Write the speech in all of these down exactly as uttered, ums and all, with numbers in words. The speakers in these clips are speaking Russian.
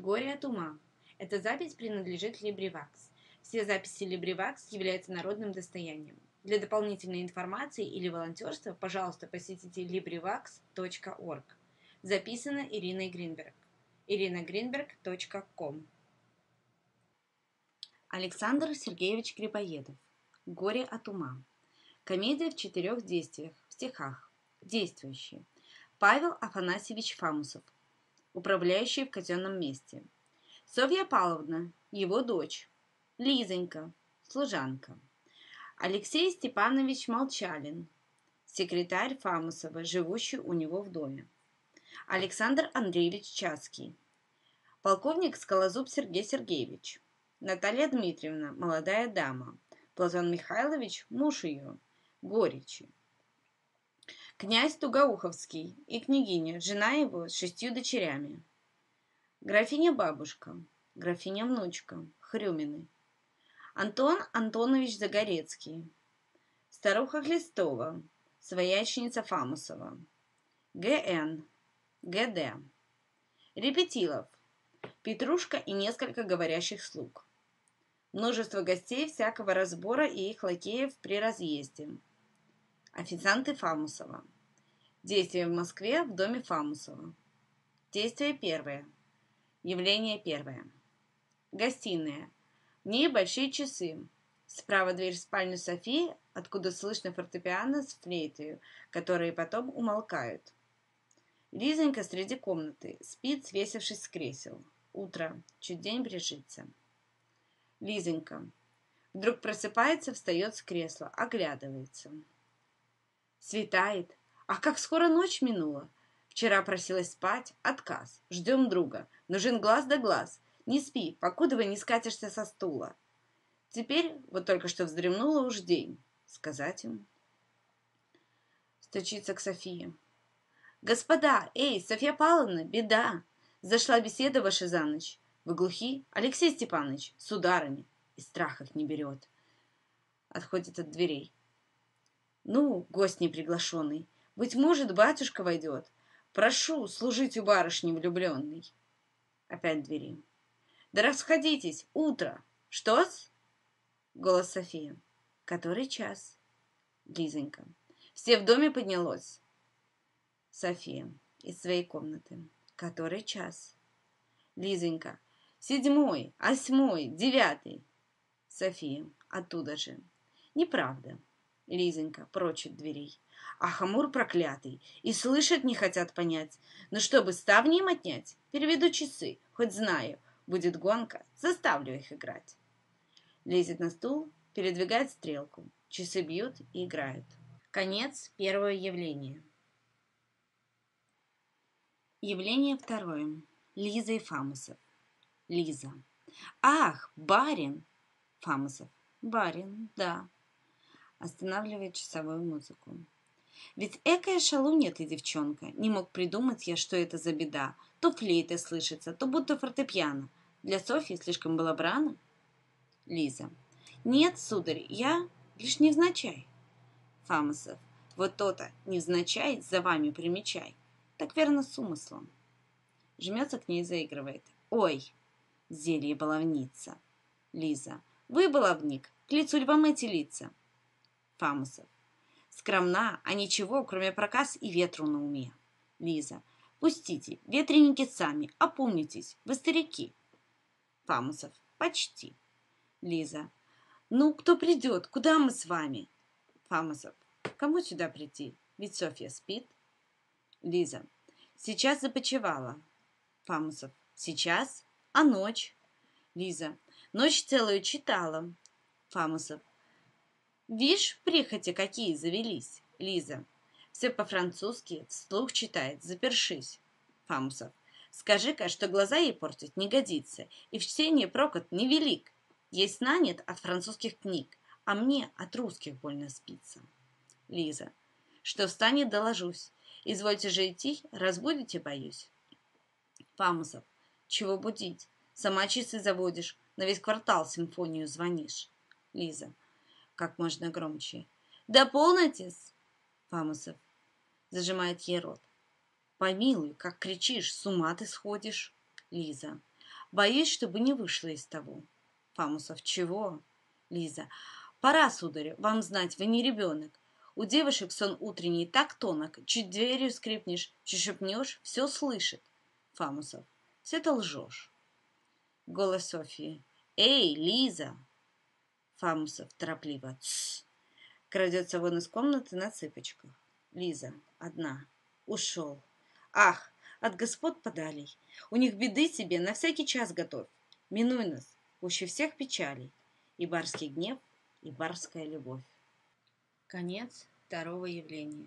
Горе от ума. Эта запись принадлежит LibriVox. Все записи LibriVox являются народным достоянием. Для дополнительной информации или волонтерства, пожалуйста, посетите LibriVox точка орг. Записано Ириной Гринберг. ирина гринберг точка ком. Александр Сергеевич Грибоедов. Горе от ума. Комедия в четырех действиях, в стихах. Действующие. Павел Афанасьевич Фамусов, управляющий в казенном месте. Софья Павловна, его дочь. Лизонька, служанка. Алексей Степанович Молчалин, секретарь Фамусова, живущий у него в доме. Александр Андреевич Чацкий, полковник Скалозуб Сергей Сергеевич. Наталья Дмитриевна, молодая дама. Платон Михайлович, муж ее, Горячи. Князь Тугоуховский и княгиня, жена его с шестью дочерями. Графиня-бабушка, графиня-внучка, Хрюмины. Антон Антонович Загорецкий. Старуха Хлестова, свояченица Фамусова. ГН, ГД. Репетилов, Петрушка и несколько говорящих слуг. Множество гостей всякого разбора и их лакеев при разъезде. Официанты Фамусова. Действие в Москве в доме Фамусова. Действие первое. Явление первое. Гостиная. В ней большие часы. Справа дверь в спальню Софии, откуда слышно фортепиано с флейтою, которые потом умолкают. Лизонька среди комнаты, спит, свесившись с кресел. Утро. Чуть день брежится. Лизонька. Вдруг просыпается, встает с кресла, оглядывается. Светает. Ах, как скоро ночь минула. Вчера просилась спать. Отказ. Ждем друга. Нужен глаз да глаз. Не спи, покуда вы не скатишься со стула. Теперь, вот только что вздремнула уж день. Сказать им. Стучится к Софии. Господа, эй, Софья Павловна, беда. Зашла беседа ваша за ночь. Вы глухи? Алексей Степанович, сударыня. И страх их не берет. Отходит от дверей. Ну, гость неприглашенный, быть может, батюшка войдет. Прошу служить у барышни влюбленной. Опять двери. Да расходитесь, утро. Что-с? Голос Софии. Который час? Лизонька. Все в доме поднялось. София. Из своей комнаты. Который час? Лизонька. Седьмой, восьмой, девятый. София. Оттуда же. Неправда. Лизонька, прочь от дверей. А хамур проклятый, и слышать не хотят понять. Но чтобы ставни им отнять, переведу часы, хоть знаю, будет гонка, заставлю их играть. Лезет на стул, передвигает стрелку. Часы бьют и играют. Конец первого явления. Явление второе. Лиза и Фамусов. Лиза. Ах, барин! Фамусов. Барин, да. Останавливает часовую музыку. Ведь экая шалунья ты, девчонка. Не мог придумать я, что это за беда. То флейта слышится, то будто фортепиано. Для Софьи слишком было брано. Лиза. Нет, сударь, я лишь невзначай. Фамусов. Вот то-то, невзначай, за вами примечай. Так верно с умыслом. Жмется к ней, заигрывает. Ой, зелье баловница. Лиза. Вы, баловник, к лицу ль вам эти лица? Фамусов. Скромна, а ничего, кроме проказ и ветру на уме. Лиза. Пустите, ветреники сами, опомнитесь, вы старики. Фамусов. Почти. Лиза. Ну, кто придет, куда мы с вами? Фамусов. Кому сюда прийти? Ведь Софья спит. Лиза. Сейчас започивала. Фамусов. Сейчас? А ночь? Лиза. Ночь целую читала. Фамусов. Вишь, прихоти какие завелись. Лиза. Все по-французски, вслух читает, запершись. Фамусов. Скажи-ка, что глаза ей портить не годится, и в чтении прокат невелик. Ей сна нет от французских книг, а мне от русских больно спится. Лиза. Что встанет, доложусь. Извольте же идти, разбудите, боюсь. Фамусов. Чего будить? Сама часы заводишь, на весь квартал симфонию звонишь. Лиза. Как можно громче. Да полнотесь! Фамусов. Зажимает ей рот. Помилуй, как кричишь, с ума ты сходишь. Лиза. Боюсь, чтобы не вышло из того. Фамусов. Чего? Лиза. Пора, сударь, вам знать, вы не ребенок. У девушек сон утренний так тонок, чуть дверью скрипнешь, чуть шепнешь, все слышит. Фамусов. Все это лжешь. Голос Софьи. Эй, Лиза! Фамусов торопливо. Тссс. Крадется вон из комнаты на цыпочках. Лиза. Одна. Ушел. Ах, от господ подалей. У них беды себе на всякий час готовь. Минуй нас, пуще всех печалей. И барский гнев, и барская любовь. Конец второго явления.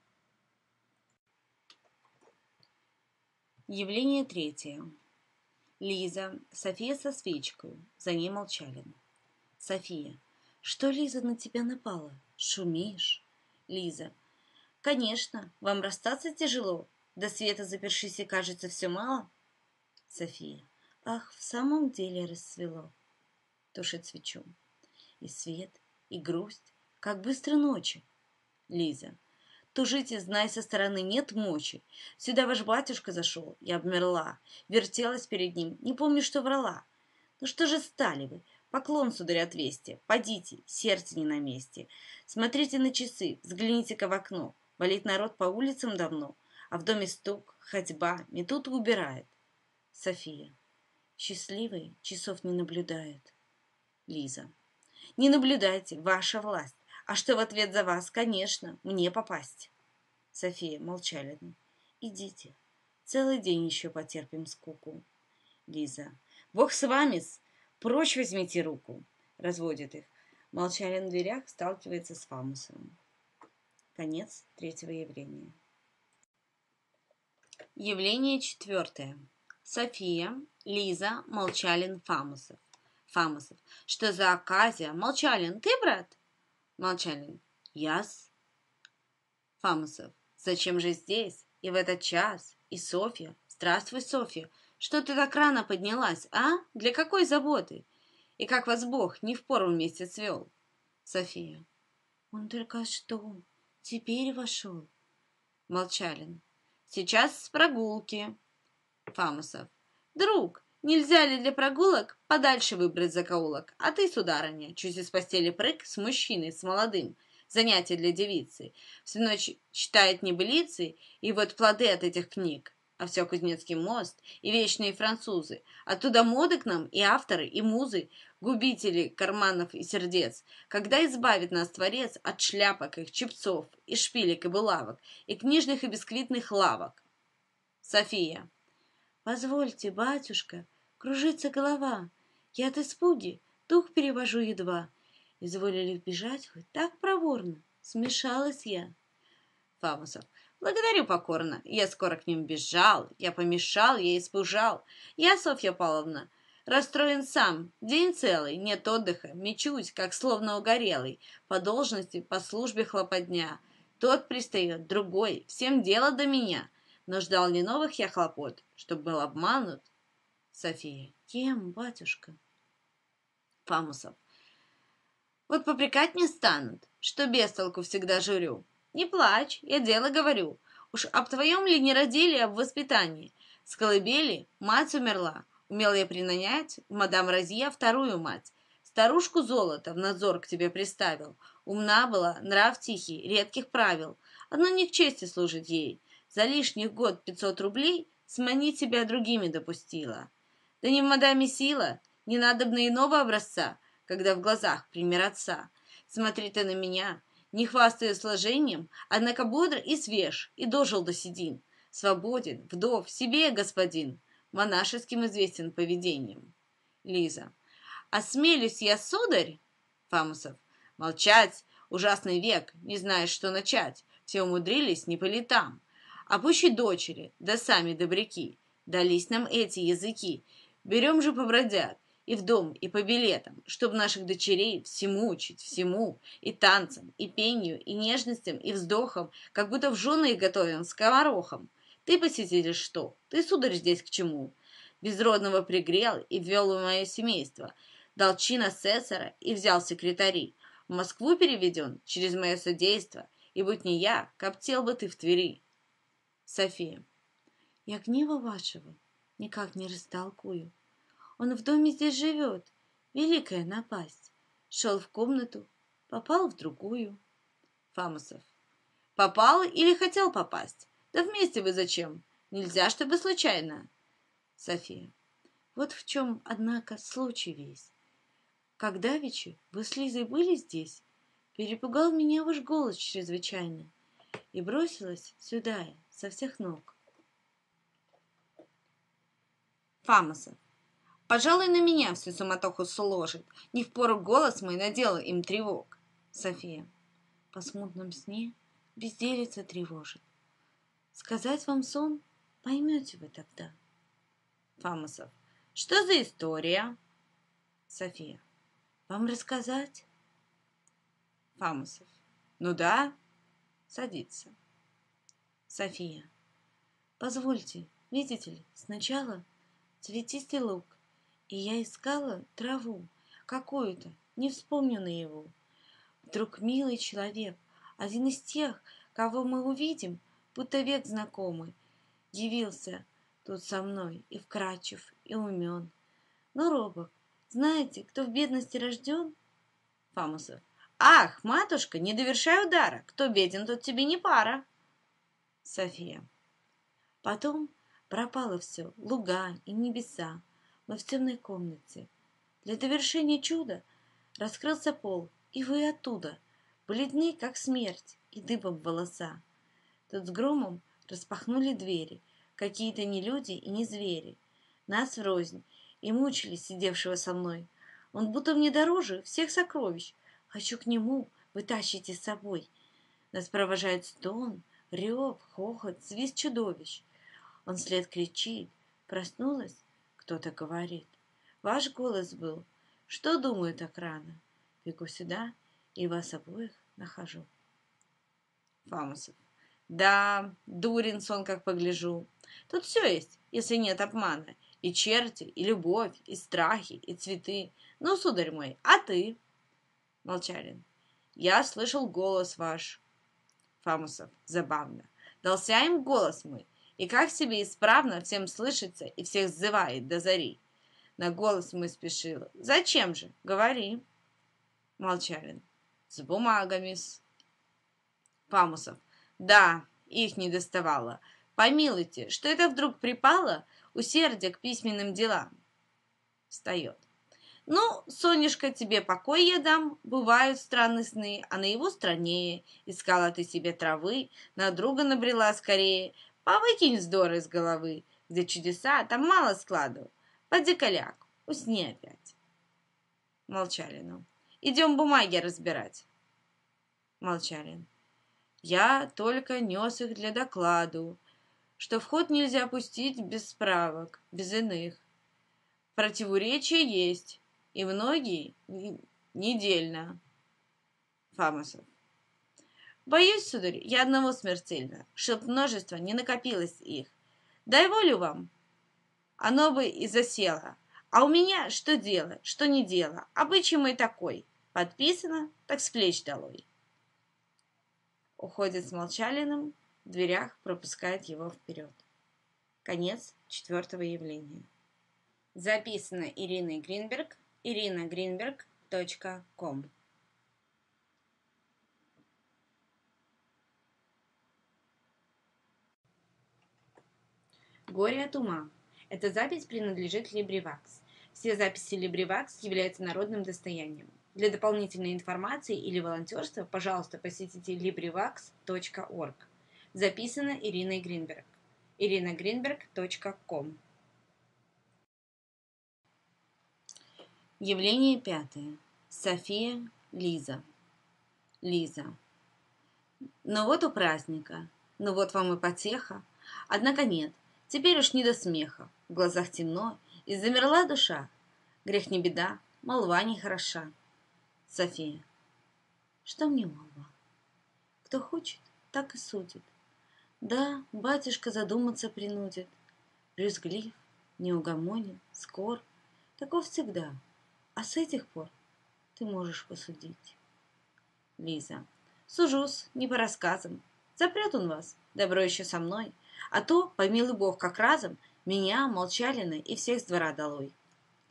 Явление третье. Лиза, София со свечкой, за ней Молчалин. София. Что, Лиза, на тебя напало? Шумишь? Лиза. Конечно, вам расстаться тяжело. До света запершись и кажется все мало. София. Ах, в самом деле рассвело. Тушит свечу. И свет, и грусть, как быстро ночи. Лиза. Тужите, знай, со стороны нет мочи. Сюда ваш батюшка зашел, я обмерла, вертелась перед ним, не помню, что врала. Ну что же стали вы? Поклон, сударь, отвесьте, подите, сердце не на месте. Смотрите на часы, взгляните-ка в окно. Болит народ по улицам давно, а в доме стук, ходьба, метут убирает. София. Счастливый часов не наблюдает. Лиза. Не наблюдайте, ваша власть. А что в ответ за вас, конечно, мне попасть. София Молчалина. Идите. Целый день еще потерпим скуку. Лиза. Бог с вами-с. Прочь возьмите руку. Разводит их. Молчалин в дверях сталкивается с Фамусовым. Конец третьего явления. Явление четвертое. София, Лиза, Молчалин, Фамусов. Фамусов. Что за оказия? Молчалин, ты, брат? Молчалин. Яс. Фамусов. Зачем же здесь? И в этот час? И Софья. Здравствуй, Софья. Что ты так рано поднялась, а? Для какой заботы? И как вас Бог не в пору вместе свел? София. Он только что теперь вошел. Молчалин. Сейчас с прогулки. Фамусов. Друг, нельзя ли для прогулок подальше выбрать закоулок? А ты, сударыня, чуть из постели прыг с мужчиной, с молодым. Занятие для девицы. Всю ночь читает небылицы, и вот плоды от этих книг. А все Кузнецкий мост и вечные французы. Оттуда моды к нам и авторы, и музы, губители карманов и сердец. Когда избавит нас Творец от шляпок их, чепцов, и шпилек, и булавок, и книжных и бисквитных лавок? София. Позвольте, батюшка, кружится голова. Я от испуги дух перевожу едва. Изволили вбежать вы так проворно. Смешалась я. Фамусов. Благодарю покорно. Я скоро к ним бежал. Я помешал, я испужал. Я, Софья Павловна, расстроен сам. День целый, нет отдыха. Мечусь, как словно угорелый. По должности, по службе хлопотня. Тот пристает, другой. Всем дело до меня. Но ждал не новых я хлопот, чтоб был обманут. София. Кем, батюшка? Фамусов. Вот попрекать не станут, что без толку всегда журю. Не плачь, я дело говорю. Уж об твоем ли не родили, об воспитании? С колыбели мать умерла. Умел я принанять в мадам Розье вторую мать. Старушку золото в надзор к тебе приставил. Умна была, нрав тихий, редких правил. Одно не к чести служить ей. За лишних год пятьсот рублей сманить себя другими допустила. Да не в мадаме сила, не надобно иного образца, когда в глазах пример отца. Смотри ты на меня, не хвастаю сложением, однако бодр и свеж, и дожил до седин. Свободен, вдов, себе я господин, монашеским известен поведением. Лиза. Осмелюсь я, сударь? Фамусов. Молчать, ужасный век, не знаешь, что начать. Все умудрились не по летам. А пуще дочери, да сами добряки, дались нам эти языки. Берем же по бродяг, и в дом, и по билетам, чтоб наших дочерей всему учить, всему, и танцам, и пению, и нежностям, и вздохам, как будто в жены их готовим скоморохом. Ты, посетитель, что? Ты, сударь, здесь к чему? Безродного пригрел и ввел в мое семейство, дал чин асессора и взял секретарей. В Москву переведен через мое содейство, и будь не я, коптел бы ты в Твери. София. Я гнева вашего никак не растолкую. Он в доме здесь живет. Великая напасть. Шел в комнату, попал в другую. Фамусов. Попал или хотел попасть? Да вместе вы зачем? Нельзя, чтобы случайно. София. Вот в чем, однако, случай весь. Как давеча вы с Лизой были здесь, перепугал меня ваш голос чрезвычайно, и бросилась сюда я со всех ног. Фамусов. Пожалуй, на меня всю суматоху сложит. Не впору голос мой надел им тревог. София. По смутном сне безделица тревожит. Сказать вам сон, поймете вы тогда. Фамусов. Что за история? София. Вам рассказать? Фамусов. Ну да. Садится. София. Позвольте, видите ли, сначала цветистый луг, и я искала траву, какую-то, не вспомню на его. Вдруг милый человек, один из тех, кого мы увидим, будто век знакомый, явился тут со мной и вкрадчив, и умен, но робок. Знаете, кто в бедности рожден? Фамусов. Ах, матушка, не довершай удара, кто беден, тот тебе не пара. София. Потом пропало все, луга и небеса. Мы в темной комнате. Для довершения чуда раскрылся пол, и вы оттуда, бледны, как смерть, и дыбом волоса. Тут с громом распахнули двери, какие-то не люди и не звери. Нас врознь, и мучили сидевшего со мной. Он будто мне дороже всех сокровищ. Хочу к нему, вы тащите с собой. Нас провожает стон, рев, хохот, свист чудовищ. Он вслед кричит. Проснулась, кто-то говорит. Ваш голос был. Что думаю так рано? Бегу сюда и вас обоих нахожу. Фамусов. Да, дурен сон, как погляжу. Тут все есть, если нет обмана. И черти, и любовь, и страхи, и цветы. Ну, сударь мой, а ты? Молчалин. Я слышал голос ваш. Фамусов. Забавно. Дался им голос мой. И как себе исправно всем слышится и всех сзывает до зари. На голос мы спешила. Зачем же? Говори. Молчалин. С бумагами-с. Фамусов. Да, их не доставало. Помилуйте, что это вдруг припало усердие к письменным делам? Встает. Ну, Сонюшка, тебе покой я дам. Бывают странные сны, а на его страннее. Искала ты себе травы, на друга набрела скорее. Повыкинь вздор из головы. Где чудеса, там мало складу. Поди, коляк, усни опять. Молчалину. Идем бумаги разбирать. Молчалин. Я только нес их для докладу, что в ход нельзя пустить без справок, без иных. Противоречия есть, и многие недельно. Фамусов. Боюсь, сударь, я одного смертельно, чтоб множество не накопилось их. Дай волю вам, оно бы и засело. А у меня что дело, что не дело, обычай мой такой. Подписано, так с плеч долой. Уходит с Молчалиным, в дверях пропускает его вперед. Конец четвертого явления. Записано Ириной Гринберг, ирина гринберг точка ком. Горе от ума. Эта запись принадлежит LibriVox. Все записи LibriVox являются народным достоянием. Для дополнительной информации или волонтерства, пожалуйста, посетите либривакс точка орг. Записано Ириной Гринберг. ирина гринберг точка ком. Явление пятое. София, Лиза. Лиза. Ну вот у праздника, ну вот вам и потеха. Однако нет, теперь уж не до смеха. В глазах темно, и замерла душа. Грех не беда, молва не хороша. София. Что мне молва? Кто хочет, так и судит. Да, батюшка задуматься принудит. Брюзглив, неугомонен, скор. Таков всегда. А с этих пор ты можешь посудить. Лиза. Сужусь, не по рассказам. Запрет он вас, добро еще со мной. А то, помилуй Бог, как разом, меня, Молчалина и всех с двора долой.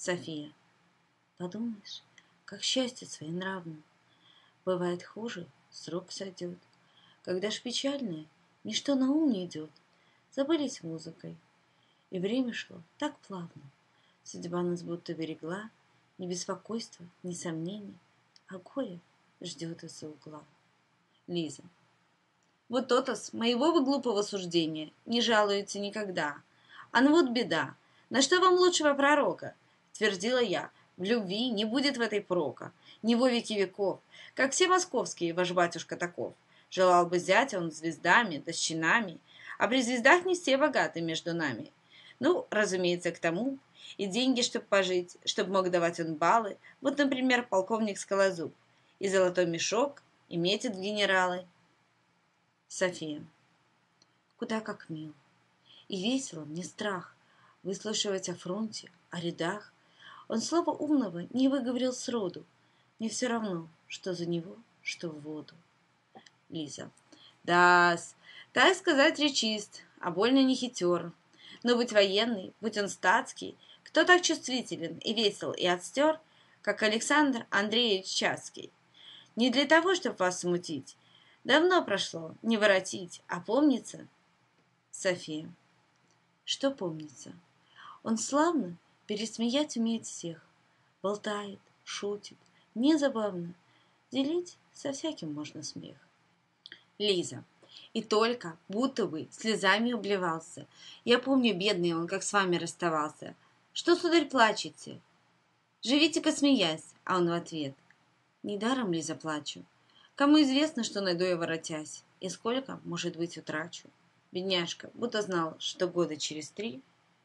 София. Подумаешь, как счастье своенравно. Бывает хуже, срок сойдет. Когда ж печальное, ничто на ум не идет. Забылись музыкой, и время шло так плавно. Судьба нас будто берегла, ни беспокойства, ни сомнений, а горе ждет из-за угла. Лиза. Вот то-то с моего вы глупого суждения не жалуете никогда. А ну вот беда, на что вам лучшего пророка? Твердила я, в любви не будет в этой прока, ни во веки веков, как все московские, ваш батюшка таков. Желал бы зятя он звездами, да с чинами, а при звездах не все богаты между нами. Ну, разумеется, к тому и деньги, чтоб пожить, чтоб мог давать он баллы, вот, например, полковник Скалозуб, и золотой мешок, и метит в генералы. София. Куда как мило. И весело мне страх выслушивать о фронте, о рядах. Он слова умного не выговорил сроду. Мне все равно, что за него, что в воду. Лиза. Да-с, так сказать, речист, а больно не хитер. Но будь военный, будь он статский, кто так чувствителен и весел и отстер, как Александр Андреевич Чацкий? Не для того, чтобы вас смутить. Давно прошло, не воротить, а помнится. София. Что помнится? Он славно пересмеять умеет всех. Болтает, шутит, мне забавно. Делить со всяким можно смех. Лиза. И только, будто бы, слезами обливался. Я помню, бедный он, как с вами расставался. Что, сударь, плачете? Живите-ка смеясь, а он в ответ. Недаром, Лиза, плачу. Кому известно, что найду я воротясь, и сколько, может быть, утрачу. Бедняжка, будто знал, что года через три.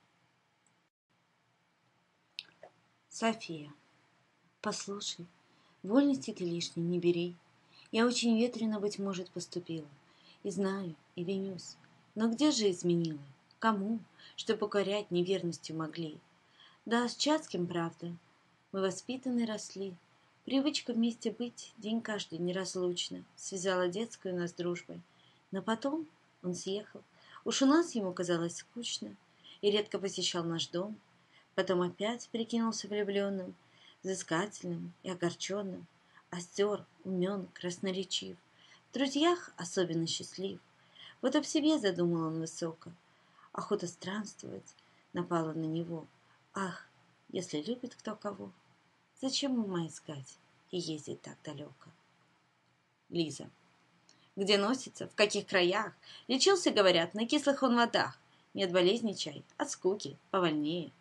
София. Послушай, вольности ты лишней не бери. Я очень ветрено, быть может, поступила. И знаю, и винюсь. Но где же изменила? Кому? Что покорять неверностью могли? Да, с Чацким, правда. Мы воспитаны росли. Привычка вместе быть день каждый неразлучно связала детскую нас дружбой. Но потом он съехал. Уж у нас ему казалось скучно и редко посещал наш дом. Потом опять прикинулся влюбленным, взыскательным и огорченным. Остер, умен, красноречив. В друзьях особенно счастлив. Вот об себе задумал он высоко. Охота странствовать напала на него. Ах, если любит кто кого, зачем ума искать и ездить так далеко? Лиза. Где носится, в каких краях? Лечился, говорят, на кислых он водах. Нет болезни чай, от скуки, повольнее.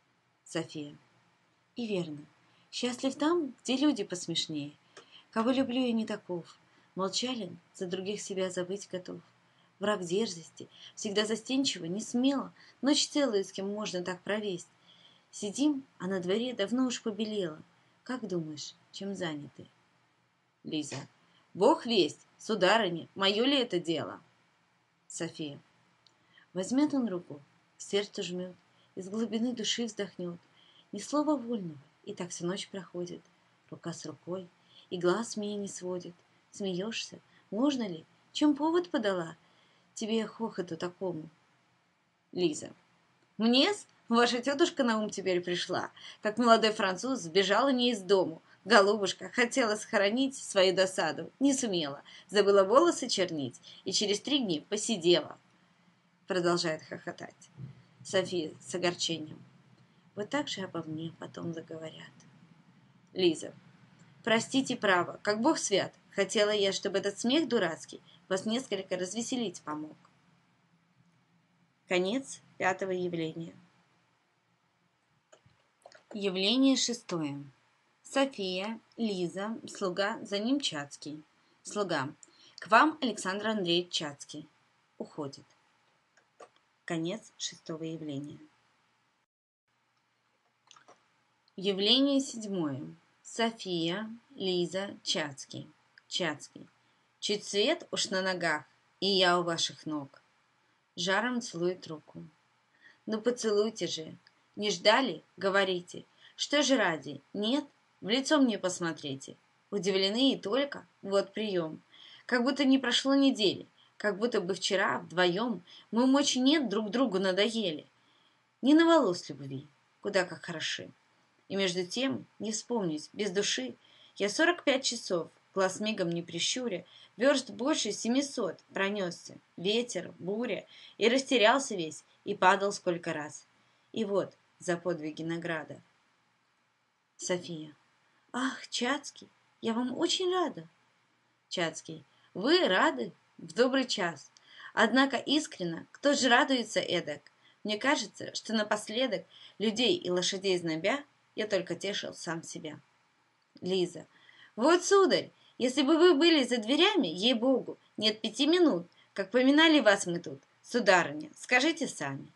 София. И верно. Счастлив там, где люди посмешнее. Кого люблю я не таков. Молчален, за других себя забыть готов. Враг дерзости, всегда застенчиво, не смело. Ночь целую с кем можно так провесть. Сидим, а на дворе давно уж побелело. Как думаешь, чем заняты? Лиза. Бог весть, сударыня, мое ли это дело? София. Возьмет он руку, к сердцу жмет, из глубины души вздохнет. Ни слова вольного, и так всю ночь проходит. Рука с рукой, и глаз меня не сводит. Смеешься? Можно ли? Чем повод подала тебе хохоту такому? Лиза. Мне-с? Ваша тетушка на ум теперь пришла, как молодой француз сбежала не из дому. Голубушка хотела схоронить свою досаду, не сумела, забыла волосы чернить и через три дня посидела. Продолжает хохотать. София с огорчением. Вот так же обо мне потом заговорят. Лиза. Простите, право, как Бог свят, хотела я, чтобы этот смех дурацкий вас несколько развеселить помог. Конец пятого явления. Явление шестое. София, Лиза, слуга, за ним Чацкий. Слуга. К вам Александр Андреевич Чацкий. Уходит. Конец шестого явления. Явление седьмое. София, Лиза, Чацкий. Чацкий. Чуть свет уж на ногах, и я у ваших ног. Жаром целует руку. Ну поцелуйте же. Не ждали? Говорите. Что же ради? Нет? В лицо мне посмотрите. Удивлены и только. Вот прием. Как будто не прошло недели. Как будто бы вчера вдвоем мы мочи нет друг другу надоели. Не на волос любви. Куда как хороши. И между тем, не вспомнить, без души, я сорок пять часов, глаз мигом не прищуря, верст больше семисот пронесся, ветер, буря, и растерялся весь, и падал сколько раз. И вот за подвиги награда. София. Ах, Чацкий, я вам очень рада. Чацкий. Вы рады? В добрый час. Однако искренно, кто же радуется эдак? Мне кажется, что напоследок, людей и лошадей знобя, я только тешил сам себя. Лиза. Вот, сударь, если бы вы были за дверями, ей-богу, нет пяти минут, как поминали вас мы тут. Сударыня, скажите сами.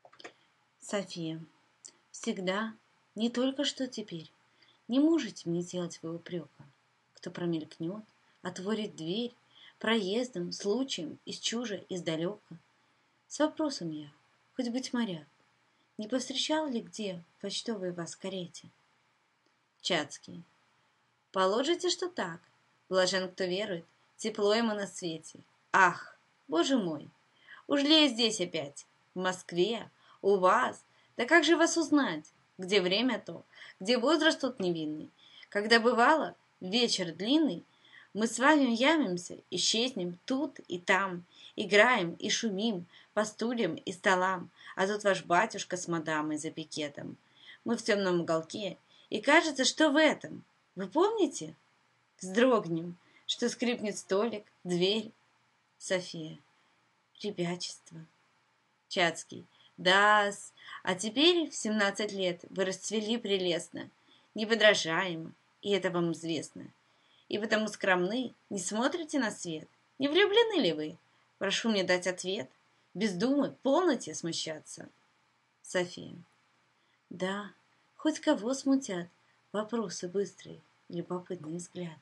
София. Всегда, не только что теперь. Не можете мне делать вы упрека. Кто промелькнет, отворит дверь, проездом, случаем, из чужа, издалека. С вопросом я, хоть быть моряк, не повстречал ли где в почтовой вас карете? Чацкий. Положите, что так. Блажен, кто верует, тепло ему на свете. Ах, боже мой, уж ли я здесь опять? В Москве? У вас? Да как же вас узнать? Где время то? Где возраст тот невинный? Когда бывало, вечер длинный, мы с вами явимся, исчезнем тут и там, играем и шумим по стульям и столам, а тут ваш батюшка с мадамой за пикетом. Мы в темном уголке, и кажется, что в этом. Вы помните? Вздрогнем, что скрипнет столик, дверь. София. Ребячество. Чацкий. Да-с, а теперь в семнадцать лет вы расцвели прелестно, неподражаемо, и это вам известно. И потому скромны, не смотрите на свет. Не влюблены ли вы? Прошу мне дать ответ. Без думы, полноте смущаться. София. Да, хоть кого смутят вопросы быстрые, любопытный взгляд.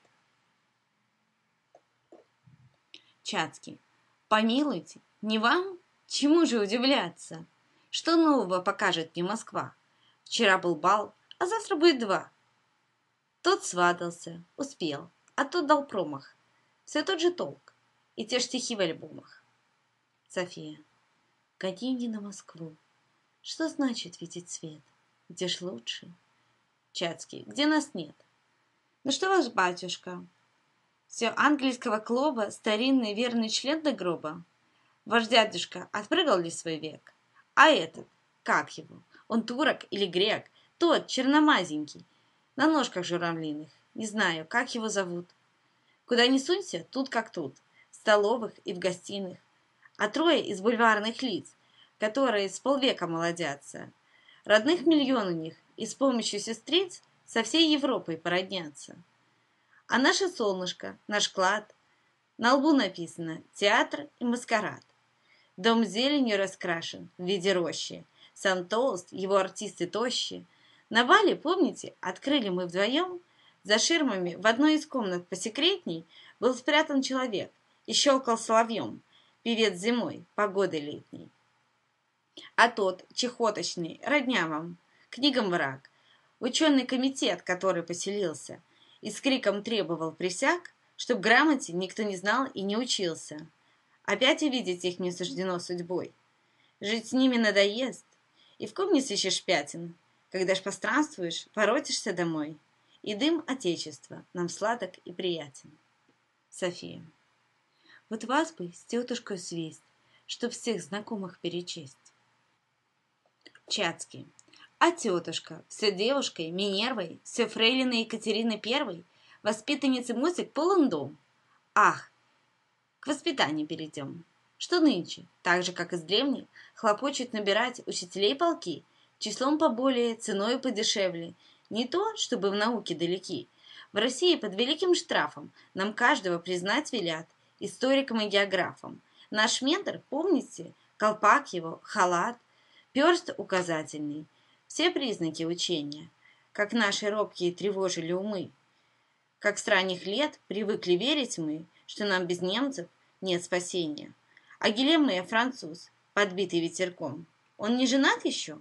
Чацкий. Помилуйте, не вам? Чему же удивляться? Что нового покажет мне Москва? Вчера был бал, а завтра будет два. Тот сватался, успел, а тот дал промах. Все тот же толк, и те ж стихи в альбомах. София. Гони не на Москву. Что значит видеть свет? Где ж лучше? Чацкий. Где нас нет? Ну что ваш батюшка? Все английского клуба, старинный верный член до гроба. Ваш дядюшка отпрыгал ли свой век? А этот, как его? Он турок или грек? Тот, черномазенький, на ножках журавлиных. Не знаю, как его зовут. Куда ни сунься, тут как тут. В столовых и в гостиных. А трое из бульварных лиц, которые с полвека молодятся. Родных миллион у них, и с помощью сестриц со всей Европой породнятся. А наше солнышко, наш клад, на лбу написано «Театр и маскарад». Дом зеленью раскрашен в виде рощи. Сам толст, его артисты тощие. На бале, помните, открыли мы вдвоем. За ширмами в одной из комнат посекретней был спрятан человек и щелкал соловьем. Певец зимой, погоды летней. А тот, чехоточный, родня вам, книгам враг. Ученый комитет, который поселился, и с криком требовал присяг, чтоб грамоте никто не знал и не учился. Опять увидеть их не суждено судьбой. Жить с ними надоест, и в ком не сыщешь пятен, когда ж постранствуешь, воротишься домой, и дым Отечества нам сладок и приятен. София. Вот вас бы с тетушкой свесть, чтоб всех знакомых перечесть. Чацкий. А тетушка, все девушкой, Минервой, все фрейлиной Екатерины Первой, воспитанницы музык полон дом. Ах, к воспитанию перейдем. Что нынче, так же, как из древних, хлопочут набирать учителей полки, числом поболее, ценой подешевле. Не то, чтобы в науке далеки. В России под великим штрафом нам каждого признать велят, историкам и географам. Наш ментор, помните, колпак его, халат, перст указательный, все признаки учения, как наши робкие тревожили умы. Как с ранних лет привыкли верить мы, что нам без немцев нет спасения. А Гилем я француз, подбитый ветерком. Он не женат еще?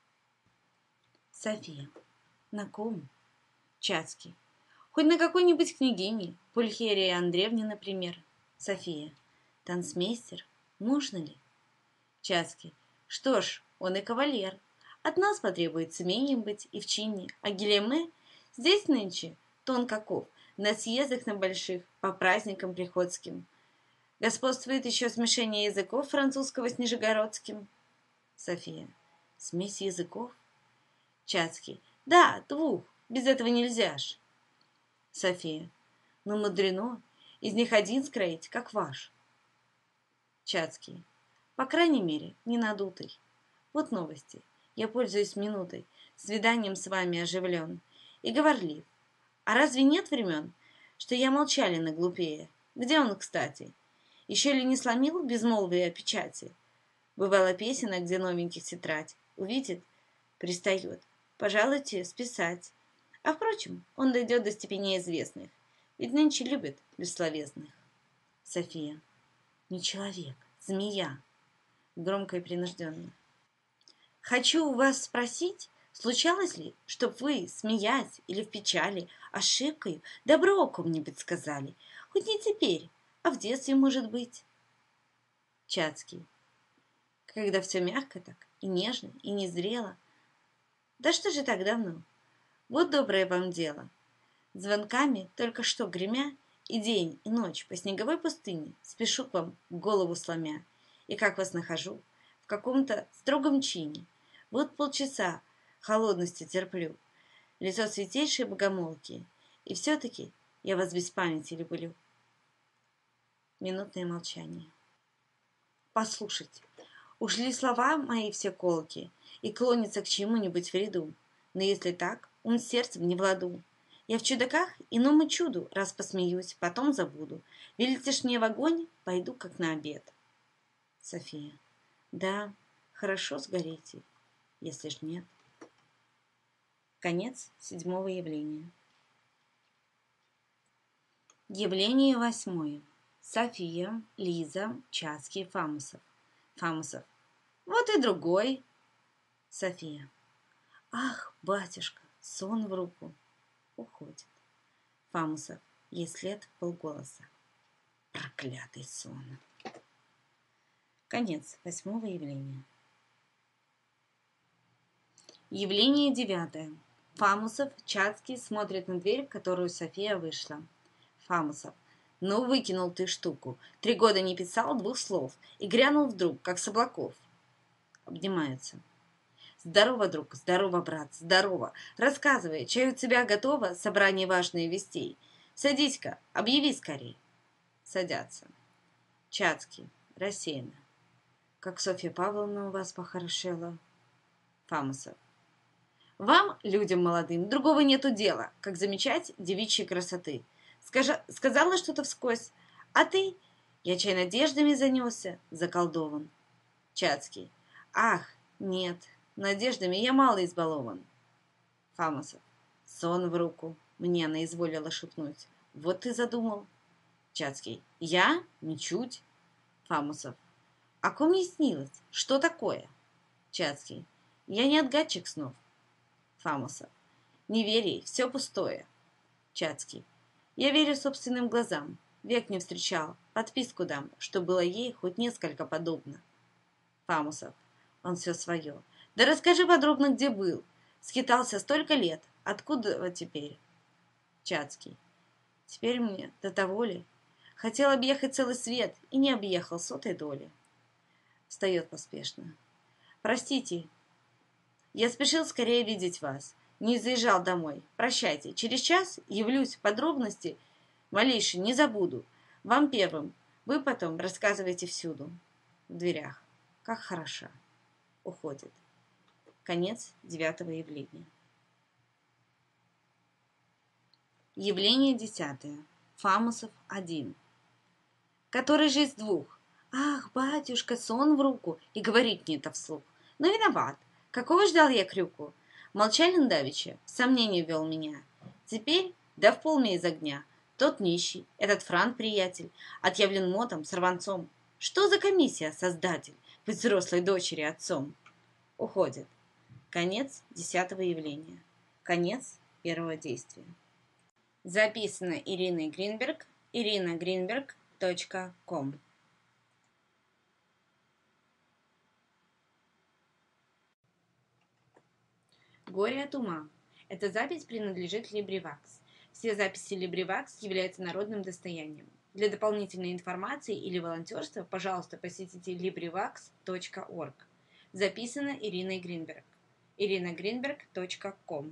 София. На ком? Чацкий. Хоть на какой-нибудь княгине, Пульхерии Андреевне, например. София. Танцмейстер? Можно ли? Чацкий. Что ж, он и кавалер. От нас потребуется умением быть и в чине, а Гелеме здесь нынче тон каков, на съездах на больших, по праздникам приходским. Господствует еще смешение языков французского с нижегородским. София. Смесь языков? Чацкий. Да, двух. Без этого нельзя ж. София. Ну, мудрено. Из них один скроить, как ваш. Чацкий. По крайней мере, не надутый. Вот новости. Я пользуюсь минутой. Свиданием с вами оживлен. И говорлив. А разве нет времен, что я молчалина глупее? Где он, кстати? Еще ли не сломил безмолвие печати? Бывало песенок, где новеньких тетрадь. Увидит, пристает. Пожалуйте списать. А впрочем, он дойдет до степеней известных. Ведь нынче любят бессловесных. София. Не человек, змея. Громко и принужденно. Хочу у вас спросить, случалось ли, чтоб вы, смеясь или в печали, ошибкой, добро о ком-нибудь сказали? Хоть не теперь, а в детстве, может быть. Чацкий. Когда все мягко так, и нежно, и незрело. Да что же так давно? Вот доброе вам дело. Звонками, только что гремя, и день, и ночь по снеговой пустыне спешу к вам, голову сломя. И как вас нахожу? В каком-то строгом чине. Вот полчаса холодности терплю. Лицо святейшей богомолки. И все-таки я вас без памяти люблю. Минутное молчание. Послушайте, уж ли слова мои все колки и клонятся к чему-нибудь вреду? Но если так, ум с сердцем не в ладу. Я в чудаках иному чуду раз посмеюсь, потом забуду. Велите ж мне в огонь, пойду как на обед. София. Да, хорошо сгорите, если ж нет. Конец седьмого явления. Явление восьмое. София, Лиза, Чацкий, Фамусов. Фамусов. Вот и другой. София. Ах, батюшка, сон в руку. Уходит. Фамусов. Ей след полголоса. Проклятый сон. Конец восьмого явления. Явление девятое. Фамусов, Чацкий смотрит на дверь, в которую София вышла. Фамусов. Ну, выкинул ты штуку. Три года не писал двух слов. И грянул вдруг, как с облаков. Обнимаются. Здорово, друг, здорово, брат, здорово. Рассказывай, чай у тебя готово, собрание важных вестей. Садись-ка, объяви скорей. Садятся. Чацкий, рассеянно. Как Софья Павловна у вас похорошела. Фамусов. Вам, людям молодым, другого нету дела, как замечать девичьей красоты. Скажа, сказала что-то вскользь, а ты, я чай надеждами занесся, заколдован. Чацкий. Ах, нет, надеждами я мало избалован. Фамусов. Сон в руку, мне она изволила шепнуть. Вот ты задумал. Чацкий. Я? Ничуть. Фамусов. А ком мне снилось? Что такое? Чацкий. Я не отгадчик снов. Фамусов. Не верь, все пустое. Чацкий. Я верю собственным глазам. Век не встречал. Подписку дам, что было ей хоть несколько подобно. Фамусов. Он все свое. Да расскажи подробно, где был. Скитался столько лет. Откуда теперь? Чацкий. Теперь мне до того ли? Хотел объехать целый свет и не объехал сотой доли. Встает поспешно. Простите, я спешил скорее видеть вас. Не заезжал домой. Прощайте. Через час явлюсь. Подробности малейшие не забуду. Вам первым. Вы потом рассказывайте всюду. В дверях. Как хороша. Уходит. Конец девятого явления. Явление десятое. Фамусов один. Который же из двух? Ах, батюшка, сон в руку. И говорить мне-то вслух. Но виноват. Какого ждал я крюку? Молчалин давеча, сомнение вел меня. Теперь, да в полме из огня. Тот нищий, этот Франк приятель, отъявлен мотом, сорванцом. Что за комиссия, создатель, быть взрослой дочери отцом? Уходит. Конец десятого явления. Конец первого действия. Записано Ириной Гринберг, ирина гринберг точка ком. Горе от ума. Эта запись принадлежит LibriVox. Все записи LibriVox являются народным достоянием. Для дополнительной информации или волонтерства, пожалуйста, посетите LibriVox точка орг. Записано Ириной Гринберг. ирина гринберг точка ком.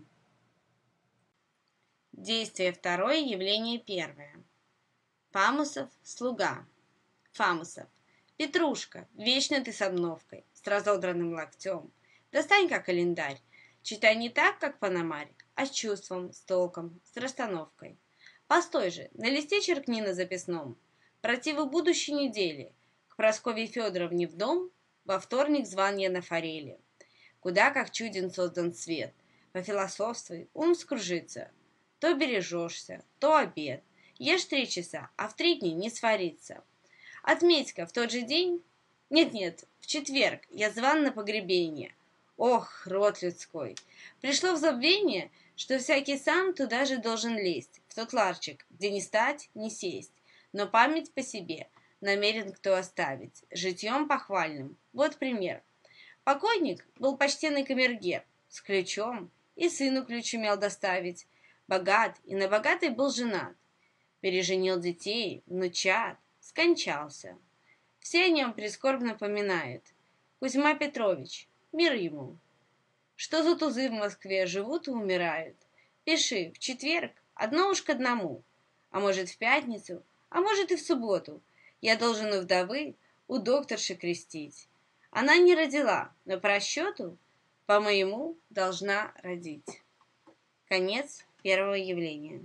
Действие второе, явление первое. Фамусов, слуга. Фамусов. Петрушка, вечно ты с обновкой, с разодранным локтем. Достань-ка календарь. Читай не так, как Пономарь, а с чувством, с толком, с расстановкой. Постой же, на листе черкни на записном. Противы будущей недели. К Прасковье Федоровне в дом во вторник зван я на форели. Куда как чуден создан свет. Пофилософствуй, ум скружится. То бережешься, то обед. Ешь три часа, а в три дни не свариться. Отметь-ка в тот же день... Нет-нет, в четверг я зван на погребение. Ох, род людской! Пришло в забвение, что всякий сам туда же должен лезть, в тот ларчик, где не стать, не сесть. Но память по себе намерен кто оставить, житьем похвальным. Вот пример. Покойник был почтенный камергер, с ключом, и сыну ключ умел доставить. Богат и на богатой был женат. Переженил детей, внучат, скончался. Все о нем прискорбно поминают. Кузьма Петрович, мир ему. Что за тузы в Москве живут и умирают? Пиши, в четверг, одно уж к одному. А может, в пятницу, а может и в субботу. Я должен у вдовы, у докторши крестить. Она не родила, но по расчету, по-моему, должна родить. Конец первого явления.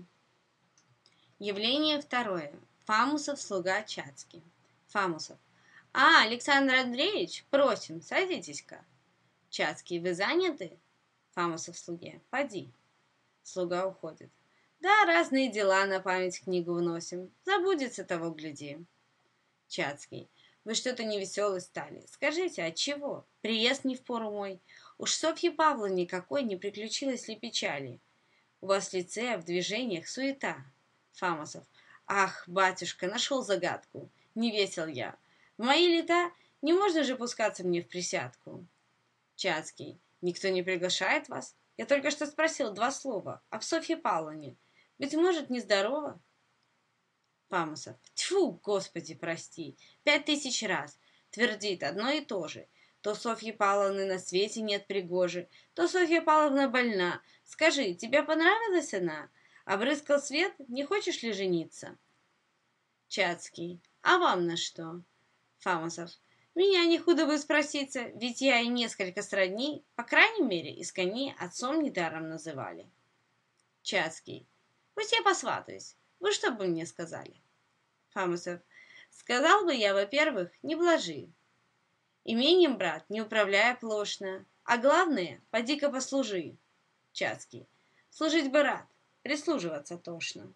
Явление второе. Фамусов, слуга Чацкий. Фамусов. А, Александр Андреевич, просим, садитесь-ка. Чацкий, вы заняты? Фамусов слуге. Поди. Слуга уходит. Да, разные дела на память книгу вносим. Забудется того, гляди. Чацкий. Вы что-то невеселы стали. Скажите, от чего? Приезд не впору мой. Уж Софье Павловне какой не приключилось ли печали? У вас в лице, в движениях суета. Фамусов. Ах, батюшка, нашел загадку. Не весел я. В мои лета не можно же пускаться мне в присядку. Чацкий. Никто не приглашает вас? Я только что спросил два слова об Софье Павловне. Быть может, нездорова? Фамусов. Тьфу, Господи, прости. Пять тысяч раз. Твердит одно и то же. То Софьи Павловны на свете нет пригожи, то Софья Павловна больна. Скажи, тебе понравилась она? Обрыскал свет, не хочешь ли жениться? Чацкий. А вам на что? Фамусов. Меня не худо бы спроситься, ведь я и несколько сродни, по крайней мере, из коней отцом недаром называли. Чацкий. Пусть я посватаюсь. Вы что бы мне сказали? Фамусов. Сказал бы я, во-первых, не блажи. Имением, брат, не управляя плошно, а главное, поди-ка послужи. Чацкий. Служить бы рад, прислуживаться тошно.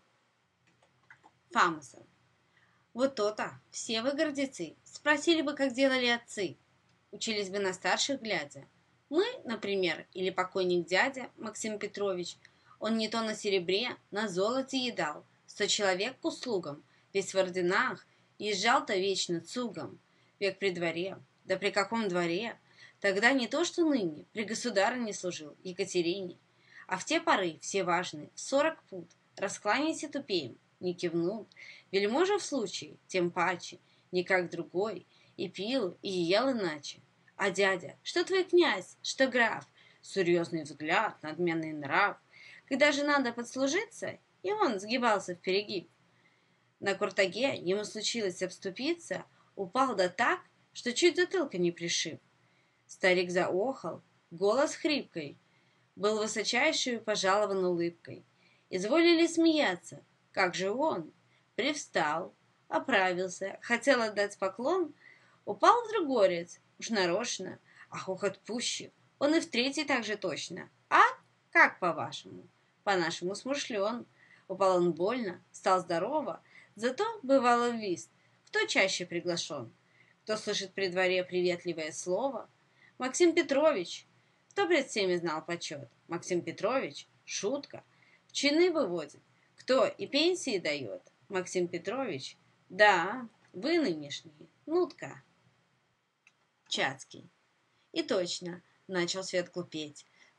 Фамусов. Вот то-то, все вы гордецы, спросили бы, как делали отцы, учились бы на старших глядя. Мы, например, или покойник дядя Максим Петрович, он не то на серебре, на золоте едал, сто человек к услугам, весь в орденах, езжал-то вечно цугом, век при дворе, да при каком дворе, тогда не то, что ныне, при государыне служил, Екатерине, а в те поры все важные, в сорок пут, раскланяйся тупеем, не кивнут, вельможа в случае, тем паче, не как другой, и пил, и ел иначе. А дядя, что твой князь, что граф, серьезный взгляд, надменный нрав, когда же надо подслужиться, и он сгибался в перегиб. На куртаге ему случилось обступиться, упал да так, что чуть затылка не пришиб. Старик заохал, голос хрипкой, был высочайшую пожалован улыбкой. Изволили смеяться, как же он? Привстал, оправился, хотел отдать поклон, упал вдруг горец, уж нарочно, а хохот пуще, он и в третий так же точно. А? Как по-вашему? По-нашему смышлен. Упал он больно, стал здорово, зато бывало в вист. Кто чаще приглашен? Кто слышит при дворе приветливое слово? Максим Петрович. Кто пред всеми знал почет? Максим Петрович. Шутка. В чины выводит. Кто и пенсии дает? Максим Петрович. Да, вы нынешний. Нутка. Чацкий. И точно, начал свет глупеть.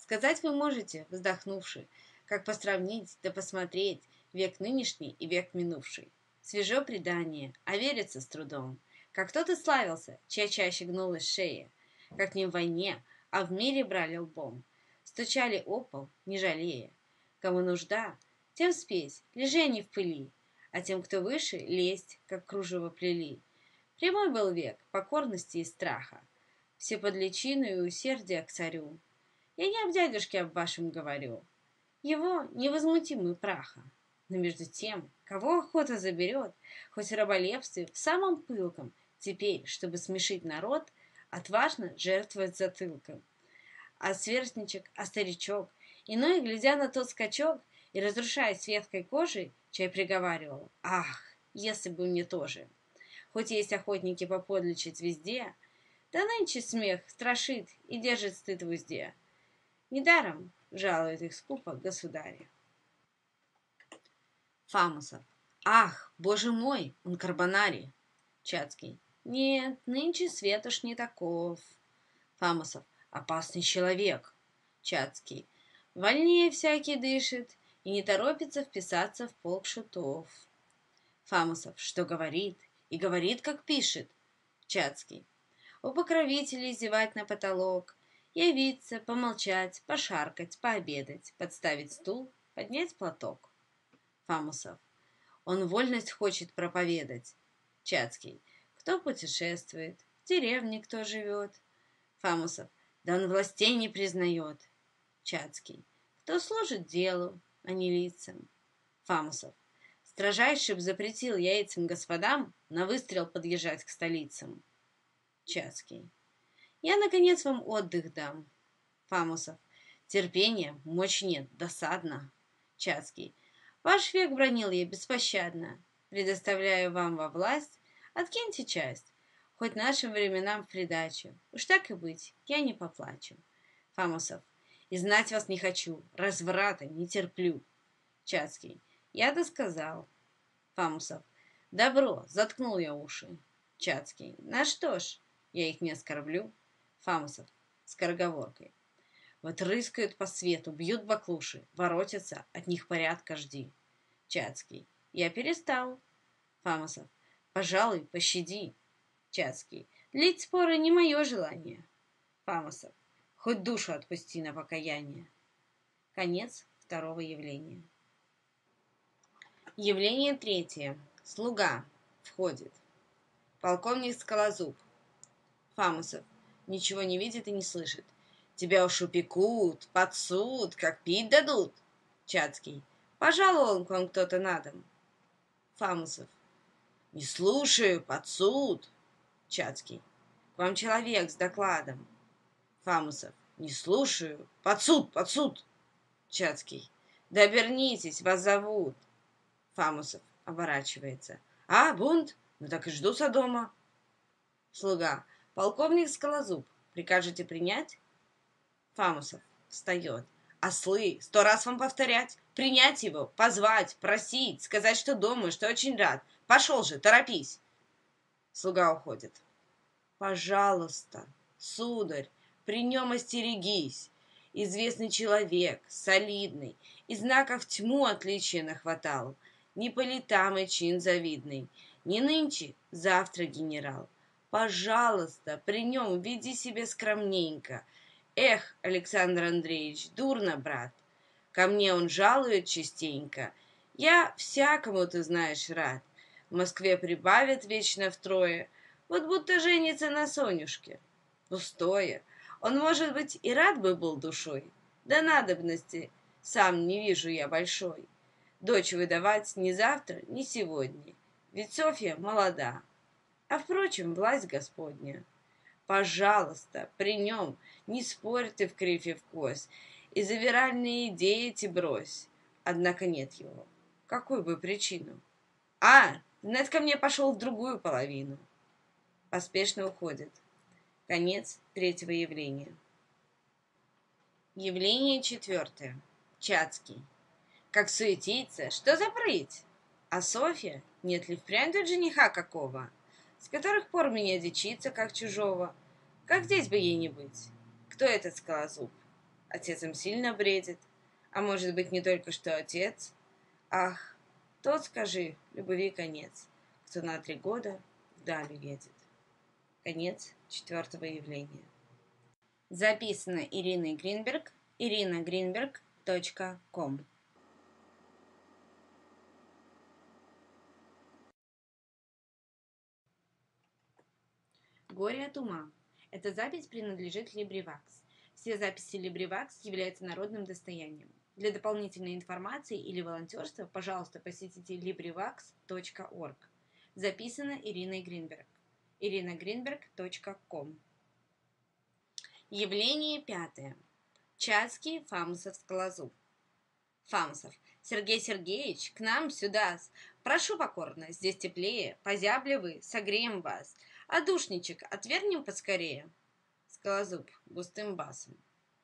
Сказать вы можете, вздохнувши, как посравнить да посмотреть век нынешний и век минувший. Свежо предание, а верится с трудом, как тот и славился, чья чаще гнулась шея, как не в войне, а в мире брали лбом, стучали о пол, не жалея. Кому нужда, тем спесь, лежение в пыли, а тем, кто выше, лезть, как кружево плели. Прямой был век покорности и страха, все под личину и усердия к царю. Я не об дядюшке об вашем говорю, его невозмутимый праха. Но между тем, кого охота заберет, хоть в раболепстве, в самом пылком, теперь, чтобы смешить народ, отважно жертвует затылком. А сверстничек, а старичок, иной, глядя на тот скачок и разрушая светкой кожей, чай приговаривал: «Ах, если бы мне тоже!» Хоть есть охотники поподлечить везде, да нынче смех страшит и держит стыд в узде. Недаром жалует их скупо государя. Фамусов. Ах, боже мой, он карбонари. Чацкий. Нет, нынче свет уж не таков. Фамусов. Опасный человек. Чацкий. Вольнее всякий дышит и не торопится вписаться в полк шутов. Фамусов. Что говорит? И говорит, как пишет. Чацкий. У покровителей зевать на потолок, явиться, помолчать, пошаркать, пообедать, подставить стул, поднять платок. Фамусов. Он вольность хочет проповедать. Чацкий. Кто путешествует? В деревне кто живет? Фамусов. Да он властей не признает. Чацкий. Кто служит делу, а не лицам? Фамусов. Строжайше б запретил я этим господам на выстрел подъезжать к столицам. Чацкий. Я, наконец, вам отдых дам. Фамусов. Терпения, мочь нет, досадно. Чацкий. Ваш век бранил я беспощадно. Предоставляю вам во власть, откиньте часть, хоть нашим временам в придачу. Уж так и быть, я не поплачу. Фамусов. И знать вас не хочу, разврата не терплю. Чацкий. Я досказал. Фамусов. Добро, заткнул я уши. Чацкий. На что ж, я их не оскорблю. Фамусов. Скороговоркой. Вот рыскают по свету, бьют баклуши, воротятся, от них порядка жди. Чацкий. Я перестал. Фамусов. Пожалуй, пощади. Чацкий. Длить споры не мое желание. Фамусов. Хоть душу отпусти на покаяние. Конец второго явления. Явление третье. Слуга. Входит. Полковник Скалозуб. Фамусов. Ничего не видит и не слышит. Тебя уж упекут, под суд, как пить дадут. Чацкий. Пожаловал к вам кто-то на дом. Фамусов. Не слушаю, под суд. Чацкий. К вам человек с докладом. Фамусов. Не слушаю, под суд, под суд. Чацкий. Да обернитесь, вас зовут. Фамусов оборачивается. А, бунт? Ну так и жду дома. Слуга. Полковник Скалозуб. Прикажете принять? Фамусов встает. Ослы, сто раз вам повторять. Принять его, позвать, просить, сказать, что дома, что очень рад. Пошел же, торопись. Слуга уходит. Пожалуйста, сударь, при нем остерегись. Известный человек, солидный, и знаков тьму отличия нахватал. Не по летам и чин завидный, не нынче, завтра генерал. Пожалуйста, при нем веди себя скромненько. Эх, Александр Андреевич, дурно, брат. Ко мне он жалует частенько. Я всякому, ты знаешь, рад. В Москве прибавят вечно втрое. Вот будто женится на Сонюшке. Пустое. Он, может быть, и рад бы был душой. Да надобности сам не вижу я большой. Дочь выдавать ни завтра, ни сегодня. Ведь Софья молода. А, впрочем, власть Господня. Пожалуйста, при нем не спорь ты в кривь и в кось, и завиральные идеи эти брось. Однако нет его. Какую бы причину? А, знать, ко мне пошел в другую половину. Поспешно уходит. Конец третьего явления. Явление четвертое. Чацкий. Как суетится, что за прыть? А Софья, нет ли впрямь тут жениха какого? С которых пор меня дичится, как чужого? Как здесь бы ей не быть? Кто этот Скалозуб? Отец им сильно бредит. А может быть, не только что отец? Ах, тот, скажи, любви конец, кто на три года вдаль едет. Конец четвертого явления. Записано Ириной Гринберг, ирина гринберг точка ком. Горе от ума. Эта запись принадлежит LibriVox. Все записи LibriVox являются народным достоянием. Для дополнительной информации или волонтерства, пожалуйста, посетите librivox точка орг. Записано Ириной Гринберг. ирина гринберг точка ком. Явление пятое. Чацкий, Фамусов, Скалозуб. Фамусов. Сергей Сергеевич, к нам сюда. Прошу покорно, здесь теплее. Позябли вы, согреем вас. А душничек отвергнем поскорее. Скалозуб густым басом.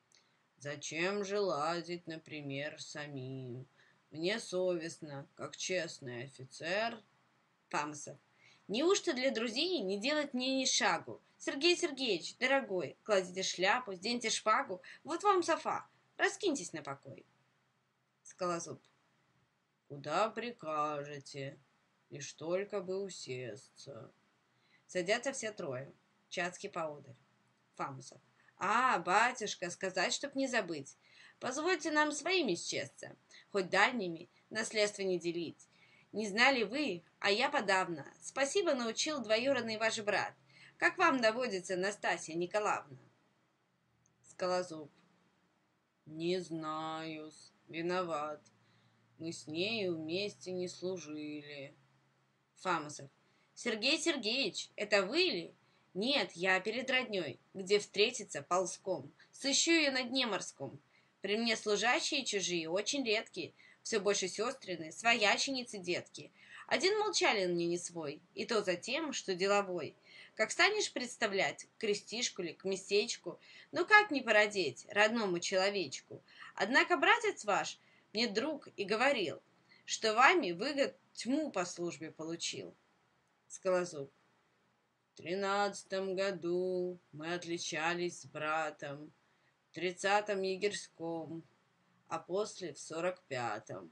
Зачем же лазить, например, самим? Мне совестно, как честный офицер. Фамусов. Неужто для друзей не делать мне ни шагу? Сергей Сергеевич, дорогой, кладите шляпу, сденьте шпагу, вот вам софа, раскиньтесь на покой. Скалозуб. Куда прикажете, лишь только бы усесться. Садятся все трое. Чацкий поодаль. Фамусов. А, батюшка, сказать, чтоб не забыть. Позвольте нам своими счесться, хоть дальними наследство не делить. Не знали вы, а я подавно. Спасибо научил двоюродный ваш брат. Как вам доводится, Настасья Николаевна? Скалозуб. Не знаю, виноват. Мы с нею вместе не служили. Фамусов. Сергей Сергеевич, это вы ли? Нет, я перед родней, где встретиться ползком. Сыщу ее на дне морском. При мне служащие чужие очень редкие, все больше сестрины, свояченицы детки. Один молчалин мне не свой, и то за тем, что деловой. Как станешь представлять, к крестишку ли, к местечку, ну как не породеть родному человечку? Однако братец ваш мне друг и говорил, что вами выгод тьму по службе получил. Скалозуб. В тринадцатом году мы отличались с братом, в тридцатом егерском, а после в сорок пятом.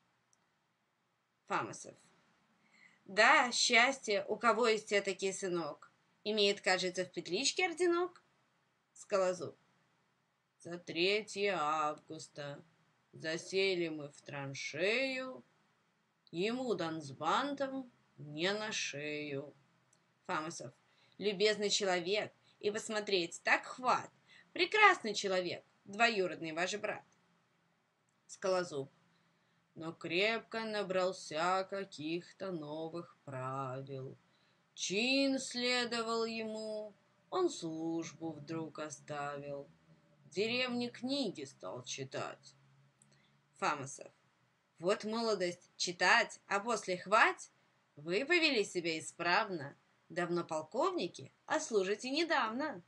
Фамусов. Да, счастье, у кого есть этакий сынок. Имеет, кажется, в петличке орденок. Скалозуб. За третье августа засели мы в траншею, ему дан с бантом не на шею. Фамусов. Любезный человек, и посмотреть так хват. Прекрасный человек, двоюродный ваш брат. Скалозуб. Но крепко набрался каких-то новых правил. Чин следовал ему, он службу вдруг оставил. В деревне книги стал читать. Фамусов. Вот молодость читать, а после хвать. Вы повели себя исправно. Давно полковники, а служите недавно.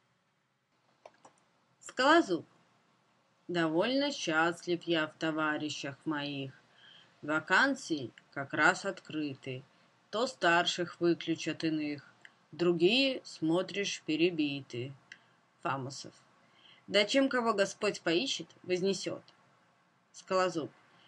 Скалозуб. Довольно счастлив я в товарищах моих. Вакансии как раз открыты. То старших выключат иных, другие, смотришь, перебиты. Фамусов. Да чем кого Господь поищет, вознесет. Скалозуб.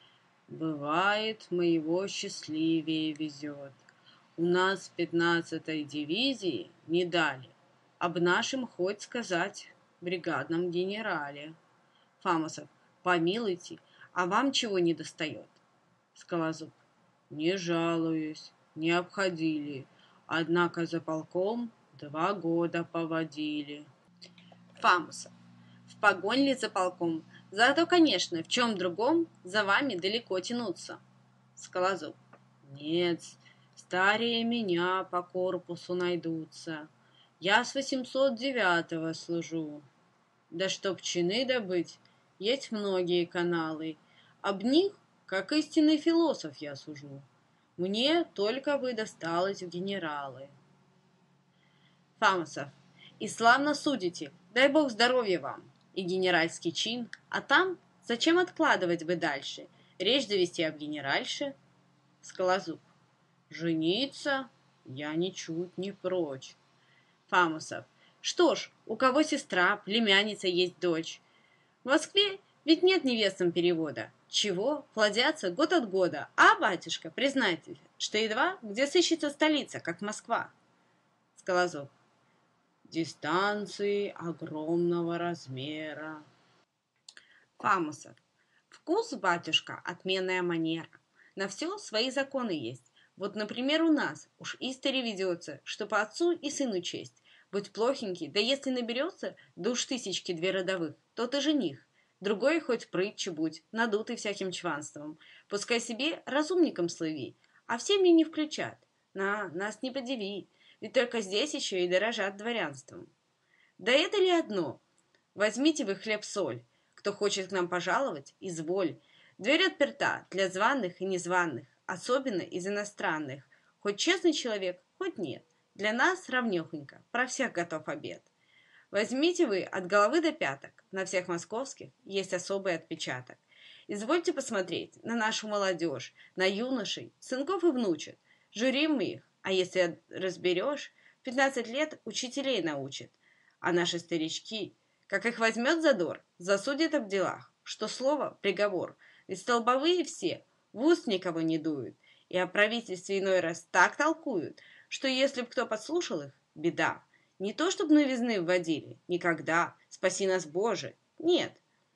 Бывает, моего счастливее везет. У нас в пятнадцатой дивизии не дали. Об нашем хоть сказать бригадном генерале. Фамусов. Помилуйте, а вам чего не достает? Скалозуб. Не жалуюсь, не обходили. Однако за полком два года поводили. Фамусов. В погонь ли за полком? Зато, конечно, в чем другом за вами далеко тянуться. Скалозуб. Нет, старее меня по корпусу найдутся. Я с восемьсот девятого служу. Да чтоб чины добыть, есть многие каналы. Об них, как истинный философ, я сужу. Мне только бы досталось в генералы. Фамусов. И славно судите, дай бог здоровья вам. И генеральский чин, а там зачем откладывать бы дальше? Речь довести об генеральше. Скалозуб. Жениться я ничуть не прочь. Фамусов. Что ж, у кого сестра, племянница есть дочь. В Москве ведь нет невестам перевода. Чего? Плодятся год от года. А, батюшка, признайте, что едва где сыщется столица, как Москва. Скалозуб. Дистанции огромного размера. Фамусов. Вкус, батюшка, отменная манера. На все свои законы есть. Вот, например, у нас уж истори ведется, что по отцу и сыну честь. Будь плохенький, да если наберется, да уж тысячки две родовых, то ты жених. Другой хоть прытче будь, надутый всяким чванством. Пускай себе разумником слыви, а все мне не включат. На, нас не подиви, ведь только здесь еще и дорожат дворянством. Да это ли одно? Возьмите вы хлеб-соль. Кто хочет к нам пожаловать, изволь. Дверь отперта для званых и незваных, особенно из иностранных. Хоть честный человек, хоть нет. Для нас равнёхонько, про всех готов обед. Возьмите вы от головы до пяток, на всех московских есть особый отпечаток. Извольте посмотреть на нашу молодежь, на юношей, сынков и внучек. Жюрим мы их, а если разберешь, пятнадцать лет учителей научат. А наши старички, как их возьмет задор, засудят об делах, что слово – приговор. Ведь столбовые все в уст никого не дуют, и о правительстве иной раз так толкуют, что если б кто подслушал их, беда. Не то, чтобы новизны вводили, никогда, спаси нас, Боже, нет.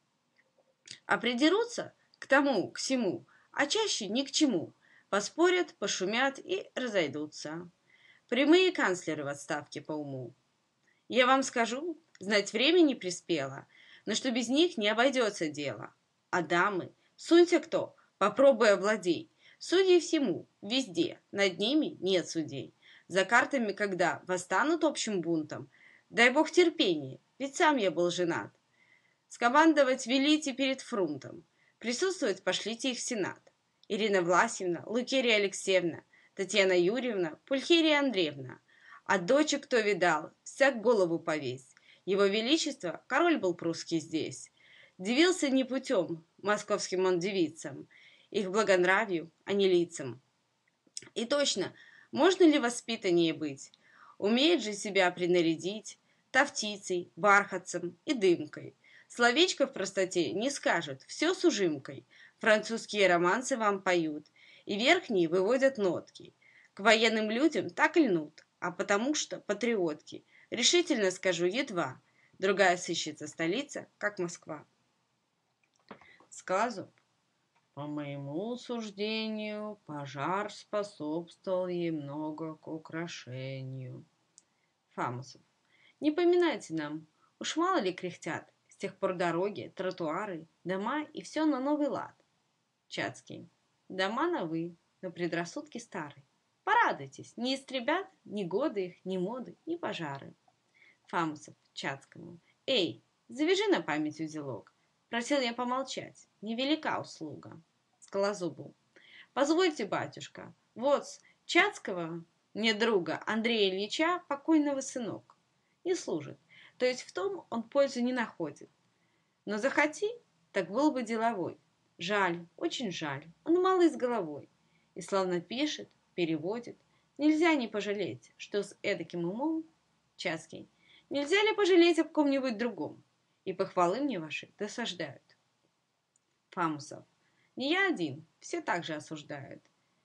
А придерутся к тому, к сему, а чаще ни к чему. Поспорят, пошумят и разойдутся. Прямые канцлеры в отставке по уму. Я вам скажу, знать времени приспело, но что без них не обойдется дело. А дамы, сунься кто, попробуй овладей. Судьи всему, везде, над ними нет судей. За картами, когда восстанут общим бунтом, дай бог терпения, ведь сам я был женат. Скомандовать велите перед фрунтом, присутствовать пошлите их в Сенат. Ирина Власьевна, Лукерья Алексеевна, Татьяна Юрьевна, Пульхерия Андреевна. А дочек кто видал, всяк голову повесь. Его Величество, король был прусский здесь. Дивился не путем московским он девицам, их благонравию, а не лицам. И точно, можно ли воспитаннее быть? Умеет же себя принарядить тавтицей, бархатцем и дымкой. Словечко в простоте не скажут, все с ужимкой. Французские романсы вам поют, и верхние выводят нотки. К военным людям так и льнут, а потому что патриотки. Решительно скажу, едва. Другая сыщется столица, как Москва. Скалозуб. По моему суждению, пожар способствовал ей много к украшению. Фамусов. Не поминайте нам, уж мало ли кряхтят, с тех пор дороги, тротуары, дома и все на новый лад. Чацкий. Дома новы, но предрассудки старые. Порадуйтесь, не истребят ни годы их, ни моды, ни пожары. Фамусов Чацкому. Эй, завяжи на память узелок. Просил я помолчать, невелика услуга. Скалозубу. Позвольте, батюшка, вот с Чацкого мне друга Андрея Ильича покойного сынок. Не служит, то есть в том он пользу не находит. Но захоти, так был бы деловой. Жаль, очень жаль, он малый с головой. И славно пишет, переводит. Нельзя не пожалеть, что с эдаким умом, Чацкий, нельзя ли пожалеть об ком-нибудь другом? И похвалы мне ваши досаждают. Фамусов. Не я один, все так же осуждают.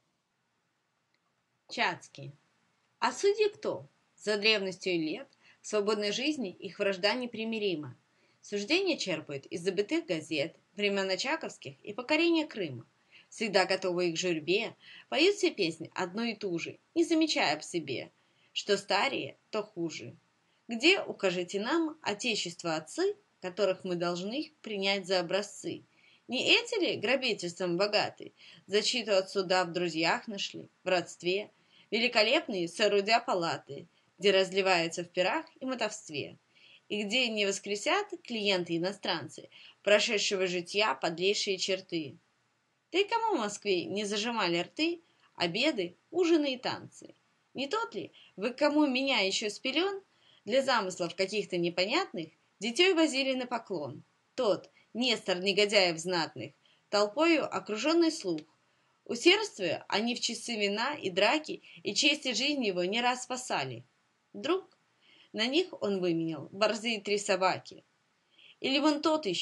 Чацкий. А судьи кто? За древностью лет в свободной жизни их вражда непримирима. Суждения черпают из забытых газет, времен Очаковских и покорения Крыма. Всегда готовые к журьбе, поют все песни одну и ту же, не замечая об себе. Что старее, то хуже. Где, укажите нам, отечество отцы, которых мы должны принять за образцы? Не эти ли грабительством богаты? Защиту от суда в друзьях нашли, в родстве. Великолепные соорудя палаты, где разливается в пирах и мотовстве. И где не воскресят клиенты-иностранцы, прошедшего житья подлейшие черты. Да и кому в Москве не зажимали рты, обеды, ужины и танцы? Не тот ли, вы кому меня еще с пелен, для замыслов каких-то непонятных, детей возили на поклон? Тот, Нестор негодяев знатных, толпою окруженный слух. Усердствуя, они в часы вина и драки и чести жизни его не раз спасали. Вдруг на них он выменял борзые три собаки. Или вон тот еще,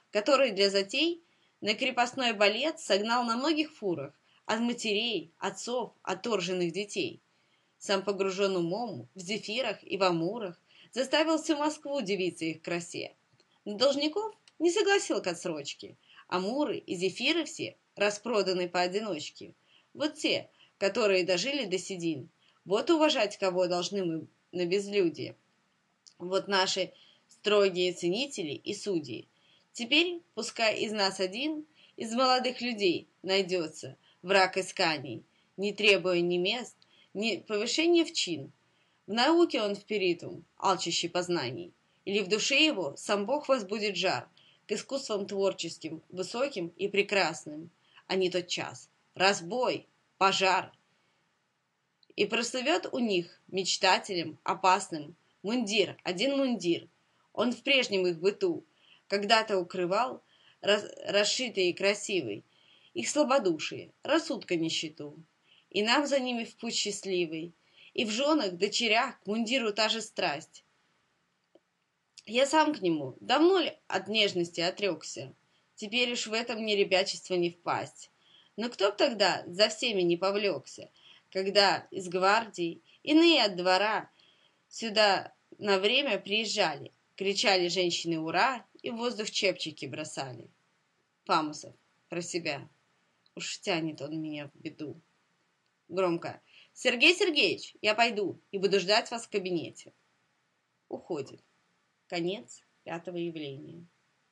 который для затей на крепостной балет согнал на многих фурах от матерей, отцов, отторженных детей. Сам погружен умом в зефирах и в амурах, заставил всю Москву дивиться их красе. Но должников не согласил к отсрочке. Амуры и зефиры все распроданы поодиночке. Вот те, которые дожили до седин, вот уважать кого должны мы на безлюдье. Вот наши строгие ценители и судьи. Теперь пускай из нас один, из молодых людей, найдется враг исканий, не требуя ни мест, ни повышения в чин. В науке он вперитум, алчущий познаний, или в душе его сам Бог возбудит жар к искусствам творческим, высоким и прекрасным, а не тот час. Разбой, пожар. И прослывет у них мечтателем опасным мундир, один мундир. Он в прежнем их быту когда-то укрывал, рас, расшитый и красивый, их слабодушие, рассудка нищету. И нам за ними в путь счастливый, и в женах, дочерях к мундиру та же страсть. Я сам к нему давно ли от нежности отрекся, теперь уж в этом мне ребячество не впасть. Но кто б тогда за всеми не повлекся, когда из гвардии, иные от двора, сюда на время приезжали, кричали женщины «Ура!» и в воздух чепчики бросали. Фамусов про себя. Уж тянет он меня в беду. Громко. «Сергей Сергеевич, я пойду и буду ждать вас в кабинете». Уходит. Конец пятого явления.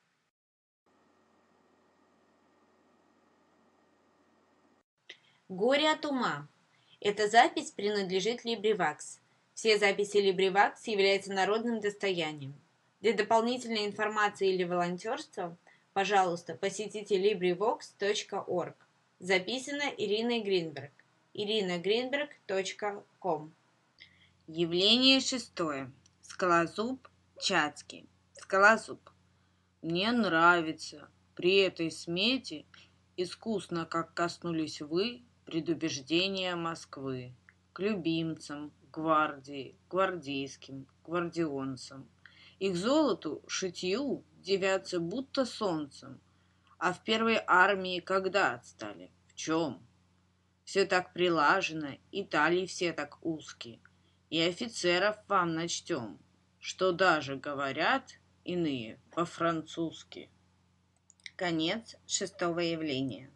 Горе от ума. Эта запись принадлежит LibriVox. Все записи LibriVox являются народным достоянием. Для дополнительной информации или волонтерства, пожалуйста, посетите LibriVox точка орг. Записано Ириной Гринберг. ирина гринберг точка ком. Явление шестое. Скалозуб Чацкий. Скалозуб. Мне нравится при этой смете искусно, как коснулись вы предубеждения Москвы к любимцам, гвардии, гвардейским, гвардионцам. Их золоту, шитью девятся будто солнцем. А в первой армии когда отстали? В чем? Все так прилажено, и талии все так узкие. И офицеров вам начтем, что даже говорят иные по-французски. Конец шестого явления.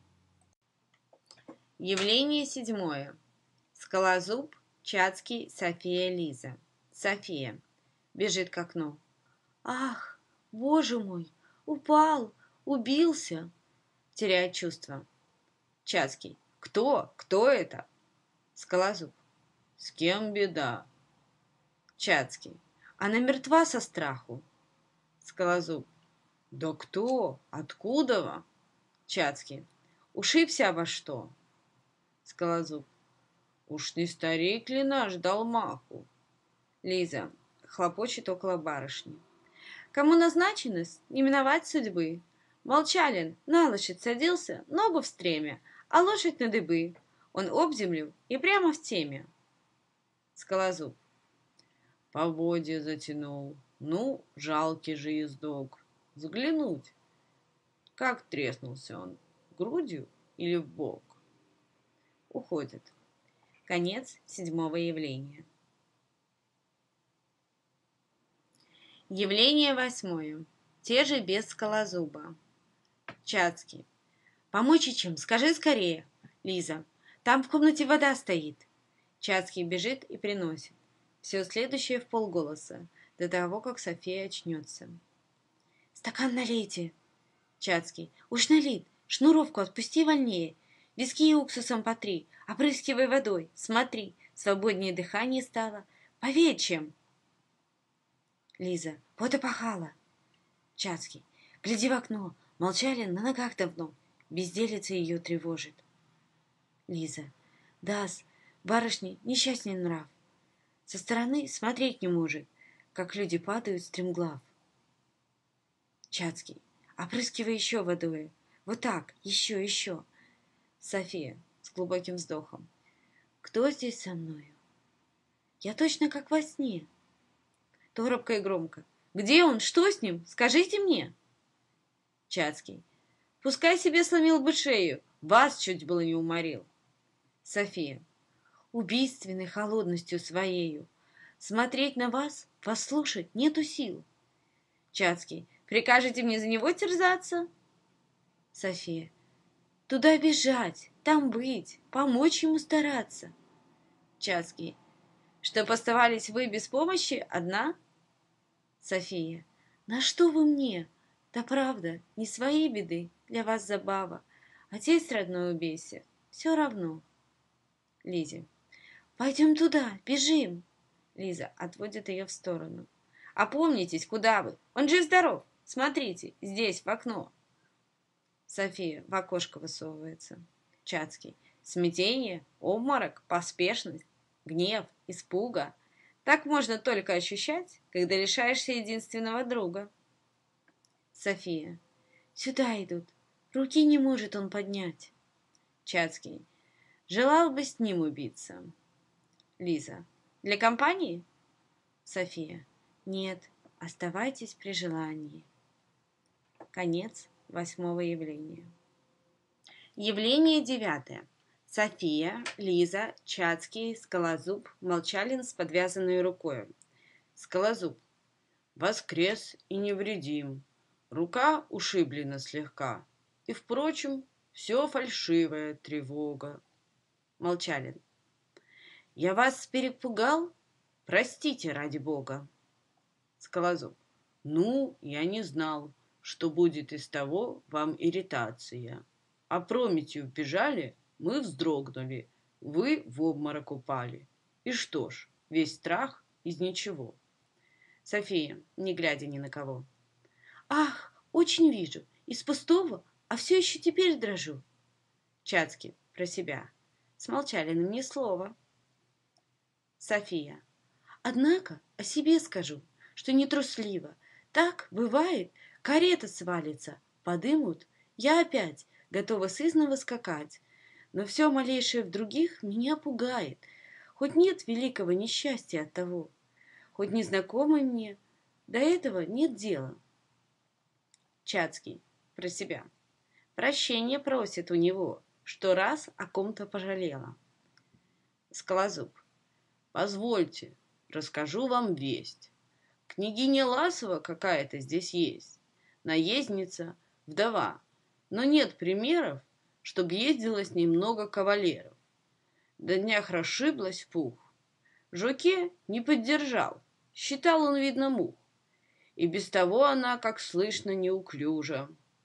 Явление седьмое. Скалозуб, Чацкий, София Лиза. София бежит к окну. Ах, боже мой, упал, убился. Теряет чувство. Чацкий. Кто? Кто это? Скалозуб. С кем беда? Чацкий. Она мертва со страху. Скалозуб. Да кто? Откуда? Чацкий. Ушибся обо что? Скалозуб. Уж не старик ли наш дал маху? Лиза хлопочет около барышни. Кому назначенность, не миновать судьбы. Молчалин на лошадь садился, ногу в стремя, а лошадь на дыбы. Он об землю и прямо в теме. Скалозуб. Поводья затянул. Ну, жалкий же ездок. Взглянуть. Как треснулся он, грудью или в бок? Уходит. Конец седьмого явления. Явление восьмое. Те же без Скалозуба. Чацкий. Помочь и чем? Скажи скорее. Лиза. Там в комнате вода стоит. Чацкий бежит и приносит. Все следующее в полголоса, до того, как София очнется. Стакан налейте. Чацкий. Уж налит. Шнуровку отпусти вольнее. Виски уксусом потри. Опрыскивай водой. Смотри. Свободнее дыхание стало. Повей чем. Лиза. Вот и пахала. Чацкий. Гляди в окно. Молчалин на ногах давно. Безделица ее тревожит. Лиза. Да-с, барышни несчастный нрав. Со стороны смотреть не может, как люди падают стремглав. Чацкий. Опрыскивай еще водой. Вот так, еще, еще. София с глубоким вздохом. Кто здесь со мною? Я точно как во сне. Торопко и громко. Где он? Что с ним? Скажите мне. Чацкий. Пускай себе сломил бы шею, вас чуть было не уморил. София. Убийственной холодностью своею. Смотреть на вас, вас слушать нету сил. Чацкий. Прикажете мне за него терзаться? София. Туда бежать, там быть, помочь ему стараться. Чацкий. Чтоб оставались вы без помощи одна? София. На что вы мне? Да правда, не своей беды, для вас забава. Отец родной убейся, все равно. Лизе. Пойдем туда, бежим. Лиза отводит ее в сторону. Опомнитесь, куда вы? Он жив-здоров. Смотрите, здесь, в окно. София в окошко высовывается. Чацкий. Смятение, обморок, поспешность, гнев, испуга. Так можно только ощущать, когда лишаешься единственного друга. София. Сюда идут. Руки не может он поднять. Чацкий. Желал бы с ним убиться. Лиза. Для компании? София. Нет, оставайтесь при желании. Конец восьмого явления. Явление девятое. София, Лиза, Чацкий, Скалозуб, Молчалин с подвязанной рукой. Скалозуб. Воскрес и невредим. Рука ушиблена слегка. И, впрочем, все фальшивая тревога. Молчалин. Я вас перепугал? Простите, ради бога. Скалозуб. Ну, я не знал, что будет из того вам ирритация. Опрометью бежали, мы вздрогнули, вы в обморок упали. И что ж, весь страх из ничего. София, не глядя ни на кого. Ах, очень вижу, из пустого, а все еще теперь дрожу. Чацкий, про себя. С Молчалиным ни слова. София. Однако о себе скажу, что не трусливо. Так, бывает, карета свалится, подымут, я опять готова сызнова скакать. Но все малейшее в других меня пугает. Хоть нет великого несчастья от того, хоть незнакомый мне, до этого нет дела. Чацкий, про себя. Прощение просит у него, что раз о ком-то пожалела. Скалозуб. Позвольте, расскажу вам весть. Княгиня Ласова какая-то здесь есть, наездница, вдова, но нет примеров, чтоб ездило с ней много кавалеров. До днях расшиблась в пух. Жуке не поддержал, считал он, видно, мух. И без того она, как слышно, неуклюжа.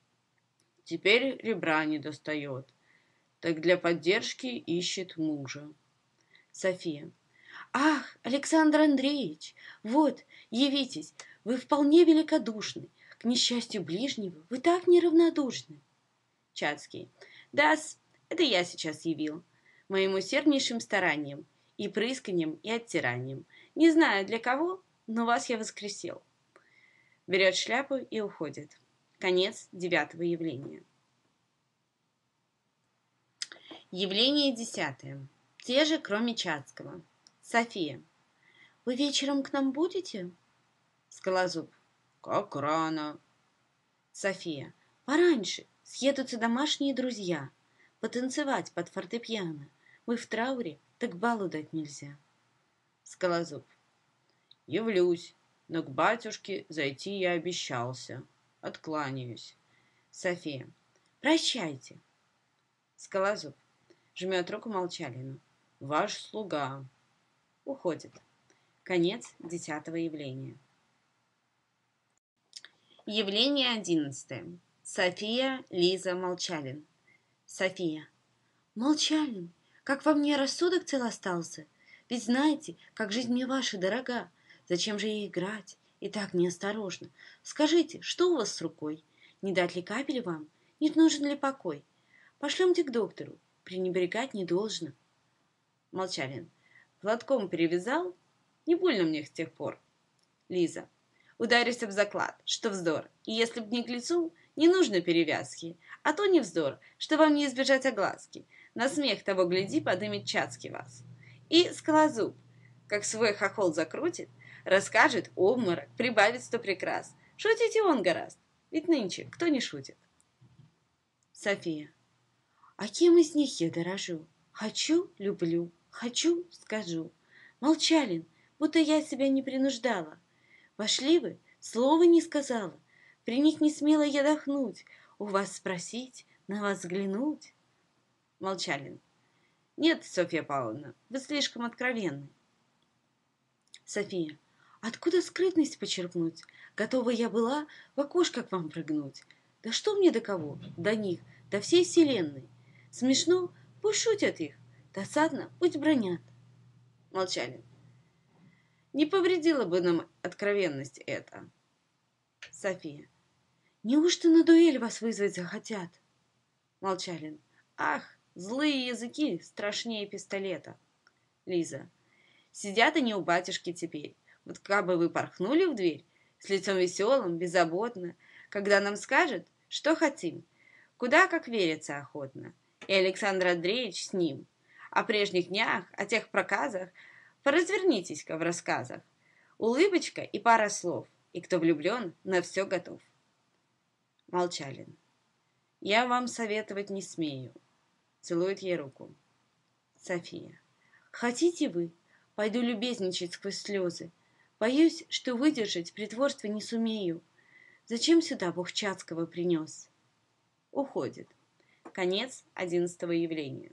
Теперь ребра не достает, так для поддержки ищет мужа. София. Ах, Александр Андреевич, вот, явитесь, вы вполне великодушны. К несчастью ближнего вы так неравнодушны. Чацкий. Да-с, это я сейчас явил. Моим усерднейшим старанием, и прысканием, и оттиранием. Не знаю для кого, но вас я воскресил. Берет шляпу и уходит. Конец девятого явления. Явление десятое. Те же, кроме Чацкого. София. Вы вечером к нам будете? Скалозуб. Как рано. София. Пораньше. Съедутся домашние друзья. Потанцевать под фортепиано. Мы в трауре, так балу дать нельзя. Скалозуб. Явлюсь, но к батюшке зайти я обещался. Откланяюсь. София. Прощайте. Скалозуб. Жмет руку Молчалину. Ваш слуга. Уходит. Конец десятого явления. Явление одиннадцатое. София, Лиза, Молчалин. София. Молчалин, как во мне рассудок цел остался? Ведь знаете, как жизнь мне ваша дорога. Зачем же ей играть? И так неосторожно. Скажите, что у вас с рукой? Не дать ли капель вам? Не нужен ли покой? Пошлемте к доктору. Пренебрегать не должно. Молчалин. Платком перевязал? Не больно мне с тех пор. Лиза. Ударюсь об заклад, что вздор. И если б не к лицу, не нужно перевязки. А то не вздор, что вам не избежать огласки. На смех того гляди, подымет Чацкий вас. И Скалозуб, как свой хохол закрутит, расскажет обморок, прибавит сто прикрас. Шутить и он гораст. Ведь нынче кто не шутит? София. А кем из них я дорожу? Хочу — люблю, хочу — скажу. Молчалин, будто я себя не принуждала. Вошли вы, слова не сказала. При них не смела я дохнуть, у вас спросить, на вас взглянуть. Молчалин. Нет, Софья Павловна, вы слишком откровенны. София. Откуда скрытность почерпнуть? Готова я была в окошко к вам прыгнуть. Да что мне до кого? До них, до всей вселенной. Смешно, пусть шутят их. Досадно, пусть бронят. Молчалин. Не повредила бы нам откровенность эта. София. Неужто на дуэль вас вызвать захотят? Молчалин. Ах, злые языки страшнее пистолета. Лиза. Сидят они у батюшки теперь. Вот как бы вы порхнули в дверь, с лицом веселым, беззаботно, когда нам скажет, что хотим, куда как верится охотно. И Александр Андреевич с ним. О прежних днях, о тех проказах поразвернитесь-ка в рассказах. Улыбочка и пара слов, и кто влюблен, на все готов. Молчалин. Я вам советовать не смею. Целует ей руку. София. Хотите вы? Пойду любезничать сквозь слезы. Боюсь, что выдержать притворство не сумею. Зачем сюда Бог Чацкого принес? Уходит. Конец одиннадцатого явления.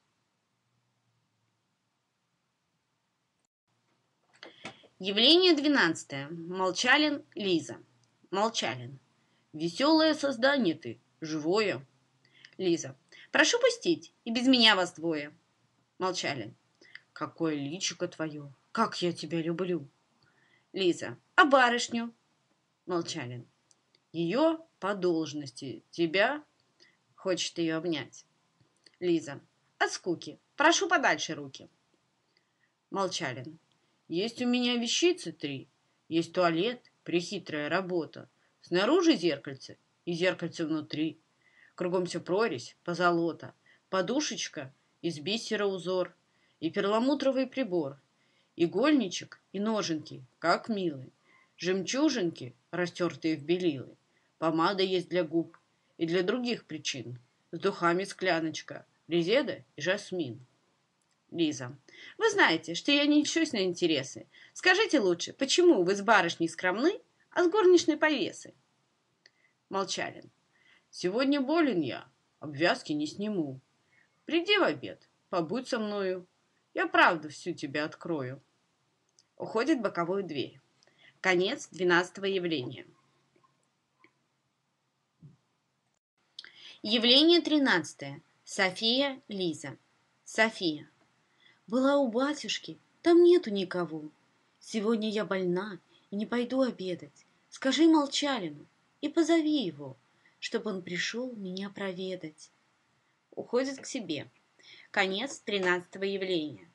Явление двенадцатое. Молчалин, Лиза. Молчалин. Веселое создание ты, живое. Лиза. Прошу пустить, и без меня вас двое. Молчалин. Какое личико твое, как я тебя люблю. Лиза. А барышню? Молчалин. Ее по должности, тебя хочет ее обнять. Лиза. От скуки. Прошу подальше руки. Молчалин. Есть у меня вещицы три. Есть туалет, прехитрая работа. Снаружи зеркальце и зеркальце внутри. Кругом все прорезь, позолота. Подушечка из бисера узор. И перламутровый прибор. Игольничек и ноженки, как милые. Жемчужинки, растертые в белилы. Помада есть для губ и для других причин. С духами скляночка, резеда и жасмин. Лиза. Вы знаете, что я не ищусь на интересы. Скажите лучше, почему вы с барышней скромны, а с горничной повесы? Молчалин. Сегодня болен я, обвязки не сниму. Приди в обед, побудь со мною. Я правду всю тебе открою. Уходит в боковую дверь. Конец двенадцатого явления. Явление тринадцатое. София, Лиза. София. Была у батюшки, там нету никого. Сегодня я больна и не пойду обедать. Скажи Молчалину и позови его, чтобы он пришел меня проведать. Уходит к себе. Конец тринадцатого явления.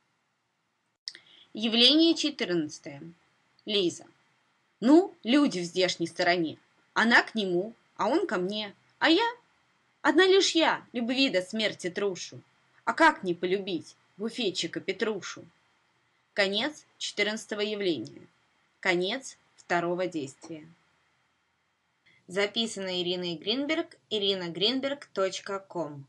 Явление четырнадцатое. Лиза. Ну, люди в здешней стороне. Она к нему, а он ко мне. А я? Одна лишь я любви до смерти трушу. А как не полюбить буфетчика Петрушу? Конец четырнадцатого явления. Конец второго действия. Записано Ириной Гринберг, ирина гринберг точка ком.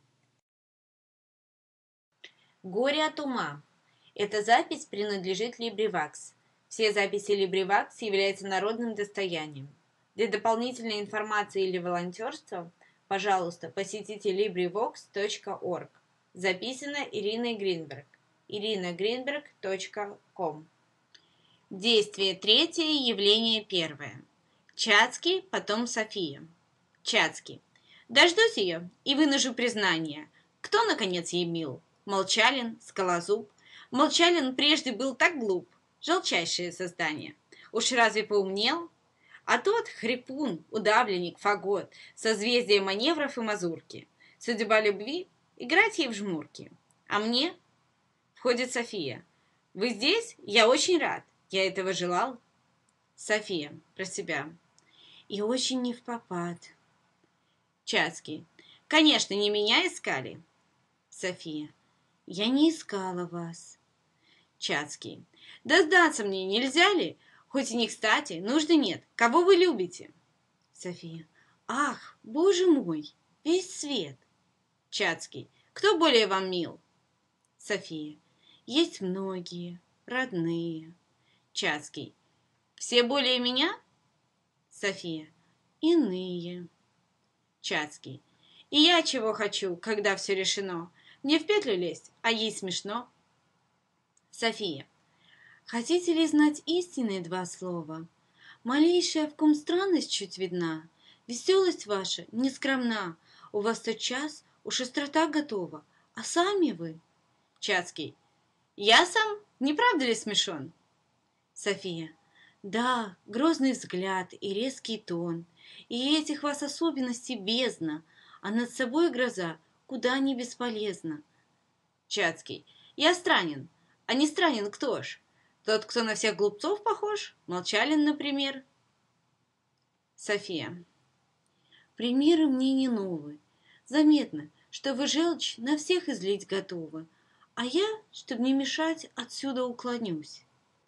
Горе от ума. Эта запись принадлежит LibriVox. Все записи LibriVox являются народным достоянием. Для дополнительной информации или волонтерства, пожалуйста, посетите либривокс точка орг. Записано Ириной Гринберг. ирина гринберг точка ком. Действие третье, явление первое. Чацкий, потом София. Чацкий. Дождусь ее и вынужу признание. Кто, наконец, ей мил? Молчалин, Скалозуб. Молчалин прежде был так глуп. Желчайшее создание. Уж разве поумнел? А тот хрипун, удавленник, фагот, созвездие маневров и мазурки. Судьба любви — играть ей в жмурки. А мне? Входит София. Вы здесь? Я очень рад. Я этого желал. София про себя. И очень не впопад. Чацкий. Конечно, не меня искали. София. Я не искала вас. Чацкий. Да сдаться мне нельзя ли? Хоть и не кстати, нужды нет. Кого вы любите? София. Ах, боже мой, весь свет. Чацкий. Кто более вам мил? София. Есть многие, родные. Чацкий. Все более меня? София. Иные. Чацкий. И я чего хочу, когда все решено? Мне в петлю лезть, а ей смешно. София. Хотите ли знать истинные два слова? Малейшая в ком странность чуть видна, веселость ваша нескромна, у вас тот час уж острота готова, а сами вы... Чацкий. Я сам, не правда ли смешон? София. Да, грозный взгляд и резкий тон, и этих вас особенностей бездна, а над собой гроза куда не бесполезна. Чацкий. Я странен, а не странен кто ж? Тот, кто на всех глупцов похож? Молчалин, например. София. Примеры мне не новые. Заметно, что вы желчь на всех излить готовы, а я, чтоб не мешать, отсюда уклонюсь.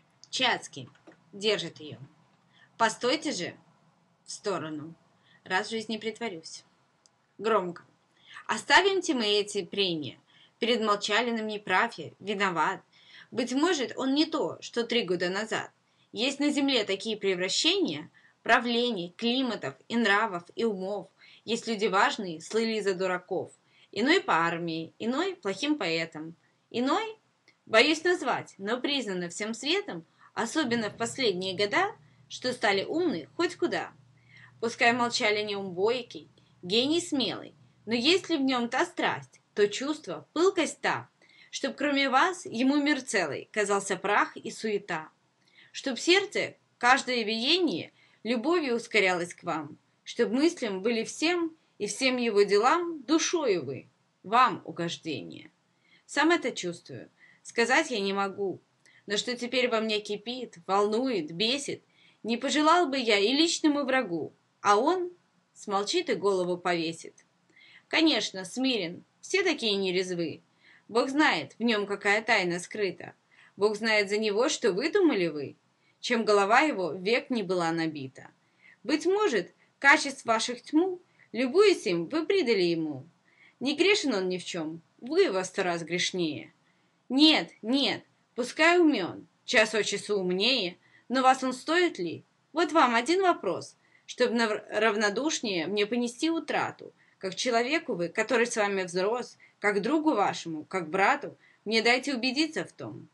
Чацкий держит ее. Постойте же в сторону, раз в жизни притворюсь. Громко. Оставим-те мы эти прения. Перед Молчалиным не прав я, виноват. Быть может, он не то, что три года назад. Есть на земле такие превращения, правлений, климатов и нравов, и умов. Есть люди важные, слыли за дураков. Иной по армии, иной плохим поэтом. Иной, боюсь назвать, но признано всем светом, особенно в последние года, что стали умны хоть куда. Пускай Молчалин ум бойкий, гений смелый, но есть ли в нем та страсть, то чувство, пылкость та, чтоб кроме вас ему мир целый казался прах и суета, чтоб сердце, каждое биение, любовью ускорялось к вам, чтоб мыслям были всем и всем его делам душою вы, вам угождение. Сам это чувствую, сказать я не могу, но что теперь во мне кипит, волнует, бесит, не пожелал бы я и личному врагу, а он смолчит и голову повесит. Конечно, смирен, все такие нерезвы. Бог знает, в нем какая тайна скрыта. Бог знает за него, что выдумали вы, чем голова его век не была набита. Быть может, качеств ваших тьму, любуясь им, вы придали ему. Не грешен он ни в чем, вы во сто раз грешнее. Нет, нет, пускай умен, час от часу умнее, но вас он стоит ли? Вот вам один вопрос, чтобы равнодушнее мне понести утрату, как человеку вы, который с вами взрос, как другу вашему, как брату, мне дайте убедиться в том.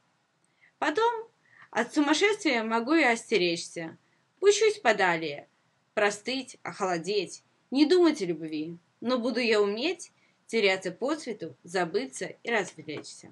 Потом от сумасшествия могу и остеречься. Пущусь подалее, простыть, охолодеть, не думать о любви, но буду я уметь теряться по свету, забыться и развлечься.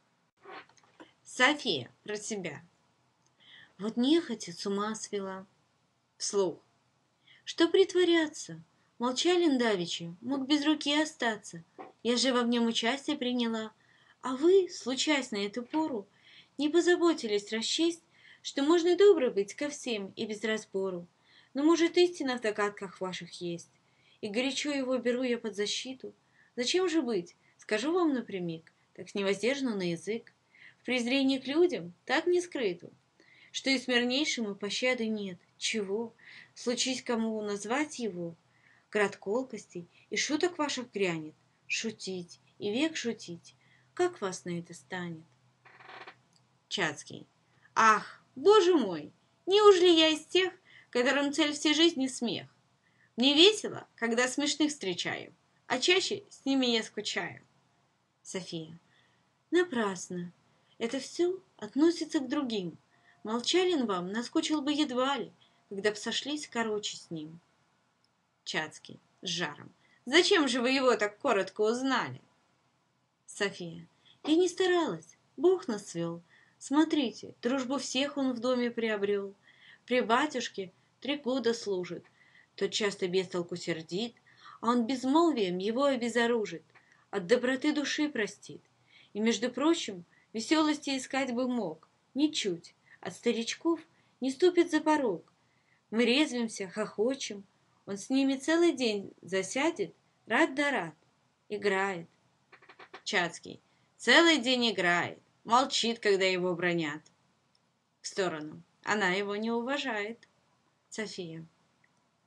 София про себя. Вот нехотя с ума свела. Вслух. Что притворяться? Молчалин давеча мог без руки остаться. Я же во нем участие приняла. А вы, случаясь на эту пору, не позаботились расчесть, что можно добро быть ко всем и без разбору. Но, может, истина в догадках ваших есть. И горячо его беру я под защиту. Зачем же быть? Скажу вам напрямик, так невоздержанно на язык. В презрении к людям так не скрыто, что и смирнейшему пощады нет. Чего? Случись кому назвать его, град колкостей и шуток ваших грянет. Шутить и век шутить. Как вас на это станет? Чацкий. Ах, боже мой! Неужели я из тех, которым цель всей жизни смех? Мне весело, когда смешных встречаю, а чаще с ними я скучаю. София. Напрасно. Это все относится к другим. Молчалин вам наскучил бы едва ли, когда б сошлись короче с ним. Чацкий с жаром. Зачем же вы его так коротко узнали? София. Я не старалась, Бог нас свел. Смотрите, дружбу всех он в доме приобрел. При батюшке три года служит. Тот часто без толку сердит, а он безмолвием его обезоружит, от доброты души простит. И, между прочим, веселости искать бы мог, ничуть, от старичков не ступит за порог. Мы резвимся, хохочем, он с ними целый день засядет, рад да рад, играет. Чацкий. Целый день играет, молчит, когда его бранят. В сторону. Она его не уважает. София.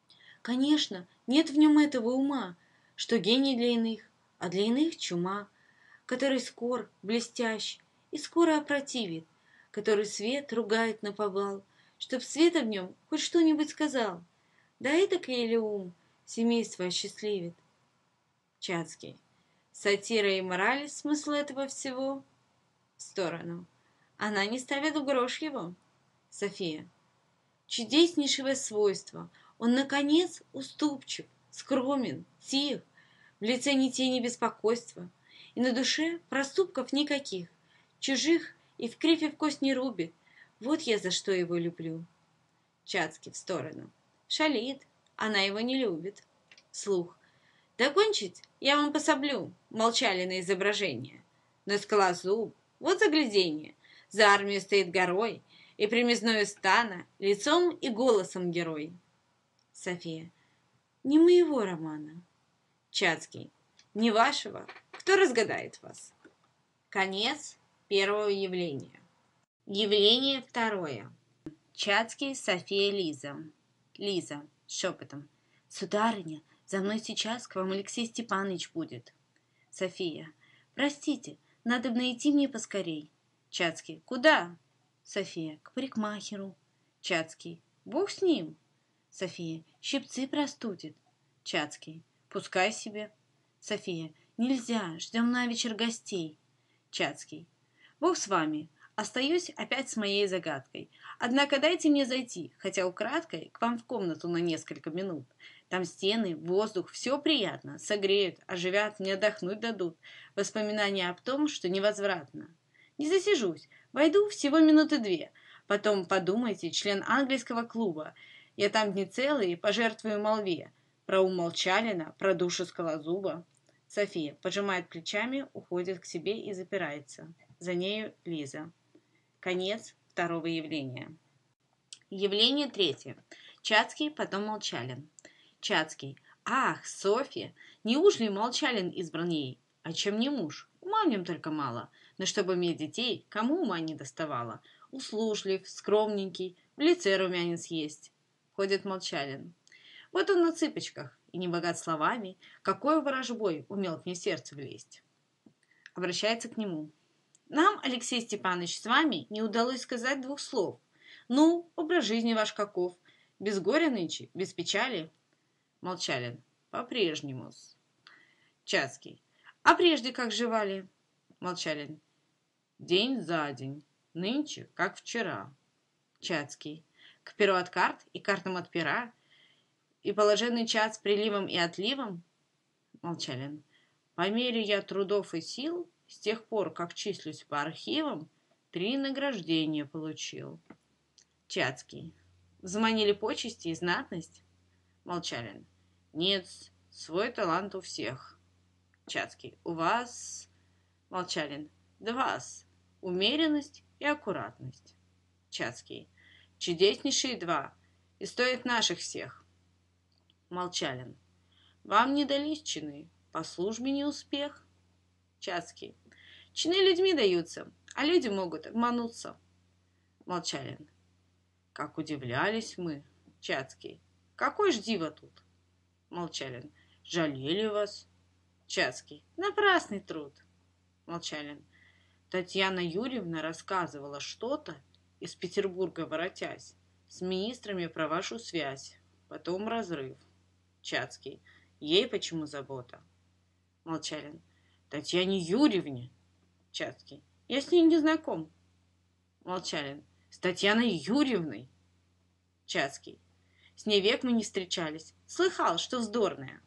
Конечно, нет в нем этого ума, что гений для иных, а для иных чума, который скор, блестящ и скоро опротивит, который свет ругает наповал, чтоб света в нем хоть что-нибудь сказал. Да этак ли ум семейство осчастливит? Чацкий. Сатира и мораль смысл этого всего в сторону. Она не ставит в грош его. София. Чудеснейшего свойства. Он, наконец, уступчив, скромен, тих, в лице ни тени беспокойства, и на душе проступков никаких, чужих и в кривь и в кость не рубит. Вот я за что его люблю. Чацкий в сторону. Шалит, она его не любит. Слух. Докончить я вам пособлю, молчали на изображение. Но скалозуб, вот загляденье, за армией стоит горой, и примезною стана лицом и голосом герой. София. Не моего романа. Чацкий. Не вашего. Кто разгадает вас? Конец первого явления. Явление второе. Чацкий, София, Лиза. Лиза шепотом. Сударыня, за мной сейчас к вам Алексей Степанович будет. София. Простите, надо бы найти мне поскорей. Чацкий. Куда? София. К парикмахеру. Чацкий. Бог с ним. София. Щипцы простудит. Чацкий. Пускай себе. София. Нельзя, ждем на вечер гостей. Чацкий. Бог с вами. Остаюсь опять с моей загадкой. Однако дайте мне зайти, хотя украдкой, к вам в комнату на несколько минут. Там стены, воздух, все приятно, согреют, оживят, мне отдохнуть дадут. Воспоминания об том, что невозвратно. Не засижусь, войду всего минуты две. Потом подумайте, член английского клуба. Я там дни целые пожертвую молве. Про ум Молчалина, про душу Скалозуба. София пожимает плечами, уходит к себе и запирается. За нею Лиза. Конец второго явления. Явление третье. Чацкий, потом Молчалин. Чацкий. Ах, Софья, неужели Молчалин избран ей? А чем не муж? Ума в нем только мало. Но чтобы иметь детей, кому ума не доставало? Услужлив, скромненький, в лице румянец есть. Ходит Молчалин. Вот он на цыпочках и не богат словами, какой ворожбой умел к мне сердце влезть. Обращается к нему. Нам, Алексей Степанович, с вами не удалось сказать двух слов. Ну, образ жизни ваш каков? Без горя нынче, без печали? Молчалин. По-прежнему-с. Чацкий. А прежде как живали? Молчалин. День за день. Нынче, как вчера. Чацкий. К перу от карт и картам от пера? И положенный час с приливом и отливом? Молчалин. По мере я трудов и сил, с тех пор, как числюсь по архивам, три награждения получил. Чацкий. Заманили почести и знатность? Молчалин. Нет, свой талант у всех. Чацкий. У вас... Молчалин. Да вас. Умеренность и аккуратность. Чацкий. Чудеснейшие два. И стоят наших всех. Молчалин. Вам не дались чины. По службе не успех. Чацкий. Чины людьми даются, а люди могут обмануться. Молчалин. Как удивлялись мы. Чацкий. Какой ж диво тут? Молчалин. Жалели вас. Чацкий. Напрасный труд. Молчалин. Татьяна Юрьевна рассказывала что-то, из Петербурга воротясь, с министрами про вашу связь. Потом разрыв. Чацкий. Ей почему забота? Молчалин. Татьяне Юрьевне. Чацкий. Я с ней не знаком. Молчалин. С Татьяной Юрьевной. Чацкий. С ней век мы не встречались. Слыхал, что вздорная.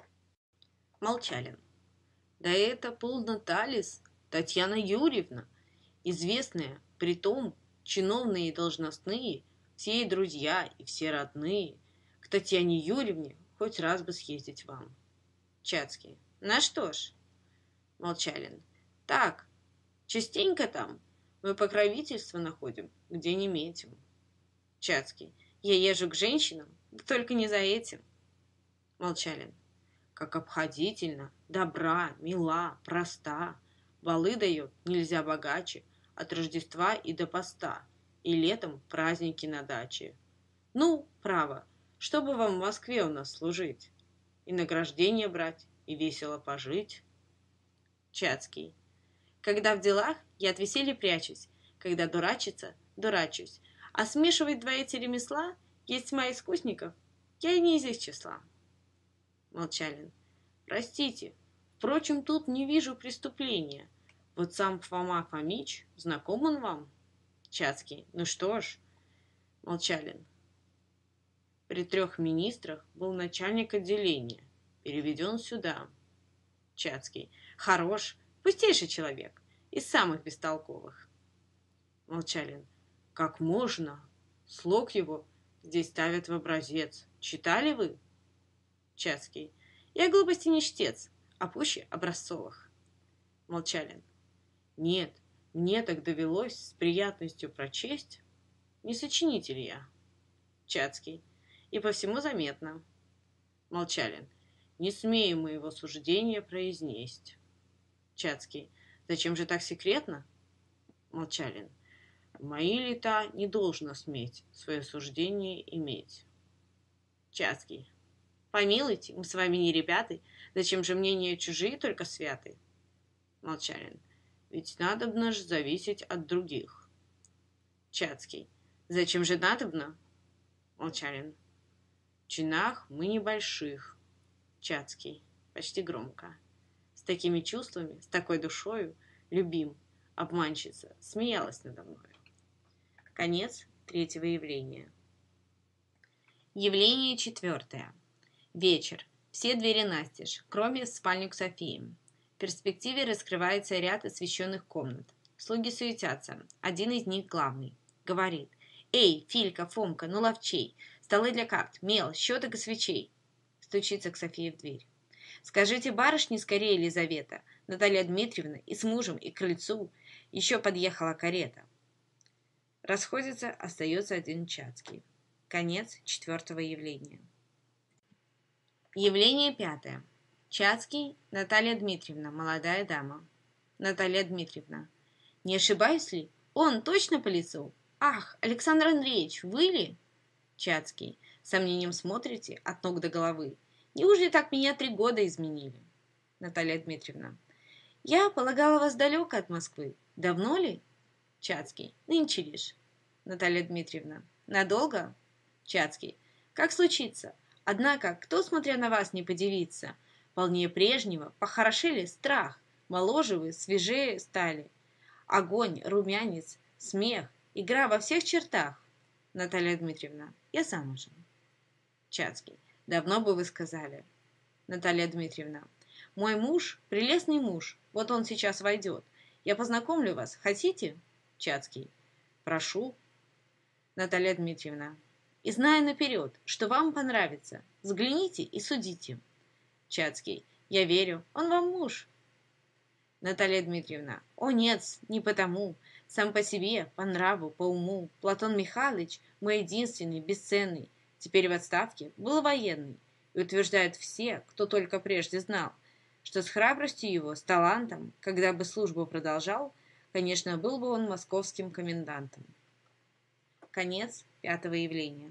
Молчалин. Да это полноталис Татьяна Юрьевна, известная, притом чиновные и должностные, все ей друзья и все родные. К Татьяне Юрьевне хоть раз бы съездить вам. Чацкий. На что ж? Молчалин. Так, частенько там. Мы покровительство находим, где не метим. Чацкий. Я езжу к женщинам, да только не за этим. Молчалин. Как обходительно, добра, мила, проста. Балы дает нельзя богаче, от Рождества и до поста, и летом праздники на даче. Ну, право, чтобы вам в Москве у нас служить, и награждение брать, и весело пожить. Чацкий. Когда в делах, я от веселья прячусь, когда дурачиться, дурачусь, а смешивать два эти ремесла есть тьма искусников, я и не из их числа. Молчалин. Простите, впрочем, тут не вижу преступления. Вот сам Фома Фомич, знаком он вам? Чацкий. Ну что ж. Молчалин. При трех министрах был начальник отделения. Переведен сюда. Чацкий. Хорош, пустейший человек, из самых бестолковых. Молчалин. Как можно? Слог его здесь ставят в образец. Читали вы? Чацкий. Я глупости не чтец, а пуще образцовых. Молчалин. Нет, мне так довелось с приятностью прочесть. Не сочинитель я. Чацкий. И по всему заметно. Молчалин. Не смею моего суждения произнесть. Чацкий. Зачем же так секретно? Молчалин. Мои лета не должно сметь свое суждение иметь. Чацкий. Помилуйте, мы с вами не ребята, зачем же мнения чужие только святы? Молчалин. Ведь надобно ж зависеть от других. Чацкий. Зачем же надобно? Молчалин. В чинах мы небольших. Чацкий. Почти громко. С такими чувствами, с такой душою, любим, обманщица, смеялась надо мной. Конец третьего явления. Явление четвертое. Вечер. Все двери настежь, кроме спальни к Софии. В перспективе раскрывается ряд освещенных комнат. Слуги суетятся. Один из них главный. Говорит. «Эй, Филька, Фомка, ну ловчей! Столы для карт, мел, щеток и свечей!» Стучится к Софии в дверь. «Скажите барышне скорее, Елизавета, Наталья Дмитриевна, и с мужем, и к крыльцу. Еще подъехала карета». Расходится, остается один Чацкий. Конец четвертого явления. Явление пятое. Чацкий, Наталья Дмитриевна, молодая дама. Наталья Дмитриевна. Не ошибаюсь ли? Он точно по лицу? Ах, Александр Андреевич, вы ли? Чацкий. С сомнением смотрите от ног до головы. Неужели так меня три года изменили? Наталья Дмитриевна. Я полагала вас далеко от Москвы. Давно ли? Чацкий. Нынче лишь. Наталья Дмитриевна. Надолго? Чацкий. Как случится? Однако, кто, смотря на вас, не подивится? Полнее прежнего, похорошели страх, моложе вы, свежее стали. Огонь, румянец, смех, игра во всех чертах. Наталья Дмитриевна. Я замужем. Чацкий. Давно бы вы сказали. Наталья Дмитриевна. Мой муж, прелестный муж, вот он сейчас войдет. Я познакомлю вас. Хотите? Чацкий. Прошу. Наталья Дмитриевна. И зная наперед, что вам понравится, взгляните и судите. Чацкий. Я верю, он вам муж. Наталья Дмитриевна. О нет, не потому. Сам по себе, по нраву, по уму. Платон Михайлович, мой единственный, бесценный, теперь в отставке, был военный. И утверждают все, кто только прежде знал, что с храбростью его, с талантом, когда бы службу продолжал, конечно, был бы он московским комендантом. Конец пятого явления.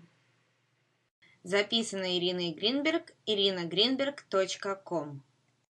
Записано Ириной Гринберг, ирина гринберг точка ком.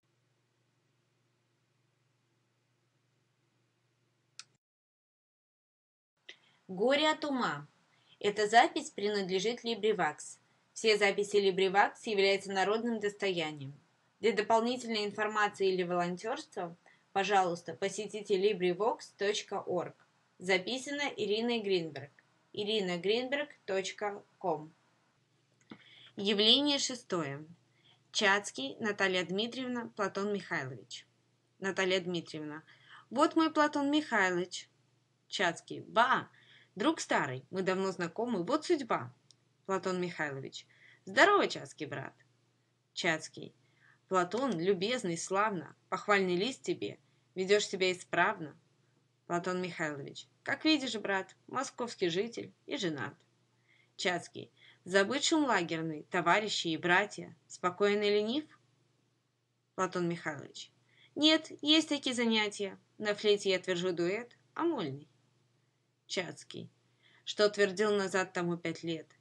Горе от ума. Эта запись принадлежит LibriVox. Все записи LibriVox являются народным достоянием. Для дополнительной информации или волонтерства, пожалуйста, посетите либривокс точка орг. Записано Ириной Гринберг. ирина гринберг точка ком. Явление шестое. Чацкий, Наталья Дмитриевна, Платон Михайлович. Наталья Дмитриевна. Вот мой Платон Михайлович. Чацкий. Ба! Друг старый, мы давно знакомы, вот судьба. Платон Михайлович. Здорово, Чацкий, брат. Чацкий. Платон, любезный, славно, похвальный лист тебе, ведешь себя исправно. Платон Михайлович. Как видишь, брат, московский житель и женат. Чацкий. Забыть шум лагерный, товарищи и братья, спокоен и ленив? Платон Михайлович. Нет, есть такие занятия. На флейте я твержу дуэт, а мольный. Чацкий. Что твердил назад тому пять лет.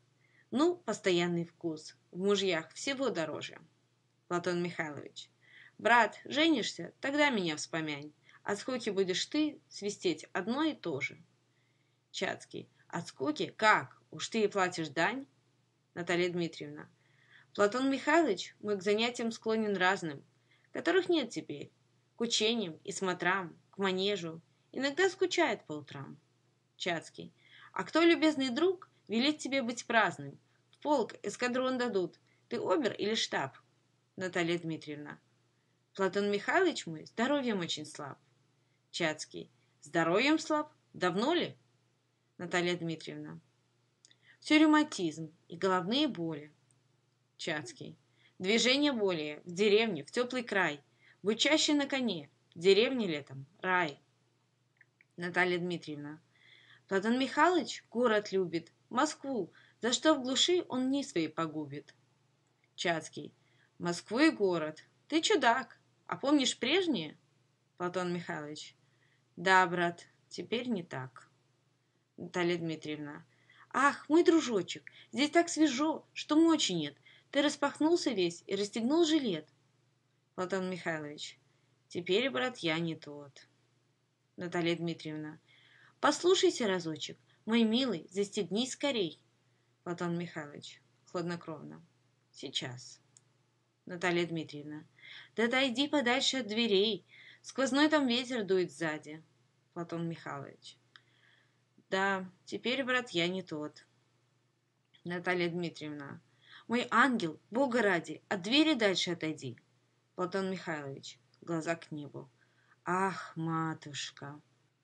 Ну, постоянный вкус. В мужьях всего дороже. Платон Михайлович. Брат, женишься? Тогда меня вспомянь. От скуки будешь ты свистеть одно и то же. Чацкий. От скуки? Как? Уж ты и платишь дань? Наталья Дмитриевна. Платон Михайлович, мы к занятиям склонен разным, которых нет теперь. К учениям и смотрам, к манежу. Иногда скучает по утрам. Чацкий. А кто, любезный друг, велит тебе быть праздным? В полк эскадрон дадут. Ты обер или штаб? Наталья Дмитриевна. Платон Михайлович мой здоровьем очень слаб. Чацкий. Здоровьем слаб? Давно ли? Наталья Дмитриевна. Все ревматизм и головные боли. Чацкий. Движение более. В деревне, в теплый край. Будь чаще на коне. В деревне летом. Рай. Наталья Дмитриевна. Платон Михайлович город любит. Москву. За что в глуши он дни свои погубит. Чацкий. Москву и город. Ты чудак. А помнишь прежнее? Платон Михайлович. Да, брат, теперь не так. Наталья Дмитриевна. Ах, мой дружочек, здесь так свежо, что мочи нет. Ты распахнулся весь и расстегнул жилет. Платон Михайлович. Теперь, брат, я не тот. Наталья Дмитриевна. Послушайся разочек, мой милый, застегнись скорей. Платон Михайлович. Хладнокровно. Сейчас. Наталья Дмитриевна. Да отойди подальше от дверей. Сквозной там ветер дует сзади. Платон Михайлович. Да, теперь, брат, я не тот. Наталья Дмитриевна. Мой ангел, Бога ради, от двери дальше отойди. Платон Михайлович. Глаза к небу. Ах, матушка.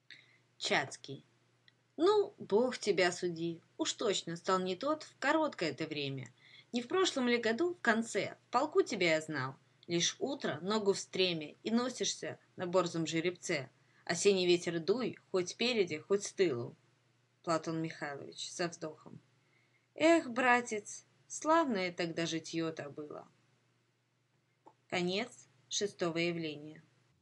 Чацкий. Ну, Бог тебя суди. Уж точно стал не тот в короткое это время. Не в прошлом ли году, в конце, в полку тебя я знал. Лишь утро, ногу в стреме, и носишься на борзом жеребце. Осенний ветер дуй, хоть спереди, хоть с тылу. Платон Михайлович со вздохом. Эх, братец, славное тогда житье-то было. Конец шестого явления.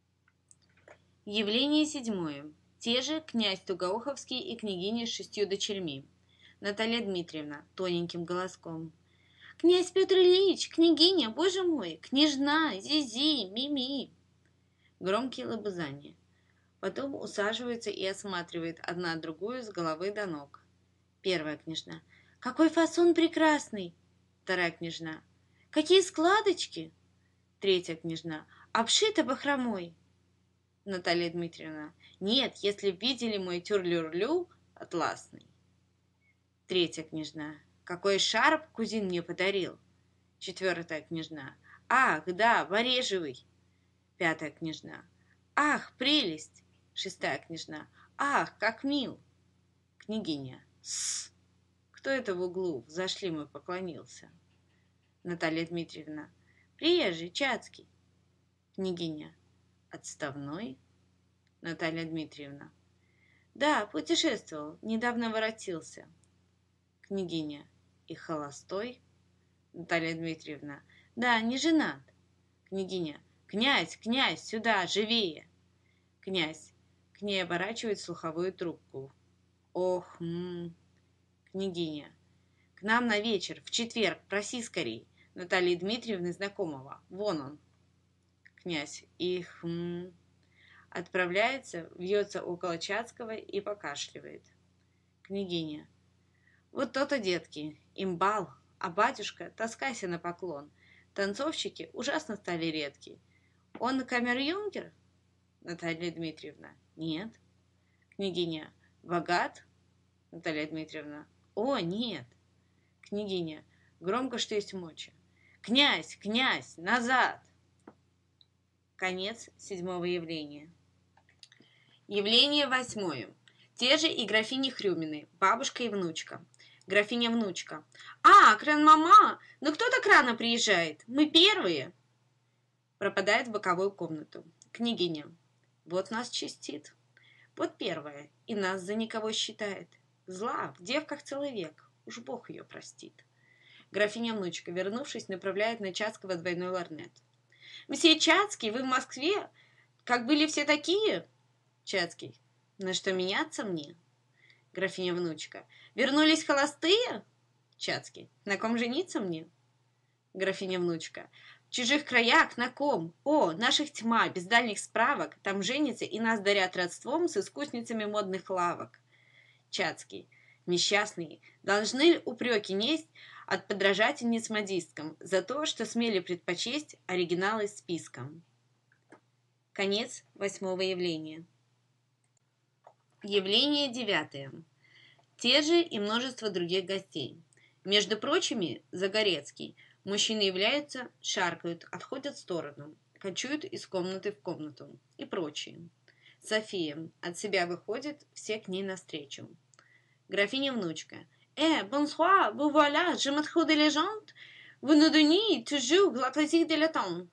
Явление седьмое. Те же князь Тугоуховский и княгиня с шестью дочерьми. Наталья Дмитриевна тоненьким голоском. «Князь Петр Ильич, княгиня, боже мой, княжна, Зизи, Мими!» Громкие лобызания. Потом усаживается и осматривает одна другую с головы до ног. Первая княжна. «Какой фасон прекрасный!» Вторая княжна. «Какие складочки!» Третья княжна. «Обшита бахромой!» Наталья Дмитриевна. «Нет, если б видели мой тюрлюрлю атласный!» Третья княжна. «Какой шарп кузин мне подарил!» Четвертая княжна. «Ах, да, барежевый!» Пятая княжна. «Ах, прелесть!» Шестая княжна. «Ах, как мил!» Княгиня. «Сс! Кто это в углу? Взошли мы, поклонился!» Наталья Дмитриевна. «Приезжий, Чацкий!» Княгиня. «Отставной?» Наталья Дмитриевна. «Да, путешествовал, недавно воротился». Княгиня. «И холостой?» Наталья Дмитриевна. «Да, не женат». Княгиня. «Князь, князь, сюда, живее!» Князь. К ней оборачивает слуховую трубку. «Ох, м-м». Княгиня. «К нам на вечер, в четверг, проси скорей. Натальи Дмитриевны знакомого. Вон он». Князь. «Их, м-м». Отправляется, вьется около Чацкого и покашливает. Княгиня. «Вот то-то, детки, им бал, а батюшка, таскайся на поклон. Танцовщики ужасно стали редки. Он камер-юнкер?» Наталья Дмитриевна. «Нет». Княгиня. «Богат?» Наталья Дмитриевна. «О, нет». Княгиня. Громко, что есть мочи. «Князь, князь, назад!» Конец седьмого явления. Явление восьмое. Те же и графини Хрюмины, бабушка и внучка. Графиня-внучка. «А, кран-мама, ну кто так рано приезжает? Мы первые!» Пропадает в боковую комнату. Княгиня. «Вот нас чистит. Вот первая, и нас за никого считает. Зла, в девках целый век. Уж Бог ее простит». Графиня-внучка, вернувшись, направляет на Чацкого двойной лорнет. «Мсье Чацкий, вы в Москве? Как были все такие?» Чацкий. «На что меняться мне?» Графиня-внучка. «Вернулись холостые?» Чацкий. На ком жениться мне? Графиня-внучка. В чужих краях на ком? О, наших тьма, без дальних справок. Там женятся и нас дарят родством с искусницами модных лавок. Чацкий. Несчастные, должны ли упреки несть от подражательниц модисткам за то, что смели предпочесть оригиналы списком? Конец восьмого явления. Явление девятое. Те же и множество других гостей. Между прочими, Загорецкий. Мужчины являются, шаркают, отходят в сторону, кочуют из комнаты в комнату и прочие. София от себя выходит, все к ней навстречу. Графиня-внучка. «Eh, bonsoir, vous voilà, je me trouve de légende, vous nous donnez toujours la classique de l'attente».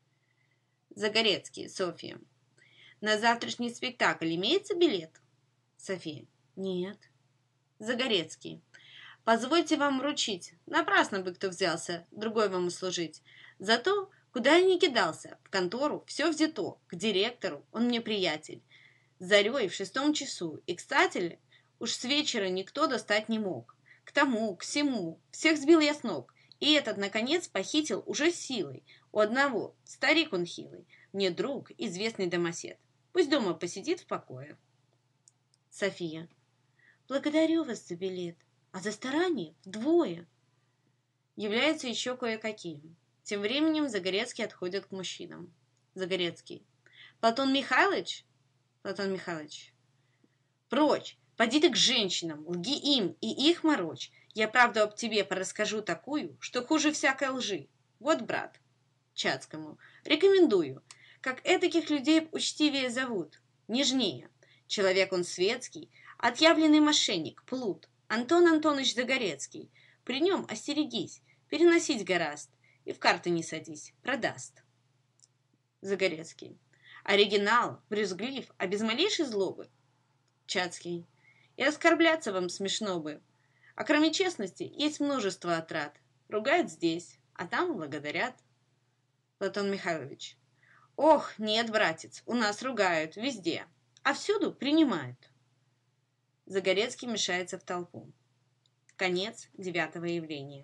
Загорецкий, Софья. На завтрашний спектакль имеется билет? София. Нет. Загорецкий. Позвольте вам вручить. Напрасно бы кто взялся, другой вам услужить. Зато, куда я ни кидался, в контору все взято, к директору, он мне приятель. Зарей в шестом часу, и, кстати, уж с вечера никто достать не мог. К тому, к сему, всех сбил я с ног. И этот, наконец, похитил уже силой. У одного, старик он хилый, мне друг, известный домосед. Пусть дома посидит в покое. София. Благодарю вас за билет, а за старание вдвое. Являются еще кое-какие. Тем временем Загорецкий отходит к мужчинам. Загорецкий. Платон Михайлович? Платон Михайлович. Прочь! Поди ты к женщинам, лги им и их морочь. Я правду об тебе порасскажу такую, что хуже всякой лжи. Вот, брат, Чацкому, рекомендую, как этаких людей учтивее зовут, нежнее. Человек он светский, отъявленный мошенник, плут, Антон Антонович Загорецкий. При нем остерегись, переносить гораст, и в карты не садись, продаст. Загорецкий. Оригинал, брюзглив, а без малейшей злобы. Чацкий. И оскорбляться вам смешно бы. А кроме честности есть множество отрад. Ругают здесь, а там благодарят. Платон Михайлович. Ох, нет, братец, у нас ругают везде, а всюду принимают. Загорецкий мешается в толпу. Конец девятого явления.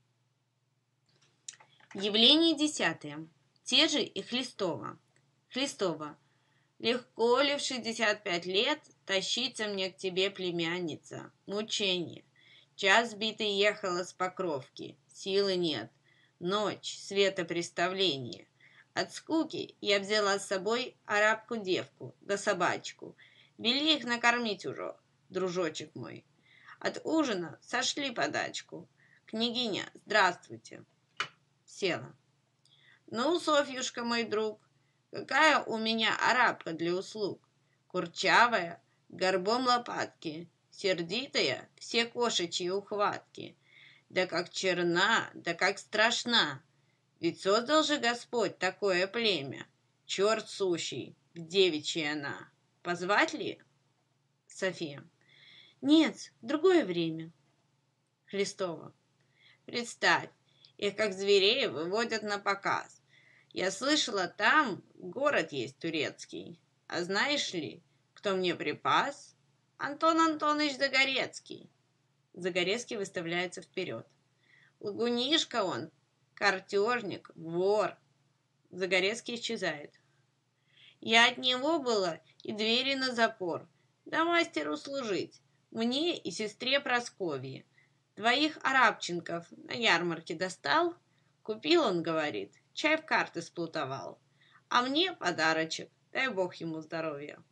Явление десятое. Те же и Хлестова. Хлестова. Легко ли в шестьдесят пять лет тащиться мне к тебе, племянница? Мучение. Час битый ехала с Покровки. Силы нет. Ночь, светопреставление. От скуки я взяла с собой арабку-девку да собачку. Вели их накормить уже, дружочек мой. От ужина сошли подачку. Княгиня, здравствуйте. Села. Ну, Софьюшка, мой друг, какая у меня арабка для услуг? Курчавая, горбом лопатки, сердитая, все кошачьи ухватки. Да как черна, да как страшна. Ведь создал же Господь такое племя. Черт сущий, в девичьей она. Позвать ли? София. Нет, в другое время. Хлестова. Представь, их как зверей выводят на показ. Я слышала, там город есть турецкий. А знаешь ли, кто мне припас? Антон Антонович Загорецкий. Загорецкий выставляется вперед. Лгунишка он, картежник, вор. Загорецкий исчезает. Я от него была и двери на запор. Да мастеру служить. Мне и сестре Прасковье. Двоих арабченков на ярмарке достал. Купил он, говорит, чай в карты сплутовал. А мне подарочек, дай бог ему здоровья.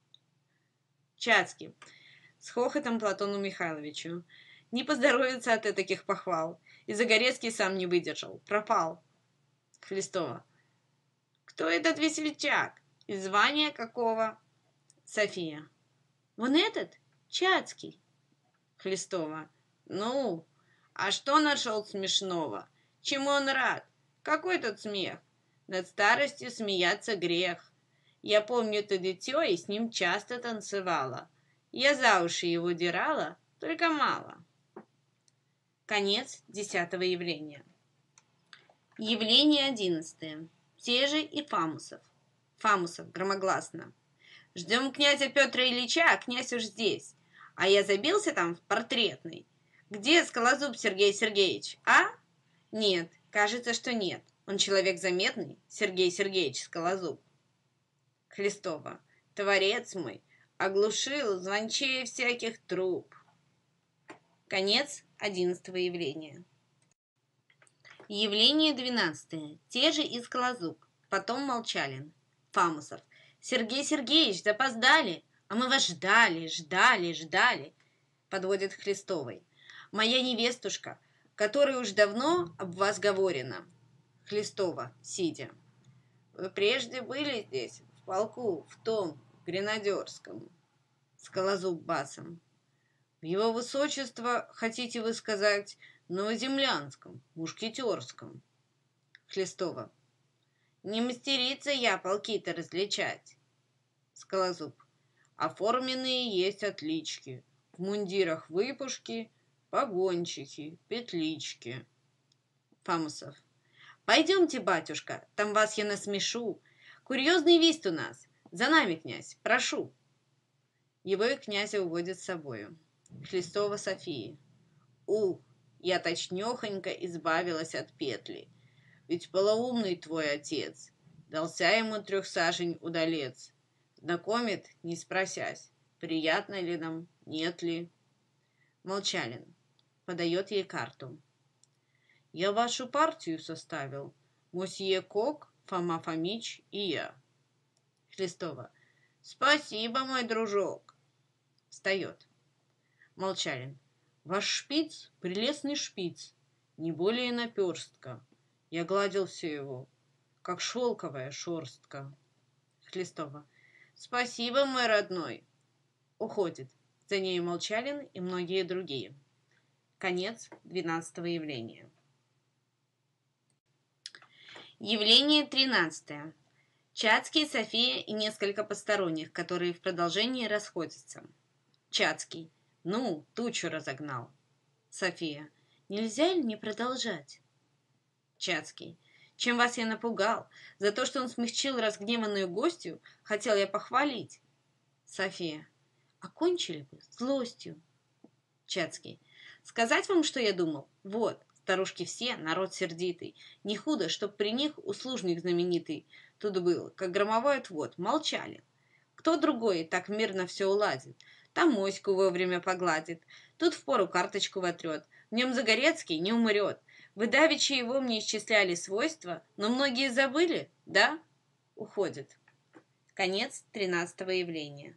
Чацкий. С хохотом Платону Михайловичу. Не поздоровится от таких похвал. И Загорецкий сам не выдержал. Пропал. Хлестова. Кто этот весельчак? И звания какого? София. Вон этот? Чацкий. Хлестова. Ну, а что нашел смешного? Чему он рад? Какой тут смех? Над старостью смеяться грех. Я помню то дитё и с ним часто танцевала. Я за уши его дирала, только мало. Конец десятого явления. Явление одиннадцатое. Те же и Фамусов. Фамусов громогласно. Ждем князя Петра Ильича, а князь уж здесь. А я забился там в портретный. Где Скалозуб Сергей Сергеевич, а? Нет, кажется, что нет. Он человек заметный, Сергей Сергеевич Скалозуб. Хлестова. Творец мой, оглушил звончее всяких труб. Конец одиннадцатого явления. Явление двенадцатое. Те же и Скалозуб. Потом Молчалин. Фамусов. Сергей Сергеевич, запоздали, а мы вас ждали, ждали, ждали. Подводит к Хлестовой. Моя невестушка, которой уж давно об вас говорено. Хлестова, сидя. Вы прежде были здесь, в полку, в том, гренадерском. Скалозуб басом. В его высочество, хотите вы сказать, новоземлянском, мушкетерском. Хлестова. Не мастерица я полки-то различать. Скалозуб. Оформленные есть отлички. В мундирах выпушки, погончики, петлички. Фамусов. Пойдемте, батюшка, там вас я насмешу. Курьезный вист у нас. За нами, князь, прошу. Его и князя уводят с собою. Хлестова Софии. У, я точнёхонько избавилась от петли. Ведь полоумный твой отец. Дался ему трехсажень удалец. Знакомит, не спросясь, приятно ли нам, нет ли. Молчалин. Подает ей карту. Я вашу партию составил. Мосье Кок, Фома Фомич и я. Хлестова. Спасибо, мой дружок. Встает. Молчалин. Ваш шпиц — прелестный шпиц, не более наперстка. Я гладил все его, как шелковая шерстка. Хлестова. Спасибо, мой родной. Уходит. За ней Молчалин и многие другие. Конец двенадцатого явления. Явление тринадцатое. Чацкий, София и несколько посторонних, которые в продолжении расходятся. Чацкий. Ну, тучу разогнал. София. Нельзя ли не продолжать? Чацкий. Чем вас я напугал? За то, что он смягчил разгневанную гостью, хотел я похвалить. София. Окончили бы злостью. Чацкий. Сказать вам, что я думал? Вот, старушки все, народ сердитый. Не худо, чтоб при них услужник знаменитый тут был, как громовой отвод, молчали. Кто другой так мирно все уладит? Там моську вовремя погладит, тут впору карточку вотрет. В нем Загорецкий не умрет. Вы давеча его мне исчисляли свойства, но многие забыли, да? Уходит. Конец тринадцатого явления.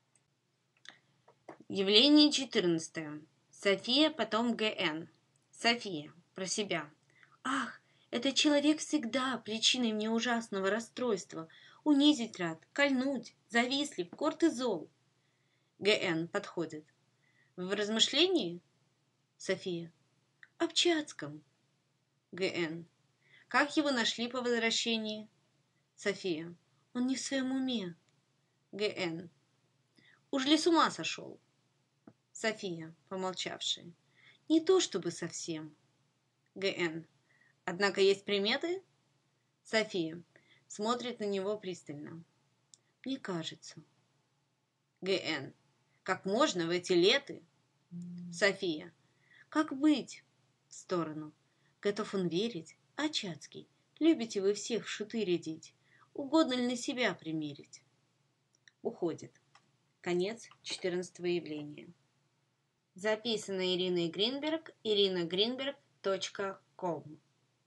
Явление четырнадцатое. София, потом Г Н София. Про себя. Ах, этот человек всегда причиной мне ужасного расстройства. Унизить рад, кольнуть, завистлив, горд и зол. Г Н подходит. В размышлении? София. Об Чацком. Г Н Как его нашли по возвращении? София. Он не в своем уме. Г Н Уж ли с ума сошел? София, помолчавшая. Не то чтобы совсем. Г Н Однако есть приметы? София смотрит на него пристально. Мне кажется. Г Н Как можно в эти леты? София. Как быть? В сторону. Готов он верить? А Чацкий? Любите вы всех в шуты рядить? Угодно ли на себя примерить? Уходит. Конец четырнадцатого явления. Записано Ириной Гринберг, ирина гринберг точка ком.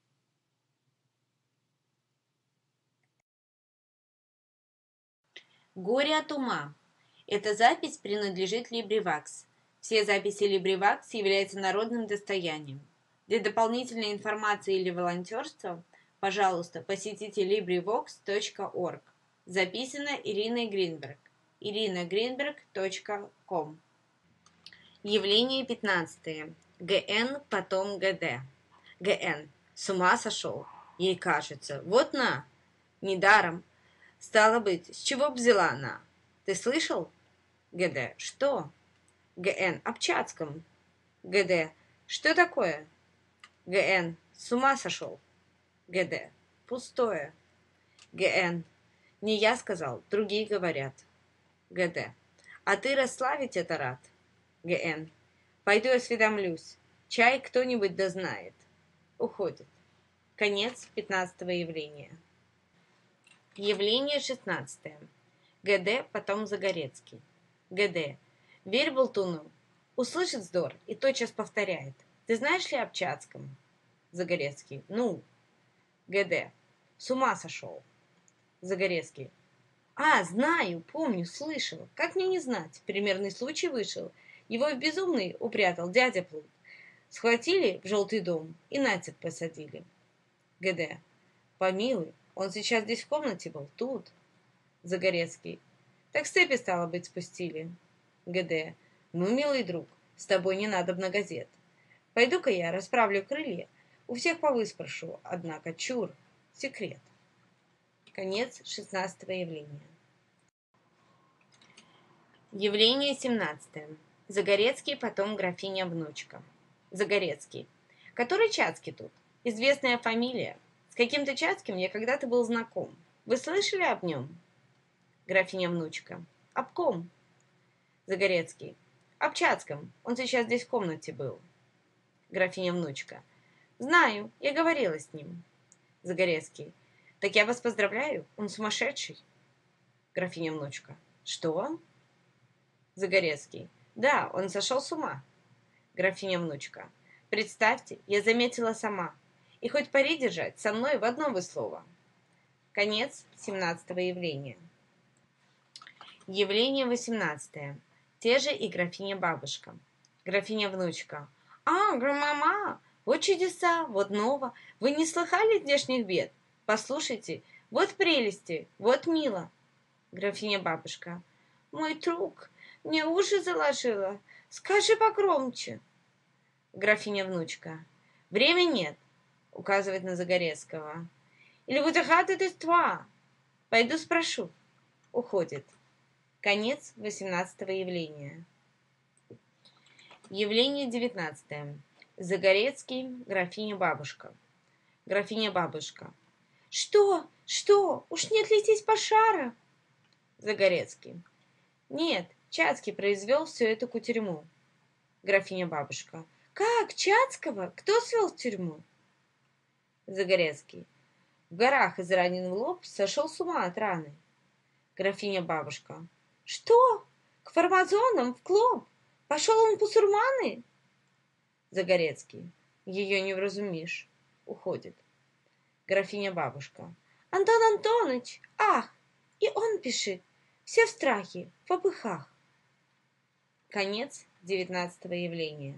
Горе от ума. Эта запись принадлежит LibriVox. Все записи LibriVox являются народным достоянием. Для дополнительной информации или волонтерства, пожалуйста, посетите либривокс точка орг. Записано Ириной Гринберг. ирина гринберг точка ком. Явление пятнадцатое. Г Н, потом Г Д. Г Н С ума сошел? Ей кажется. Вот на. Недаром. Стало быть, с чего б взяла она? Ты слышал? Г Д Что? Г Н Об Чацком. Г Д Что такое? Г Н С ума сошел? Г Д Пустое. Г Н Не я сказал, другие говорят. Г Д А ты расславить это рад? Г Н Пойду осведомлюсь. Чай кто-нибудь да знает. Уходит. Конец пятнадцатого явления. Явление шестнадцатое. ГД, потом Загорецкий. ГД. Верь болтуну. Услышит вздор и тотчас повторяет. Ты знаешь ли об Чацком? Загорецкий. Ну. ГД. С ума сошел. Загорецкий. А, знаю, помню, слышал. Как мне не знать? Примерный случай вышел. Его в безумный упрятал дядя Плут. Схватили в желтый дом и на цепь посадили. ГД. Помилуй, он сейчас здесь в комнате был, тут. Загорецкий. Так с цепи, стало быть, спустили. ГД. Ну, милый друг, с тобой не надо на газет. Пойду-ка я расправлю крылья. У всех повыспрошу, однако, чур, секрет. Конец шестнадцатого явления. Явление семнадцатое. Загорецкий, потом графиня-внучка. Загорецкий. Который Чацкий тут? Известная фамилия. С каким-то Чацким я когда-то был знаком. Вы слышали об нем? Графиня-внучка. Об ком? Загорецкий. Об Чацком. Он сейчас здесь в комнате был. Графиня-внучка. Знаю, я говорила с ним. Загорецкий. Так я вас поздравляю, он сумасшедший. Графиня-внучка. Что? Загорецкий. Да, он сошел с ума. Графиня-внучка. Представьте, я заметила сама. И хоть пари держать, со мной в одно вы слово. Конец семнадцатого явления. Явление восемнадцатое. Те же и графиня-бабушка. Графиня-внучка. А, громама, вот чудеса, вот ново. Вы не слыхали здешних бед? Послушайте, вот прелести, вот мило. Графиня-бабушка. Мой друг, мне уши заложило. Скажи погромче. Графиня-внучка. Время нет, указывает на Загорецкого. Или вы рады дества? Пойду спрошу. Уходит. Конец восемнадцатого явления. Явление девятнадцатое. Загорецкий, графиня-бабушка. Графиня-бабушка. Что? Что? Уж нет ли здесь пожара? Загорецкий. Нет, Чацкий произвел всю эту кутерьму. Графиня-бабушка. Как? Чацкого? Кто свел в тюрьму? Загорецкий. В горах изранен в лоб, сошел с ума от раны. Графиня-бабушка. Что? К фармазонам, в клуб? Пошел он в бусурманы? Загорецкий. Ее не вразумишь. Уходит. Графиня-бабушка. Антон Антоныч, ах, и он пишет. Все в страхе, в попыхах. Конец девятнадцатого явления.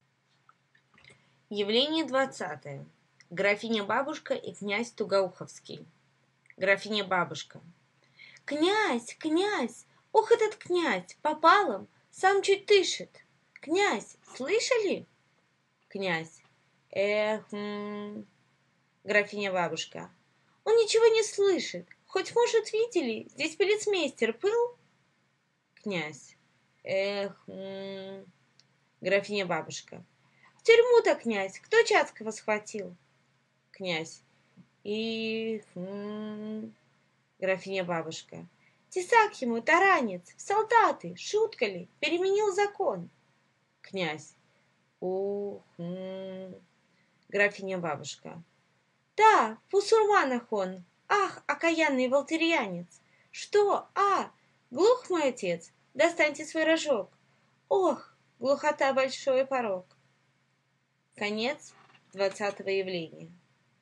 Явление двадцатое. Графиня-бабушка и князь Тугоуховский. Графиня-бабушка. Князь, князь, ох, этот князь, попалом, сам чуть дышит. Князь, слышали? Князь. Эх, м-м. Графиня-бабушка. Он ничего не слышит. Хоть, может, видели, здесь полицмейстер был? Князь. Эх, м-м. Графиня-бабушка. В тюрьму-то, князь, кто Чацкого схватил? Князь. И... м-м. Графиня-бабушка. Тесак ему, таранец, в солдаты, шутка ли, переменил закон. Князь. Ух, м-м. Графиня-бабушка. Да, в бусурманах он. Ах, окаянный волтерьянец. Что? А, глух мой отец? Достаньте свой рожок. Ох, глухота большой порог. Конец двадцатого явления.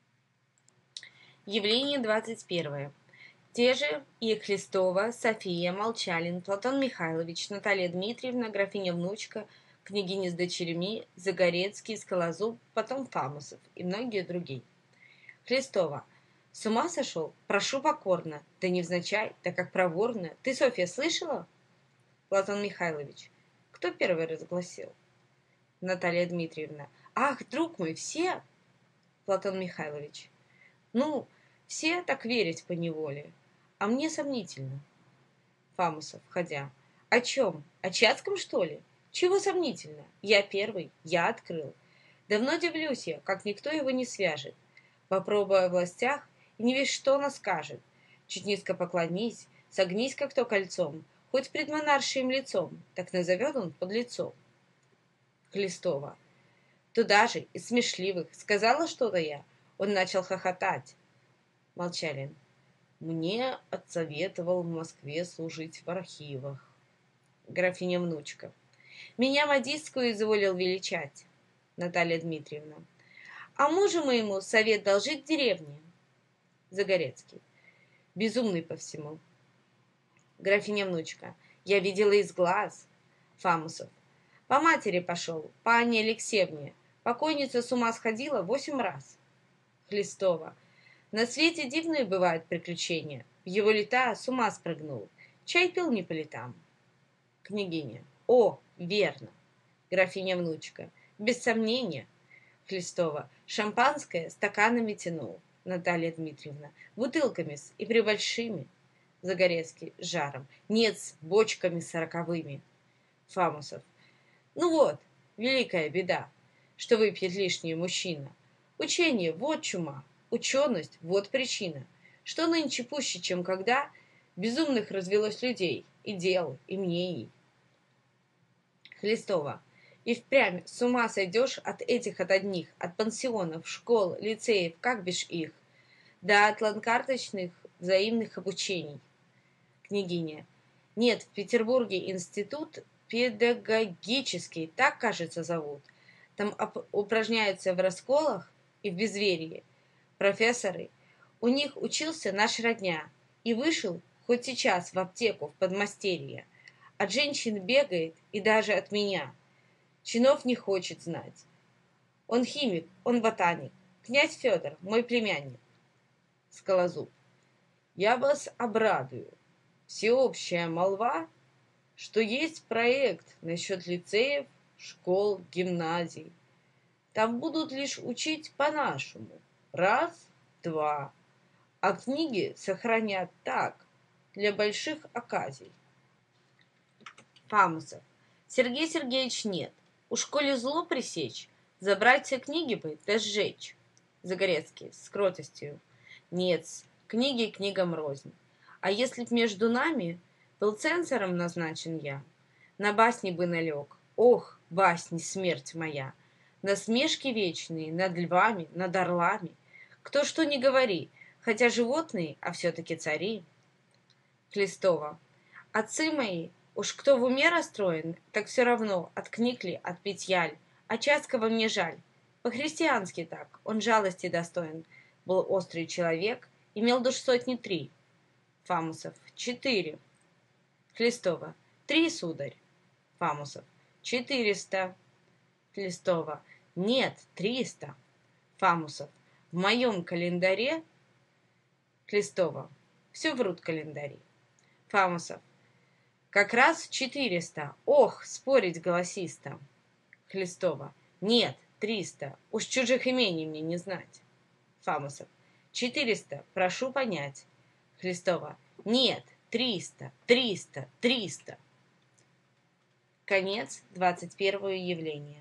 Явление двадцать первое. Те же и Хлестова, София, Молчалин, Платон Михайлович, Наталья Дмитриевна, графиня-внучка, княгиня с дочерьми, Загорецкий, Скалозуб, потом Фамусов и многие другие. Хлестова. С ума сошел? Прошу покорно. Да невзначай, да как проворно. Ты, Софья, слышала? Платон Михайлович. Кто первый разгласил? Наталья Дмитриевна. Ах, друг мой, все? Платон Михайлович. Ну, все так верить поневоле. А мне сомнительно. Фамусов, входя. О чем? О Чацком, что ли? Чего сомнительно? Я первый, я открыл. Давно дивлюсь я, как никто его не свяжет. Попробуй о властях, и не весь что она скажет. Чуть низко поклонись, согнись, как то кольцом, хоть пред монаршим лицом, так назовет он под лицом. Хлестова. Туда же, из смешливых. Сказала что-то я. Он начал хохотать. Молчалин. Мне отсоветовал в Москве служить в архивах. Графиня Внучка. Меня модистскую изволил величать. Наталья Дмитриевна. А мужу моему совет дал жить в деревне. Загорецкий. Безумный по всему. Графиня Внучка. Я видела из глаз. Фамусов. По матери пошел, по Анне Алексеевне. Покойница с ума сходила восемь раз. Хлестова. На свете дивные бывают приключения. В его лета с ума спрыгнул. Чай пил не по летам. Княгиня. О, верно. Графиня Внучка. Без сомнения. Хлестова. Шампанское стаканами тянул. Наталья Дмитриевна. Бутылками-с и прибольшими. Загорецкий с жаром. Нет, с бочками сороковыми. Фамусов. Ну вот, великая беда, что выпьет лишний мужчина. Учение – вот чума, ученость – вот причина, что нынче пуще, чем когда, безумных развелось людей, и дел, и мнений. Хлестова. И впрямь с ума сойдешь от этих от одних, от пансионов, школ, лицеев, как бишь их, да от ланкарточных взаимных обучений. Княгиня. Нет, в Петербурге институт педагогический, так, кажется, зовут. Там упражняются в расколах и в безверии. Профессоры. У них учился наш родня и вышел хоть сейчас в аптеку, в подмастерье. От женщин бегает и даже от меня. Чинов не хочет знать. Он химик, он ботаник. Князь Федор, мой племянник. Скалозуб. Я вас обрадую. Всеобщая молва, что есть проект насчет лицеев, школ, гимназий. Там будут лишь учить по-нашему. Раз, два. А книги сохранят так, для больших оказий. Фамусов. Сергей Сергеевич, нет. У школе зло пресечь, забрать все книги бы, да сжечь. Загорецкий с кротостью. Нет, книги книгам рознь. А если б между нами был цензором назначен я, на басни бы налег. Ох, басни, смерть моя! Насмешки вечные над львами, над орлами. Кто что ни говори, хотя животные, а все-таки цари. Хлестова. Отцы мои, уж кто в уме расстроен, так все равно, от книг ли, от питья ль. А Чацкого мне жаль. По-христиански так, он жалости достоин. Был острый человек, имел душ сотни три. Фамусов. Четыре. Хлестова. Три, сударь. Фамусов. Четыреста. Хлестова. Нет, триста. Фамусов. В моем календаре. Хлестова. Все врут календари. Фамусов. Как раз четыреста. Ох, спорить голосисто. Хлестова. Нет, триста. Уж чужих имений мне не знать. Фамусов. Четыреста. Прошу понять. Хлестова. Нет, триста, триста, триста. Конец двадцать первого явления.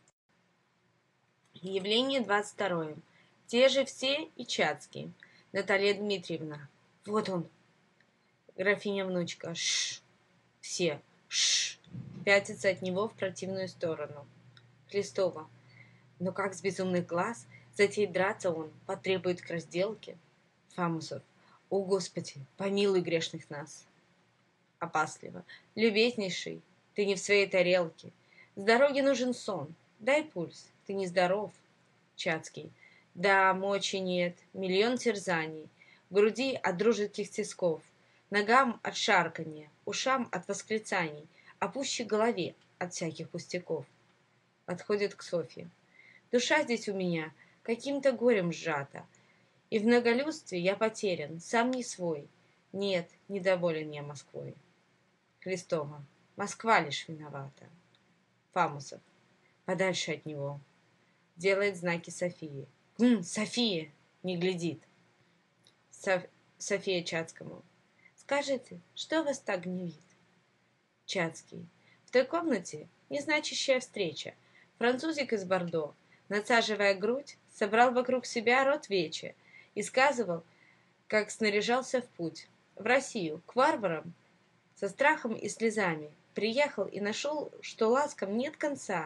Явление двадцать второе. Те же все и Чацкий. Наталья Дмитриевна. Вот он. Графиня Внучка. Шш. Все. Шш. Пятится от него в противную сторону. Хлестова. Но как с безумных глаз затеет драться он, потребует к разделке. Фамусов. О, Господи, помилуй грешных нас. Опасливо. Любезнейший, ты не в своей тарелке. С дороги нужен сон. Дай пульс, ты нездоров. Чацкий. Да, мочи нет, миллион терзаний. В груди от дружеских тисков, ногам от шарканья, ушам от восклицаний, а пуще голове от всяких пустяков. Подходит к Софье. Душа здесь у меня каким-то горем сжата, и в многолюдстве я потерян, сам не свой. Нет, недоволен я Москвой. Хлестова. Москва лишь виновата. Фамусов. Подальше от него. Делает знаки Софии. Хм, София! Не глядит. Соф... София Чацкому. Скажите, что вас так гневит? Чацкий. В той комнате незначащая встреча. Французик из Бордо, надсаживая грудь, собрал вокруг себя род вече и сказывал, как снаряжался в путь. В Россию, к варварам, со страхом и слезами, приехал и нашел, что ласкам нет конца,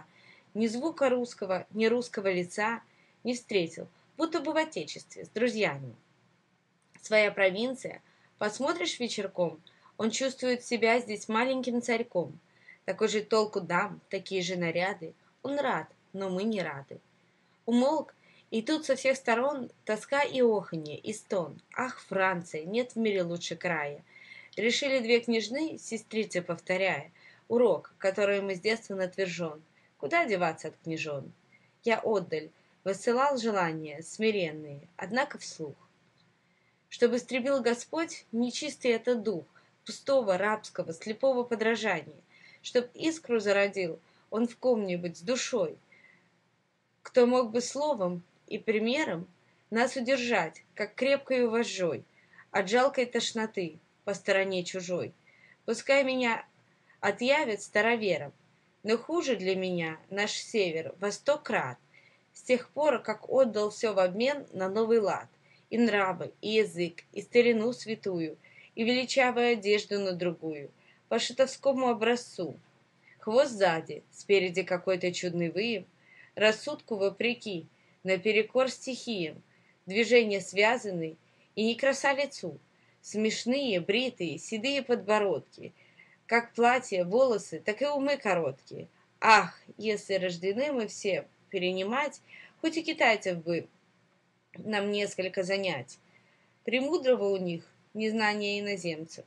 Ни звука русского, ни русского лица не встретил, будто бы в отечестве, с друзьями. Своя провинция, посмотришь вечерком, он чувствует себя здесь маленьким царьком. Такой же толку дам, такие же наряды. Он рад, но мы не рады. Умолк, и тут со всех сторон тоска и оханье, и стон. Ах, Франция, нет в мире лучше края. Решили две княжны, сестрицы повторяя, урок, который им с детства натвержен. Куда деваться от княжон? Я отдаль, высылал желания смиренные, однако вслух. Чтобы истребил Господь нечистый этот дух, пустого, рабского, слепого подражания, чтоб искру зародил он в ком-нибудь с душой, кто мог бы словом и примером нас удержать, как крепкою вожжой, от жалкой тошноты по стороне чужой. Пускай меня отъявят старовером, но хуже для меня наш север во сто крат, с тех пор, как отдал все в обмен на новый лад, и нравы, и язык, и старину святую, и величавую одежду на другую, по шутовскому образцу. Хвост сзади, спереди какой-то чудный выем, рассудку вопреки, наперекор стихиям, движения связаны и не краса лицу, смешные, бритые, седые подбородки, как платье, волосы, так и умы короткие. Ах, если рождены мы все перенимать, хоть и китайцев бы нам несколько занять, премудрого у них незнание иноземцев.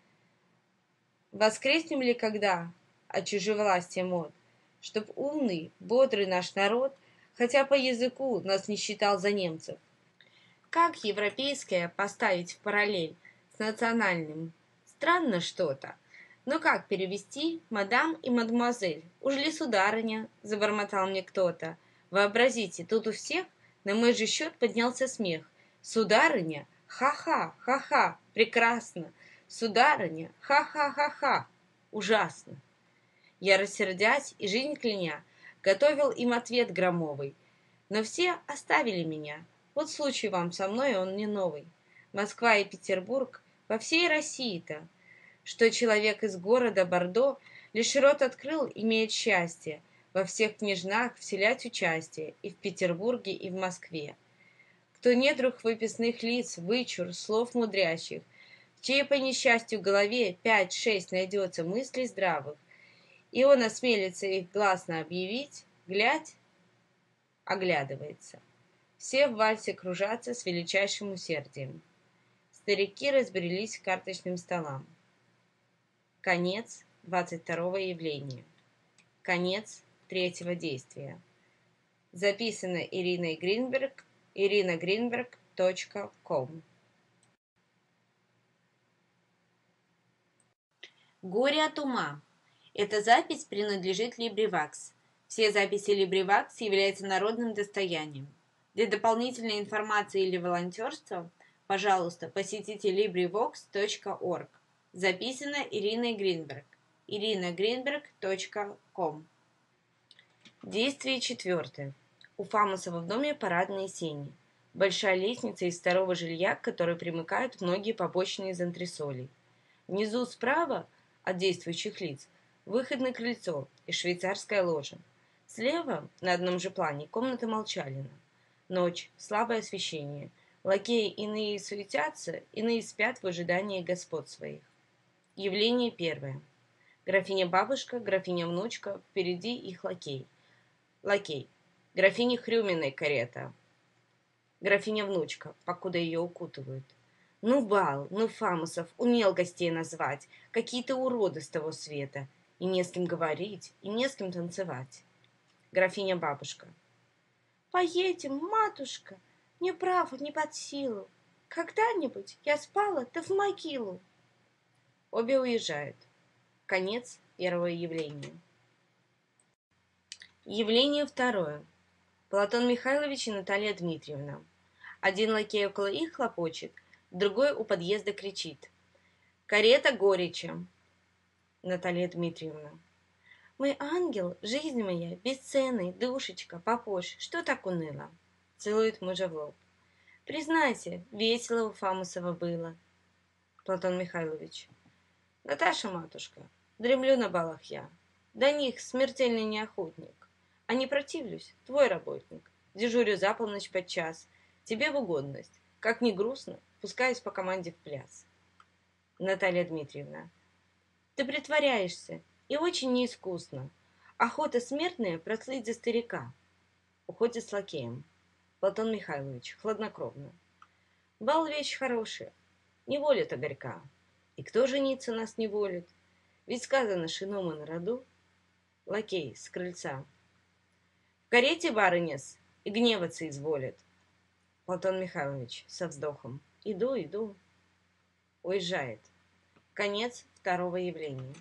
Воскреснем ли когда от чужевластия мод, чтоб умный, бодрый наш народ хотя по языку нас не считал за немцев? Как европейское поставить в параллель с национальным? Странно что-то. Но как перевести мадам и мадемуазель? Уж ли сударыня? Забормотал мне кто-то. Вообразите, тут у всех на мой же счет поднялся смех. Сударыня? Ха-ха, ха-ха, прекрасно. Сударыня? Ха-ха-ха-ха, ужасно. Я, рассердясь и жизнь кляня, готовил им ответ громовый. Но все оставили меня. Вот случай вам со мной, он не новый. Москва и Петербург во всей России-то, что человек из города Бордо лишь рот открыл, имеет счастье во всех княжнах вселять участие и в Петербурге, и в Москве. Кто недруг выписных лиц, вычур, слов мудрящих, в чьей по несчастью голове пять-шесть найдется мыслей здравых, и он осмелится их гласно объявить, глядь, оглядывается. Все в вальсе кружатся с величайшим усердием. Старики разбрелись к карточным столам. Конец двадцать второго явления. Конец третьего действия. Записано Ириной Гринберг, ирина гринберг точка ком. Горе от ума. Эта запись принадлежит LibriVox. Все записи LibriVox являются народным достоянием. Для дополнительной информации или волонтерства, пожалуйста, посетите librivox точка орг. Записано Ириной Гринберг. ирина гринберг точка ком. Действие четвертое. У Фамусова в доме парадные сени. Большая лестница из второго жилья, к которой примыкают многие побочные из антресолей. Внизу справа от действующих лиц выход на крыльцо и швейцарская ложа. Слева, на одном же плане, комната Молчалина. Ночь, слабое освещение. Лакеи иные суетятся, иные спят в ожидании господ своих. Явление первое. Графиня-бабушка, графиня-внучка, впереди их лакей. Лакей. Графиня Хрюминой карета. Графиня-внучка, покуда ее укутывают. Ну, бал, ну, Фамусов, умел гостей назвать. Какие-то уроды с того света. И не с кем говорить, и не с кем танцевать. Графиня-бабушка. Поедем, матушка. Мне право не под силу. Когда-нибудь я спала, да в могилу. Обе уезжают. Конец первого явления. Явление второе. Платон Михайлович и Наталья Дмитриевна. Один лакей около их хлопочет, другой у подъезда кричит. «Карета Горича!» Наталья Дмитриевна. «Мой ангел, жизнь моя, бесценный, душечка, попозже, что так уныло?» Целует мужа в лоб. «Признайся, весело у Фамусова было». Платон Михайлович. «Наташа, матушка, дремлю на балах я. До них смертельный неохотник. А не противлюсь, твой работник. Дежурю за полночь подчас. Тебе в угодность. Как ни грустно, пускаюсь по команде в пляс. Наталья Дмитриевна. Ты притворяешься, и очень неискусно. Охота смертная прослыть за старика. Уходит с лакеем. Платон Михайлович, хладнокровно. Бал вещь хорошая, не волит огорька. И кто жениться нас не волит? Ведь сказано шином и на роду. Лакей с крыльца. В карете барыня-с и гневаться изволит. Платон Михайлович со вздохом. Иду, иду. Уезжает. Конец второго явления.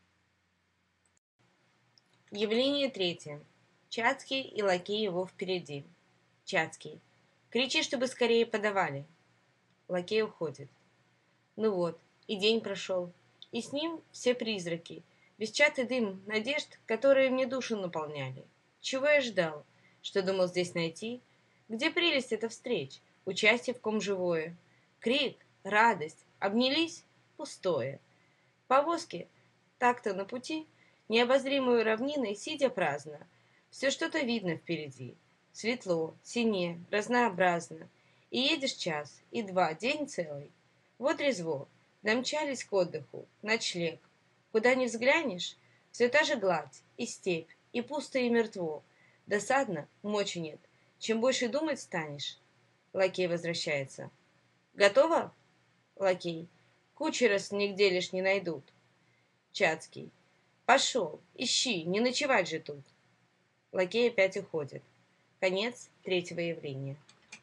Явление третье. Чацкий и лакей его впереди. Чацкий. Кричи, чтобы скорее подавали. Лакей уходит. Ну вот, и день прошел. И с ним все призраки. Бесчатый дым надежд, которые мне душу наполняли. Чего я ждал? Что думал здесь найти? Где прелесть эта встреч? Участие в ком живое? Крик, радость, обнялись? Пустое. Повозки так-то на пути, необозримую равниной, сидя праздно. Все что-то видно впереди. Светло, синее, разнообразно. И едешь час, и два, день целый. Вот резво. Домчались к отдыху, ночлег. Куда ни взглянешь, все та же гладь, и степь, и пусто, и мертво. Досадно, мочи нет. Чем больше думать станешь. Лакей возвращается. Готово? Лакей. Кучера нигде лишь не найдут. Чацкий. Пошел, ищи, не ночевать же тут. Лакей опять уходит. Конец третьего явления.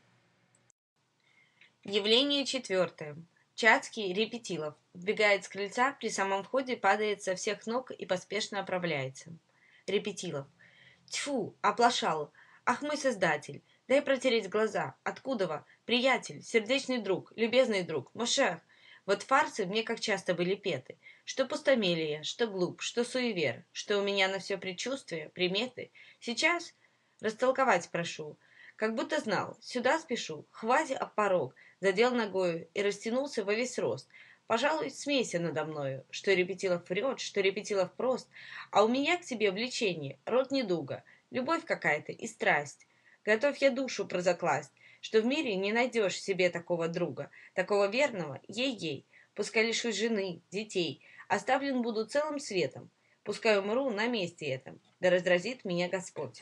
Явление четвертое. Чацкий, Репетилов, вбегает с крыльца, при самом входе падает со всех ног и поспешно оправляется. Репетилов. Тьфу, оплошал. Ах, мой создатель, дай протереть глаза. Откуда-во? Приятель, сердечный друг, любезный друг, Мошех. Вот фарсы мне как часто были петы. Что пустомелие, что глуп, что суевер, что у меня на все предчувствия, приметы. Сейчас растолковать прошу. Как будто знал, сюда спешу, хвати об порог, задел ногою и растянулся во весь рост. Пожалуй, смейся надо мною, что Репетилов врет, что Репетилов прост, а у меня к тебе влечение, род недуга, любовь какая-то и страсть. Готов я душу прозакласть, что в мире не найдешь себе такого друга, такого верного, ей-ей. Пускай лишусь жены, детей, оставлен буду целым светом. Пускай умру на месте этом, да разразит меня Господь.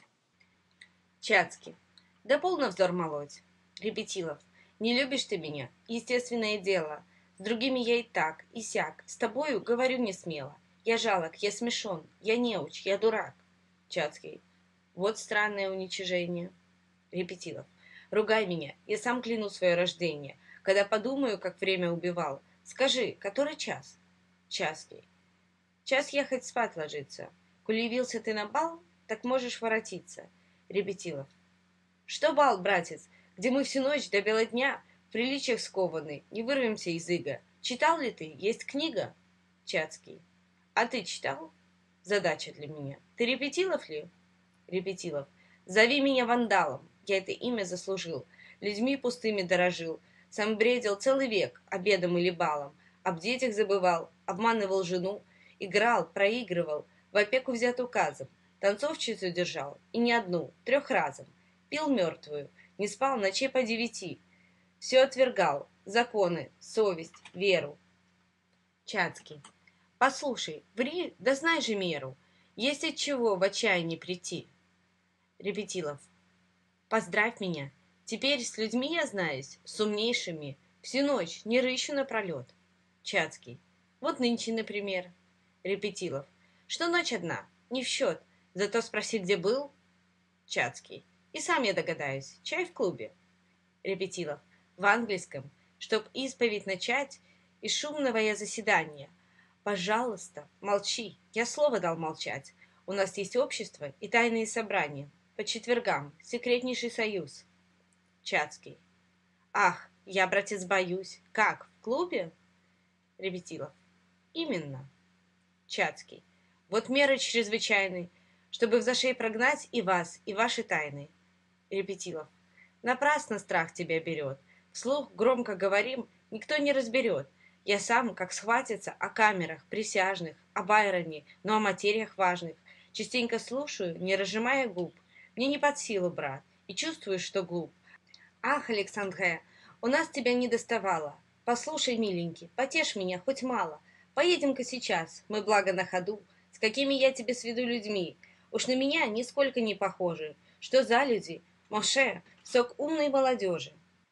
Чацкий. Да полно вздор молоть. Репетилов. Не любишь ты меня, естественное дело. С другими я и так, и сяк. С тобою говорю не смело. Я жалок, я смешон, я неуч, я дурак. Чацкий. Вот странное уничижение. Репетилов. Ругай меня, я сам кляну свое рождение. Когда подумаю, как время убивал. Скажи, который час? Чацкий. Час ехать спать ложиться. Коли явился ты на бал, так можешь воротиться. Репетилов. Что бал, братец, где мы всю ночь до бела дня в приличиях скованы, не вырвемся из ига. Читал ли ты? Есть книга? Чацкий. А ты читал? Задача для меня. Ты Репетилов ли? Репетилов. Зови меня вандалом. Я это имя заслужил. Людьми пустыми дорожил. Сам бредил целый век обедом или балом. Об детях забывал, обманывал жену. Играл, проигрывал, в опеку взят указом. Танцовщицу держал, и не одну, трех разом. Пил мертвую, не спал ночей по девяти. Все отвергал, законы, совесть, веру. Чацкий. Послушай, ври, да знай же меру. Есть от чего в отчаянии прийти. Репетилов. Поздравь меня. Теперь с людьми я знаюсь, с умнейшими. Всю ночь не рыщу напролет. Чацкий. Вот нынче, например. Репетилов. Что ночь одна, не в счет. Зато спроси, где был. Чацкий. И сам я догадаюсь. Чай в клубе. Репетилов. В английском. Чтоб исповедь начать, из шумного я заседания. Пожалуйста, молчи. Я слово дал молчать. У нас есть общество и тайные собрания. По четвергам. Секретнейший союз. Чацкий. Ах, я, братец, боюсь. Как, в клубе? Репетилов. Именно. Чацкий. Вот меры чрезвычайны, чтобы в зашей прогнать и вас, и ваши тайны. Репетилов. Напрасно страх тебя берет. Вслух громко говорим, никто не разберет. Я сам, как схватится о камерах, присяжных, о Байроне, но о материях важных. Частенько слушаю, не разжимая губ. Мне не под силу, брат, и чувствую, что глуп. Ах, Александре, у нас тебя не доставало. Послушай, миленький, потешь меня хоть мало. Поедем-ка сейчас, мы благо на ходу. С какими я тебе сведу людьми? Уж на меня нисколько не похожи. Что за люди? Моше, сок умной молодежи.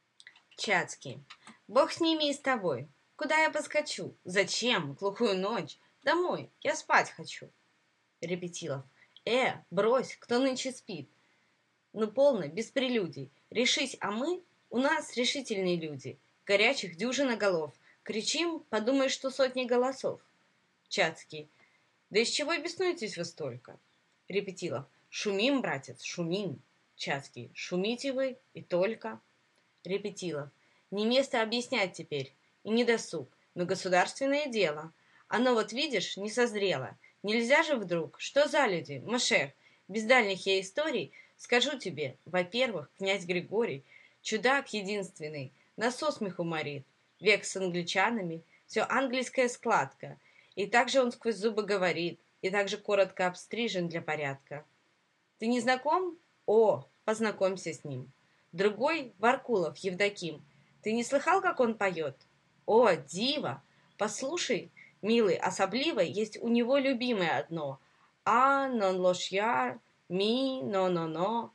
Чацкий. Бог с ними и с тобой. Куда я поскочу? Зачем? Глухую ночь. Домой, я спать хочу. Репетилов. Э, брось, кто нынче спит? Ну, полно, без прелюдий. Решись, а мы? У нас решительные люди. Горячих дюжина голов. Кричим, подумай, что сотни голосов. Чацкий. Да из чего беснуетесь вы столько? Репетилов. Шумим, братец, шумим. Чацкий. Шумите вы и только. Репетилов. Не место объяснять теперь. И не досуг, но государственное дело. Оно вот, видишь, не созрело. Нельзя же вдруг. Что за люди, Машех? Без дальних я историй скажу тебе. Во-первых, князь Григорий, чудак единственный, на сосмех уморит. Век с англичанами, все английская складка. И также он сквозь зубы говорит, и также коротко обстрижен для порядка. Ты не знаком? О, познакомься с ним. Другой — Варкулов Евдоким. Ты не слыхал, как он поет? О, диво! Послушай, милый, особливо есть у него любимое одно. А, нон лошьяр, ми, но-но-но.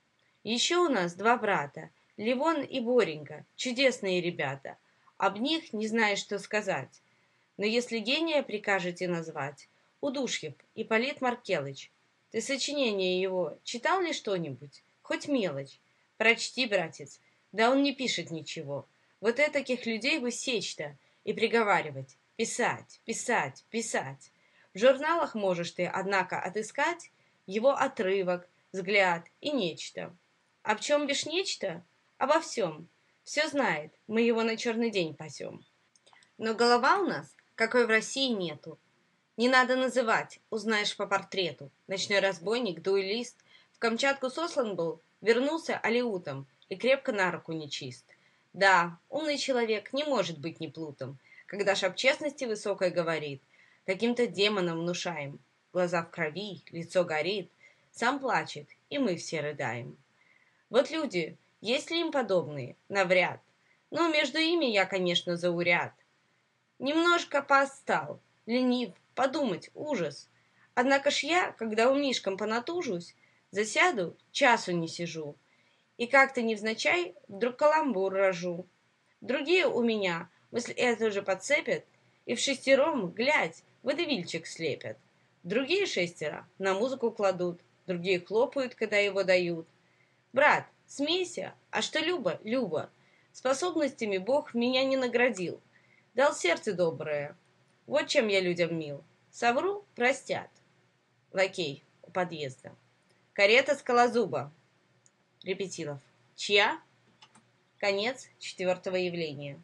Еще у нас два брата, Левон и Боренька, чудесные ребята. Об них не знаешь, что сказать. Но если гения прикажете назвать, Удушьев, Ипполит Маркелыч. Ты сочинение его читал ли что-нибудь? Хоть мелочь. Прочти, братец. Да он не пишет ничего. Вот этаких людей бы сечь-то и приговаривать. Писать, писать, писать. В журналах можешь ты, однако, отыскать его отрывок, взгляд и нечто. Об чем бишь нечто? Обо всем. Все знает, мы его на черный день пасем. Но голова у нас, какой в России, нету. Не надо называть, узнаешь по портрету. Ночной разбойник, дуэлист, в Камчатку сослан был, вернулся алеутом и крепко на руку нечист. Да, умный человек не может быть не плутом, когда ж об честности высокой говорит. Каким-то демоном внушаем. Глаза в крови, лицо горит, сам плачет, и мы все рыдаем. Вот люди, есть ли им подобные? Навряд. Но между ими я, конечно, зауряд. Немножко поостал, ленив, подумать, ужас. Однако ж я, когда умишком понатужусь, засяду, часу не сижу. И как-то невзначай вдруг каламбур рожу. Другие у меня мысль эту же подцепят, и в шестером, глядь, водевильчик слепят. Другие шестеро на музыку кладут, другие хлопают, когда его дают. Брат, смейся, а что Люба, Люба. Способностями Бог меня не наградил. Дал сердце доброе. Вот чем я людям мил. Совру — простят. Лакей у подъезда. Карета Скалозуба. Репетилов. Чья? Конец четвертого явления.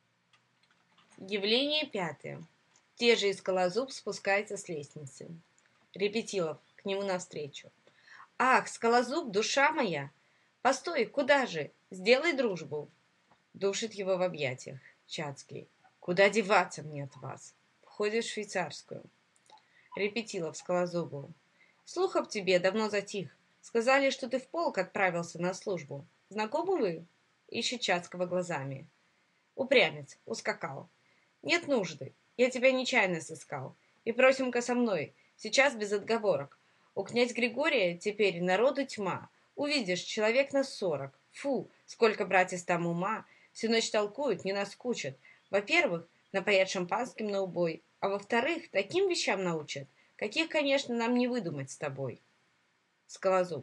Явление пятое. Те же из Скалозуб спускается с лестницы. Репетилов к нему навстречу. Ах, Скалозуб, душа моя! Постой, куда же? Сделай дружбу. Душит его в объятиях. Чацкий. Куда деваться мне от вас? Входит в швейцарскую. Репетилов Скалозубу. Слух об тебе давно затих. Сказали, что ты в полк отправился на службу. Знакомы вы? Ищет Чацкого глазами. Упрямец, ускакал. Нет нужды, я тебя нечаянно сыскал. И просим-ка со мной, сейчас без отговорок. У князь Григория теперь народу тьма. Увидишь, человек на сорок. Фу, сколько, братец, там ума. Всю ночь толкуют, не наскучат. Во-первых, напоят шампанским на убой. А во-вторых, таким вещам научат, каких, конечно, нам не выдумать с тобой. Скалозуб.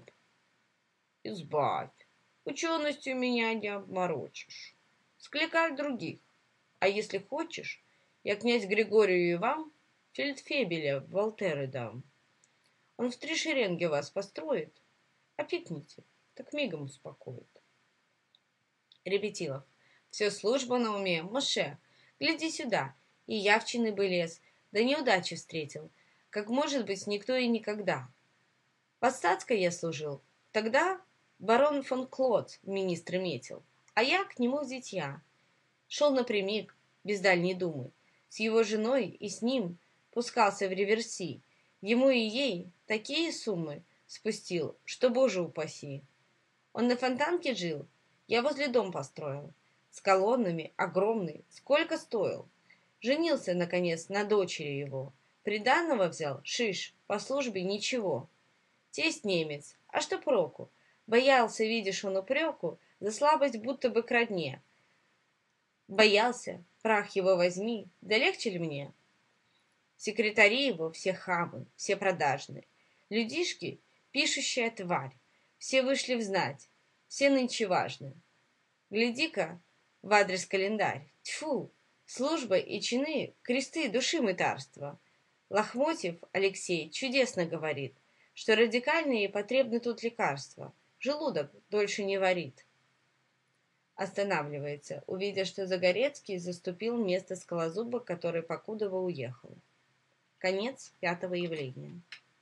Избавь, ученостью меня не обморочишь. Скликай других. А если хочешь, я князь Григорию и вам фельдфебеля в Волтеры дам. Он в три шеренги вас построит. Опикните, так мигом успокоит. Репетилов. Все служба на уме. Моше, гляди сюда. И я в чины бы лез, да неудачи встретил. Как может быть, никто и никогда. Под статской я служил. Тогда барон фон Клод министра метил, а я к нему в зятья. Шел напрямик, без дальней думы. С его женой и с ним пускался в реверси. Ему и ей такие суммы спустил, что, боже упаси. Он на Фонтанке жил, я возле дом построил. С колоннами, огромный, сколько стоил. Женился, наконец, на дочери его. Приданого взял, шиш, по службе ничего. Тесть немец, а что проку? Боялся, видишь, он упреку, за слабость будто бы к родне. Боялся, прах его возьми, да легче ли мне? Секретари его все хамы, все продажные. Людишки, пишущая тварь, все вышли взнать, все нынче важны. Гляди-ка в адрес календарь. Тьфу, служба и чины, кресты души мытарства. Лохмотьев Алексей чудесно говорит, что радикальные потребны тут лекарства. Желудок дольше не варит. Останавливается, увидя, что Загорецкий заступил место Скалозуба, который покудово уехал. Конец пятого явления.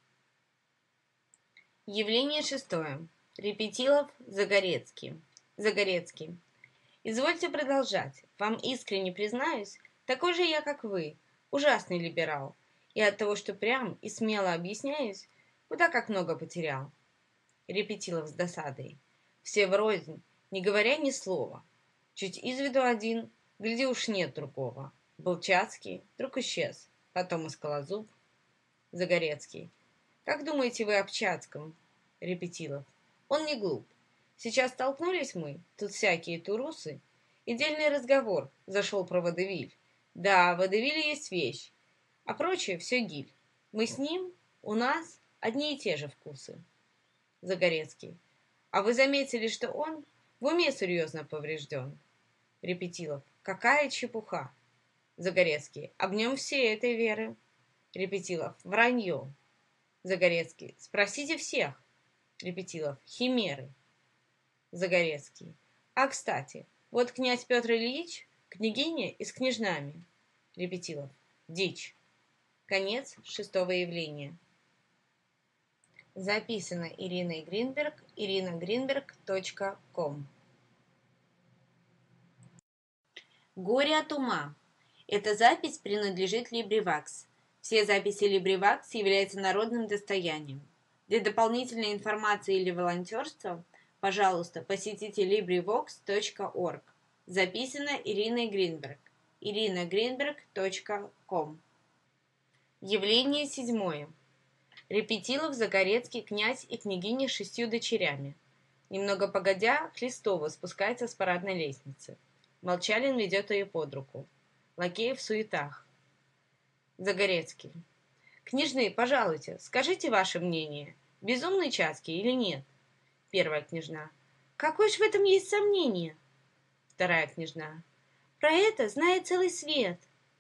Явление шестое. Репетилов, Загорецкий. Загорецкий. Извольте продолжать. Вам искренне признаюсь, такой же я, как вы, ужасный либерал, и от того, что прям и смело объясняюсь, куда как много потерял. Репетилов с досадой. Все врознь, не говоря ни слова. Чуть из виду один, гляди уж нет другого. Был Чацкий, вдруг исчез. Потом и Скалозуб. Загорецкий. Как думаете вы об Чацком? Репетилов. Он не глуп. Сейчас столкнулись мы, тут всякие турусы, и дельный разговор зашел про водевиль. Да, в водевиле есть вещь, а прочее все гиль. Мы с ним, у нас одни и те же вкусы. Загорецкий. А вы заметили, что он в уме серьезно поврежден? Репетилов. Какая чепуха. Загорецкий. Об нем все этой веры. Репетилов. Вранье. Загорецкий. Спросите всех. Репетилов. Химеры. Загорецкий. А, кстати, вот князь Петр Ильич, княгиня и с княжнами. Репетилов. Дичь. Конец шестого явления. Записано Ириной Гринберг, ирина гринберг точка ком. Горе от ума. Эта запись принадлежит LibriVox. Все записи LibriVox являются народным достоянием. Для дополнительной информации или волонтерства, пожалуйста, посетите librivox точка орг. Записано Ириной Гринберг. ирина гринберг точка ком. Явление седьмое. Репетилов, Загорецкий, князь и княгиня с шестью дочерями. Немного погодя, Хлестова спускается с парадной лестницы. Молчалин ведет ее под руку. Лакеев в суетах. Загорецкий. Княжны, пожалуйте, скажите ваше мнение. Безумный Чацкий или нет? Первая княжна. Какое ж в этом есть сомнение? Вторая княжна. Про это знает целый свет.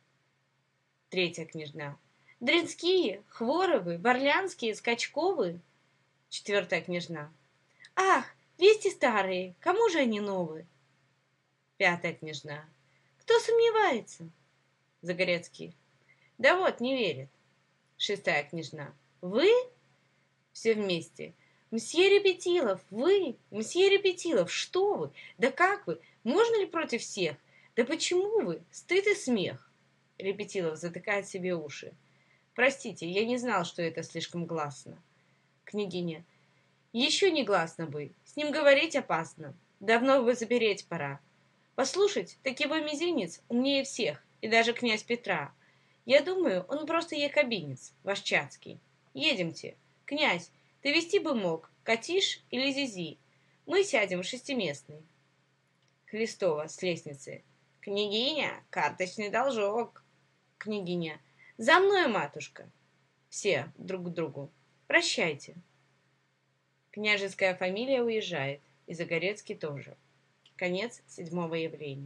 Третья княжна. Дринские, Хворовы, Варлянские, Скачковы. Четвертая княжна. Ах, вести старые, кому же они новые? Пятая княжна. Кто сомневается? Загорецкий. Да вот, не верит. Шестая княжна. Вы? Все вместе. Мсье Репетилов, вы? Мсье Репетилов, что вы? Да как вы? Можно ли против всех? Да почему вы? Стыд и смех. Репетилов затыкает себе уши. Простите, я не знал, что это слишком гласно. Княгиня. Еще не гласно бы. С ним говорить опасно. Давно бы запереть пора. Послушать, так его мизинец умнее всех, и даже князь Петра. Я думаю, он просто якобинец, ваш Чацкий. Едемте. Князь, ты вести бы мог, Катиш или Зизи. Мы сядем в шестиместный. Хлестова с лестницы. Княгиня, карточный должок. Княгиня. За мной, матушка. Все друг к другу. Прощайте. Княжеская фамилия уезжает, и Загорецкий тоже. Конец седьмого явления.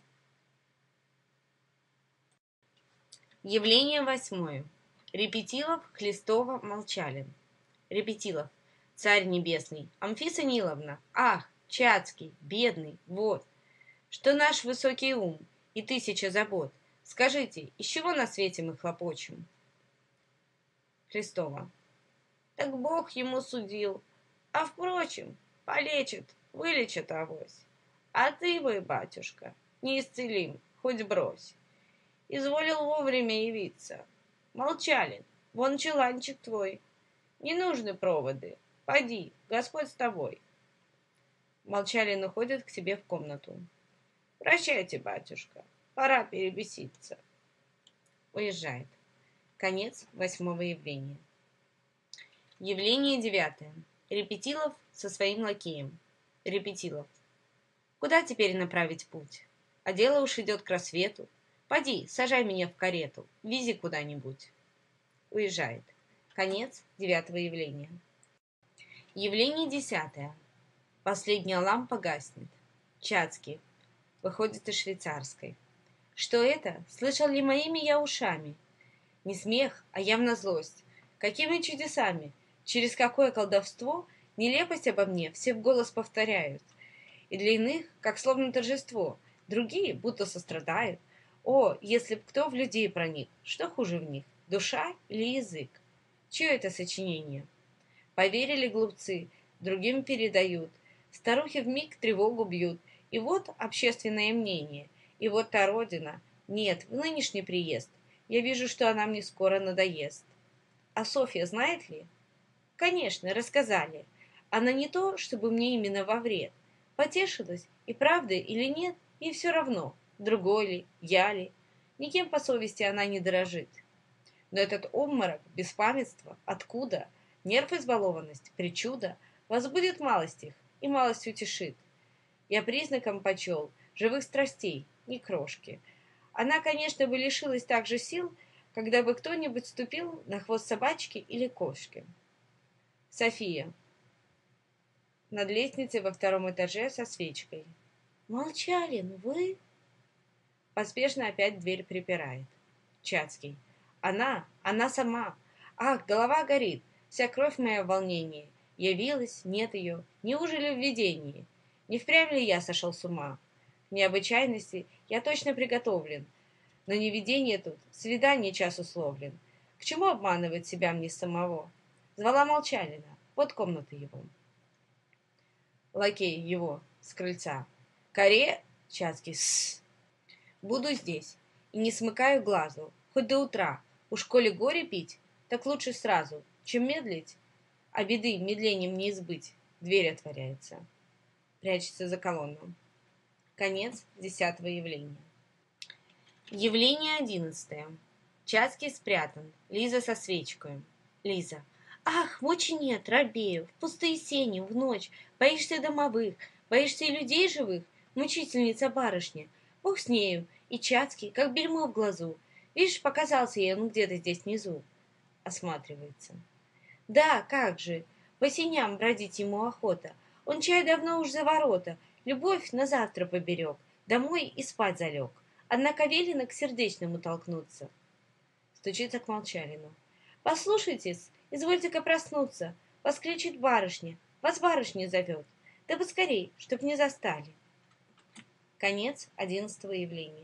Явление восьмое. Репетилов, Хлестова, Молчалин. Репетилов. Царь небесный, Амфиса Ниловна, ах, Чацкий, бедный, вот. Что наш высокий ум и тысяча забот. Скажите, из чего на свете мы хлопочем? Хлестова. Так Бог ему судил. А впрочем, полечит, вылечит авось. А ты бы, батюшка, неисцелим, хоть брось. Изволил вовремя явиться. Молчалин, Вон чуланчик твой. Не нужны проводы. Пойди, Господь с тобой. Молчалин уходит к себе в комнату. Прощайте, батюшка. Пора перебеситься. Уезжает. Конец восьмого явления. Явление девятое. Репетилов со своим лакеем. Репетилов. Куда теперь направить путь? А дело уж идет к рассвету. Поди, сажай меня в карету, вези куда-нибудь. Уезжает. Конец девятого явления. Явление десятое. Последняя лампа гаснет. Чацкий. Выходит из швейцарской. Что это? Слышал ли моими я ушами? Не смех, а явно злость. Какими чудесами, через какое колдовство нелепость обо мне все в голос повторяют. И для иных, как словно торжество, другие будто сострадают. О, если б кто в людей проник, что хуже в них, душа или язык? Чье это сочинение? Поверили глупцы, другим передают. Старухи вмиг тревогу бьют. И вот общественное мнение, и вот та родина. Нет, в нынешний приезд. Я вижу, что она мне скоро надоест. А Софья знает ли? Конечно, рассказали. Она не то, чтобы мне именно во вред. Потешилась, и правда или нет, ей все равно, другой ли, я ли. Никем по совести она не дорожит. Но этот обморок, беспамятство, откуда? Нерв избалованность, причуда, возбудит малость их и малость утешит. Я признаком почел живых страстей, ни крошки. Она, конечно, бы лишилась также сил, когда бы кто-нибудь ступил на хвост собачки или кошки. София. Над лестницей во втором этаже со свечкой. Молчалин, вы? Поспешно опять дверь припирает. Чацкий. Она, она сама. Ах, голова горит, вся кровь моя в волнении. Явилась, нет ее. Неужели в видении? Не впрямь ли я сошел с ума? К необычайности я точно приготовлен. Но не видение тут, свидание час условлен. К чему обманывать себя мне самого? Звала Молчалина, вот комната его. Лакей его с крыльца. Каре, Чацкий, сс. Буду здесь и не смыкаю глазу, хоть до утра. Уж коли горе пить, так лучше сразу, чем медлить. А беды медлением не избыть. Дверь отворяется. Прячется за колонну. Конец десятого явления. Явление одиннадцатое. Чацкий спрятан. Лиза со свечкой. Лиза. Ах, мочи нет, робею, в пустые сени, в ночь. Боишься домовых, боишься и людей живых, мучительница барышня. Бог с нею, и Чацкий, как бельмо в глазу. Видишь, показался ей он где-то здесь внизу. Осматривается. Да, как же, по сеням бродить ему охота. Он чай давно уж за ворота, любовь на завтра поберег, домой и спать залег. Однако велено к сердечному толкнуться. Стучится к Молчалину. Послушайтесь, извольте-ка проснуться, вас кричит барышня, вас барышня зовет. Да поскорей, чтоб не застали. Конец одиннадцатого явления.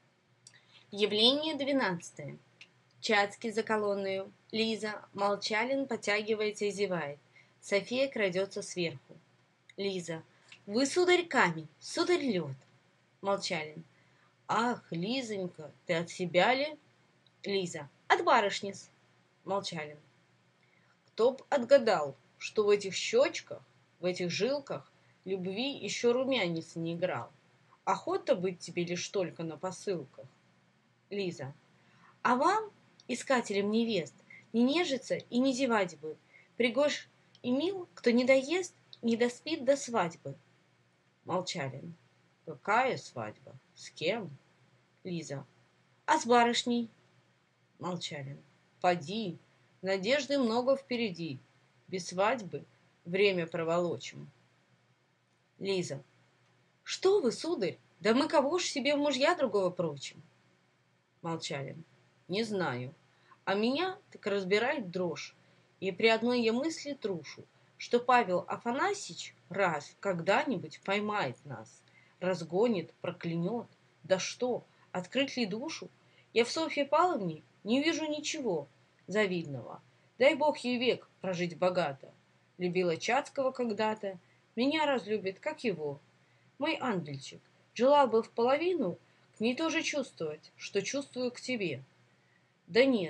Явление двенадцатое. Чацкий за колонною. Лиза. Молчалин потягивается и зевает. София крадется сверху. Лиза. Вы, сударь, камень, сударь, лед. Молчалин. Ах, Лизонька, ты от себя ли? Лиза. От барышни-с. Молчалин. Кто б отгадал, что в этих щечках, в этих жилках любви еще румянец не играл. Охота быть тебе лишь только на посылках. Лиза. А вам, искателям невест, не нежиться и не зевать бы. Пригож и мил, кто не доест, не доспит до свадьбы. Молчалин. Какая свадьба? С кем? Лиза. А с барышней? Молчалин. Поди, надежды много впереди. Без свадьбы время проволочим. Лиза. Что вы, сударь? Да мы кого ж себе в мужья другого прочим? Молчалин. Не знаю. А меня так разбирает дрожь. И при одной я мысли трушу, что Павел Афанасьич раз когда-нибудь поймает нас, разгонит, проклянет. Да что, открыть ли душу? Я в Софье Павловне не вижу ничего завидного. Дай Бог ей век прожить богато. Любила Чацкого когда-то, меня разлюбит, как его. Мой ангельчик, желал бы в половину к ней тоже чувствовать, что чувствую к тебе. Да нет,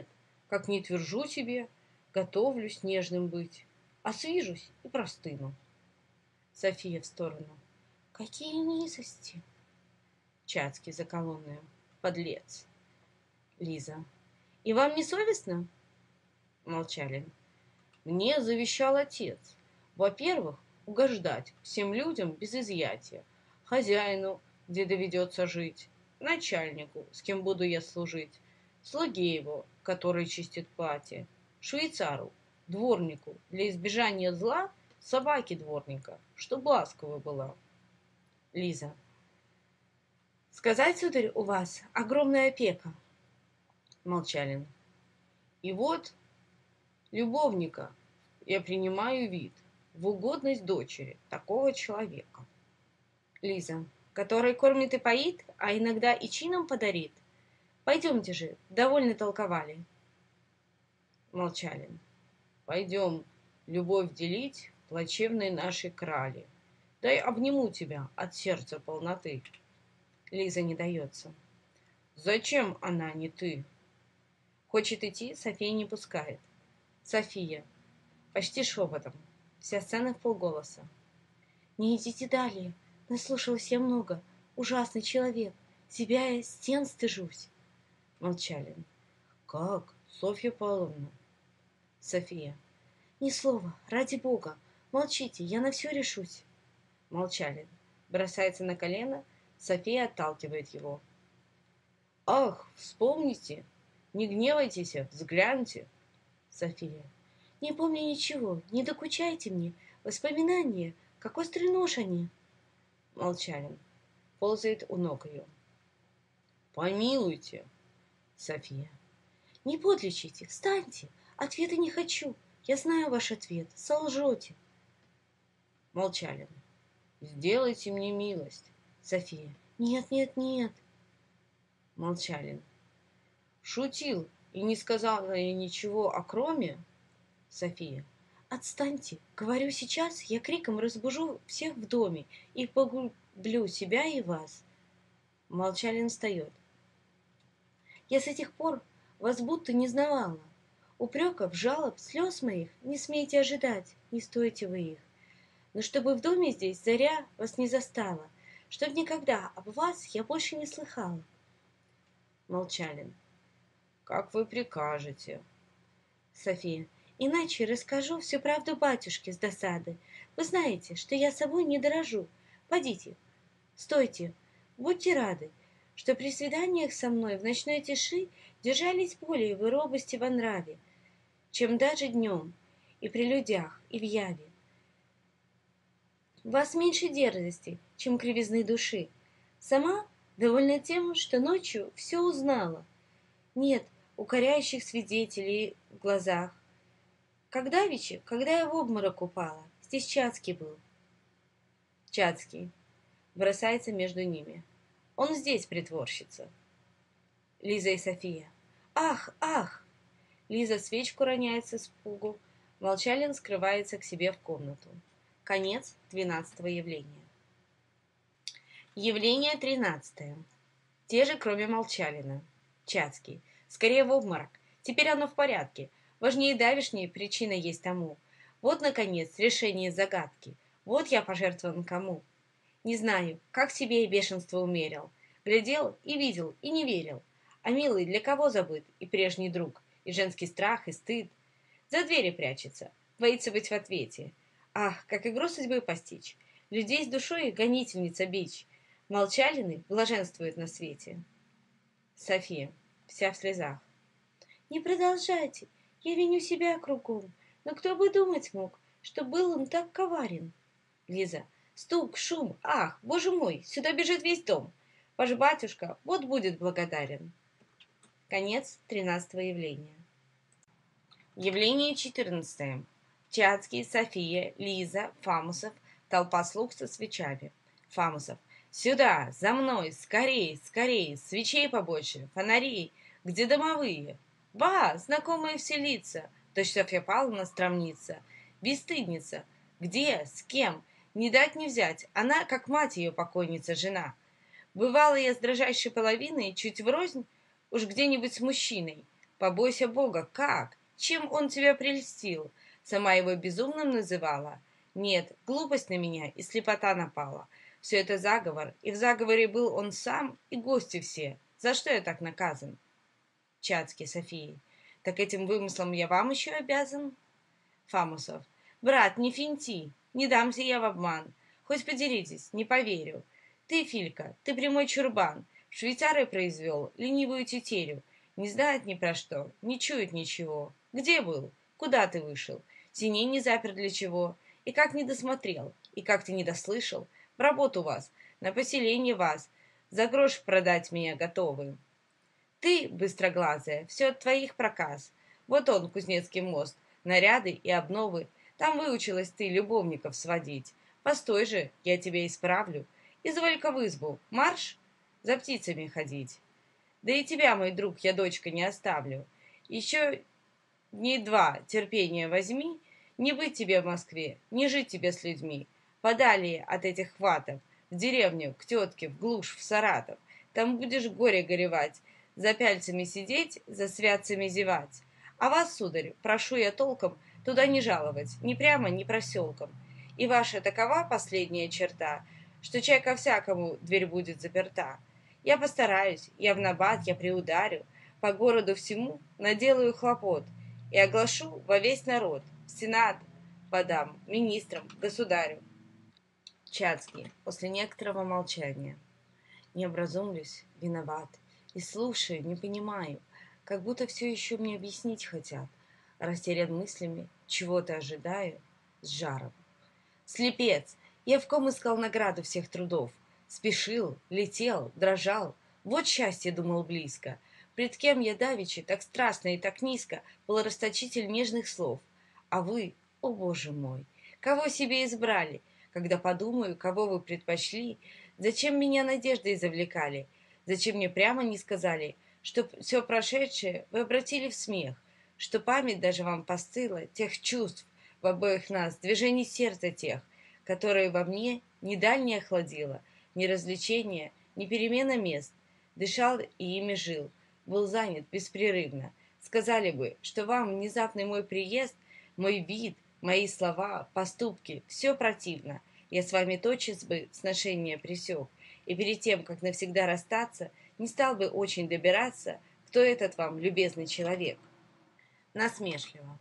Как не твержу тебе, готовлюсь нежным быть, а свижусь и простыну. София в сторону. Какие низости! Чацкий за колонною. Подлец. Лиза. И вам не совестно? Молчалин. Мне завещал отец. Во-первых, угождать всем людям без изъятия, хозяину, где доведется жить, начальнику, с кем буду я служить, слуге его, который чистит платье, швейцару, дворнику, для избежания зла, собаке дворника, чтоб ласково была. Лиза. Сказать, сударь, у вас огромная опека. Молчалин. И вот любовника я принимаю вид в угодность дочери такого человека. Лиза. Который кормит и поит, а иногда и чином подарит. Пойдемте же, довольно толковали. Молчалин. Пойдем любовь делить плачевной нашей крали. Дай обниму тебя от сердца полноты. Лиза не дается. Зачем она не ты? Хочет идти, София не пускает. София. Почти шепотом. Вся сцена в полголоса. Не идите далее. Наслушалась я много. Ужасный человек. Себя я стен стыжусь. Молчалин. Как, Софья Павловна? София. Ни слова, ради бога. Молчите, я на все решусь. Молчалин. Бросается на колено. София отталкивает его. Ах, вспомните. Не гневайтесь, взгляньте. София. Не помню ничего, не докучайте мне. Воспоминания, как острый нож они. Молчалин. Ползает у ног ее. Помилуйте. София. Не подлечите, встаньте. Ответа не хочу. Я знаю ваш ответ. Солжете. Молчалин. Сделайте мне милость. София. Нет, нет, нет. Молчалин. Шутил и не сказал я ничего, а кроме... София. Отстаньте. Говорю сейчас, я криком разбужу всех в доме и погублю себя и вас. Молчалин встает. Я с этих пор вас будто не знавала. Упреков, жалоб, слез моих не смейте ожидать, не стоите вы их. Но чтобы в доме здесь заря вас не застала, чтоб никогда об вас я больше не слыхала. Молчалин. Как вы прикажете. София. Иначе расскажу всю правду батюшке с досады. Вы знаете, что я собой не дорожу. Подите, стойте, будьте рады, что при свиданиях со мной в ночной тиши держались более в робости во нраве, чем даже днем, и при людях, и в яве. В вас меньше дерзости, чем кривизны души. Сама довольна тем, что ночью все узнала. Нет укоряющих свидетелей в глазах. Когда давеча, когда я в обморок упала, здесь Чацкий был. Чацкий бросается между ними. Он здесь притворщица. Лиза и София. Ах, ах! Лиза свечку роняет с испугу. Молчалин скрывается к себе в комнату. Конец двенадцатого явления. Явление тринадцатое. Те же, кроме Молчалина. Чацкий. Скорее в обморок. Теперь оно в порядке. Важнее давешней причина есть тому. Вот, наконец, решение загадки. Вот я пожертвован кому. Не знаю, как себе и бешенство умерил. Глядел и видел, и не верил. А милый для кого забыт и прежний друг, и женский страх, и стыд? За двери прячется, боится быть в ответе. Ах, как игру судьбы постичь! Людей с душой гонительница бич. Молчалины блаженствуют на свете. София, вся в слезах. Не продолжайте, я виню себя кругом. Но кто бы думать мог, что был он так коварен? Лиза, стук, шум, ах, боже мой, сюда бежит весь дом. Ваш батюшка вот будет благодарен. Конец тринадцатого явления. Явление четырнадцатое. Чацкий, София, Лиза, Фамусов, толпа слуг со свечами. Фамусов. Сюда, за мной, скорей, скорей, свечей побольше, фонарей, где домовые? Ба, знакомые все лица, точь Софья Павловна стромница, бесстыдница. Где, с кем? Не дать не взять, она, как мать ее покойница, жена. Бывала я с дрожайшей половиной чуть врознь, уж где-нибудь с мужчиной. Побойся Бога, как? Чем он тебя прельстил? Сама его безумным называла? Нет, глупость на меня и слепота напала. Все это заговор, и в заговоре был он сам и гости все. За что я так наказан? Чацкий Софии. Так этим вымыслом я вам еще обязан? Фамусов. Брат, не финти, не дамся я в обман. Хоть поделитесь, не поверю. Ты, Филька, ты прямой чурбан. В Швейцарии произвел ленивую тетерю. Не знает ни про что, не чует ничего. Где был? Куда ты вышел? Синей не запер для чего? И как не досмотрел? И как ты не дослышал? В работу вас, на поселение вас. За грош продать меня готовы. Ты, быстроглазая, все от твоих проказ. Вот он, Кузнецкий мост, наряды и обновы. Там выучилась ты любовников сводить. Постой же, я тебя исправлю. Изволь-ка в избу, марш, за птицами ходить. Да и тебя, мой друг, я, дочка, не оставлю. Еще дней два терпения возьми, не быть тебе в Москве, не жить тебе с людьми. Подалее от этих хватов, в деревню, к тетке, в глушь, в Саратов. Там будешь горе горевать, за пяльцами сидеть, за святцами зевать. А вас, сударь, прошу я толком туда не жаловать, ни прямо, ни проселком. И ваша такова последняя черта, что чай ко всякому дверь будет заперта. Я постараюсь, я в набат, я приударю, по городу всему наделаю хлопот и оглашу во весь народ, в сенат подам, министрам, государю. Чацкий, после некоторого молчания. Не образумлюсь, виноват, и слушаю, не понимаю, как будто все еще мне объяснить хотят. Растерян мыслями, чего-то ожидаю, с жаром. Слепец, я в ком искал награду всех трудов. Спешил, летел, дрожал, вот счастье думал близко. Пред кем я давеча так страстно и так низко был расточитель нежных слов. А вы, о боже мой, кого себе избрали? Когда подумаю, кого вы предпочли, зачем меня надеждой завлекали? Зачем мне прямо не сказали, что все прошедшее вы обратили в смех, что память даже вам постыла тех чувств в обоих нас, движений сердца тех, которые во мне ни даль не охладила, ни развлечения, ни перемена мест. Дышал и ими жил, был занят беспрерывно. Сказали бы, что вам внезапный мой приезд, мой вид, мои слова, поступки — все противно. Я с вами тотчас бы сношение пресек, и перед тем, как навсегда расстаться, не стал бы очень добираться, кто этот вам любезный человек. Насмешливо.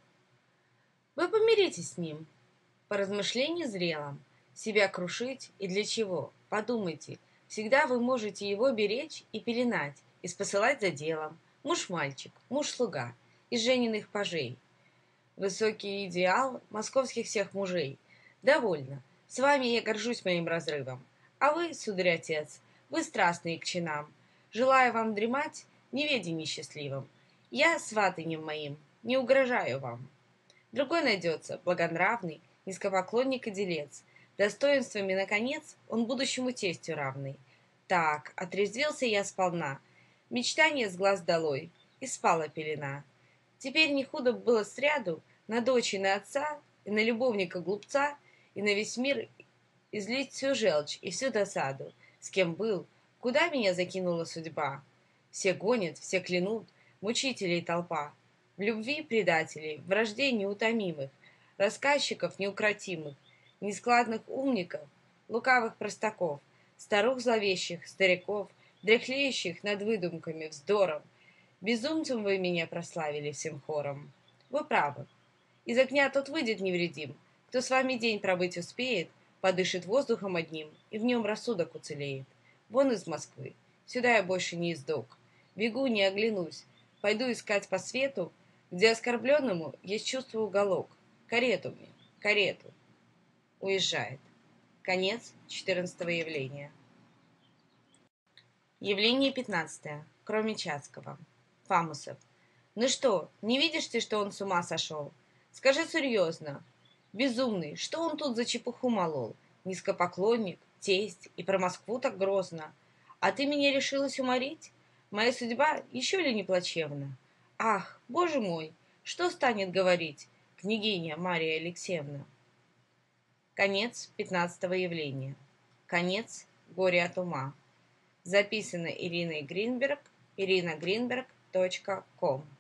Вы помиритесь с ним. По размышлению зрелом. Себя крушить и для чего? Подумайте. Всегда вы можете его беречь и пеленать, и спосылать за делом. Муж-мальчик, муж-слуга, из жененных пажей. Высокий идеал московских всех мужей. Довольно. С вами я горжусь моим разрывом. А вы, сударь-отец, вы страстные к чинам. Желаю вам дремать в неведении счастливом. Я, сватанем моим, не угрожаю вам. Другой найдется, благонравный, низкопоклонник и делец. Достоинствами, наконец, он будущему тестю равный. Так, отрезвился я сполна. Мечтание с глаз долой, и спала пелена. Теперь не худо было сряду на дочь и на отца, и на любовника-глупца, и на весь мир излить всю желчь и всю досаду. С кем был, куда меня закинула судьба? Все гонят, все клянут, мучителей толпа. В любви предателей, в вражде неутомимых, рассказчиков неукротимых, нескладных умников, лукавых простаков, старух зловещих, стариков, дряхлеющих над выдумками, вздором. Безумцем вы меня прославили всем хором. Вы правы. Из огня тот выйдет невредим, кто с вами день пробыть успеет, подышит воздухом одним, и в нем рассудок уцелеет. Вон из Москвы. Сюда я больше не издок. Бегу, не оглянусь. Пойду искать по свету, где оскорбленному есть чувство уголок. Карету мне, карету. Уезжает. Конец четырнадцатого явления. Явление пятнадцатое. Кроме Чацкого. Фамусов. Ну что, не видишь ты, что он с ума сошел? Скажи серьезно. Безумный, что он тут за чепуху молол? Низкопоклонник, тесть, и про Москву так грозно. А ты меня решилась уморить? Моя судьба еще ли не плачевна? Ах, боже мой, что станет говорить княгиня Мария Алексеевна? Конец пятнадцатого явления. Конец «Горе от ума». Записано Ириной Гринберг, ирина гринберг точка ком.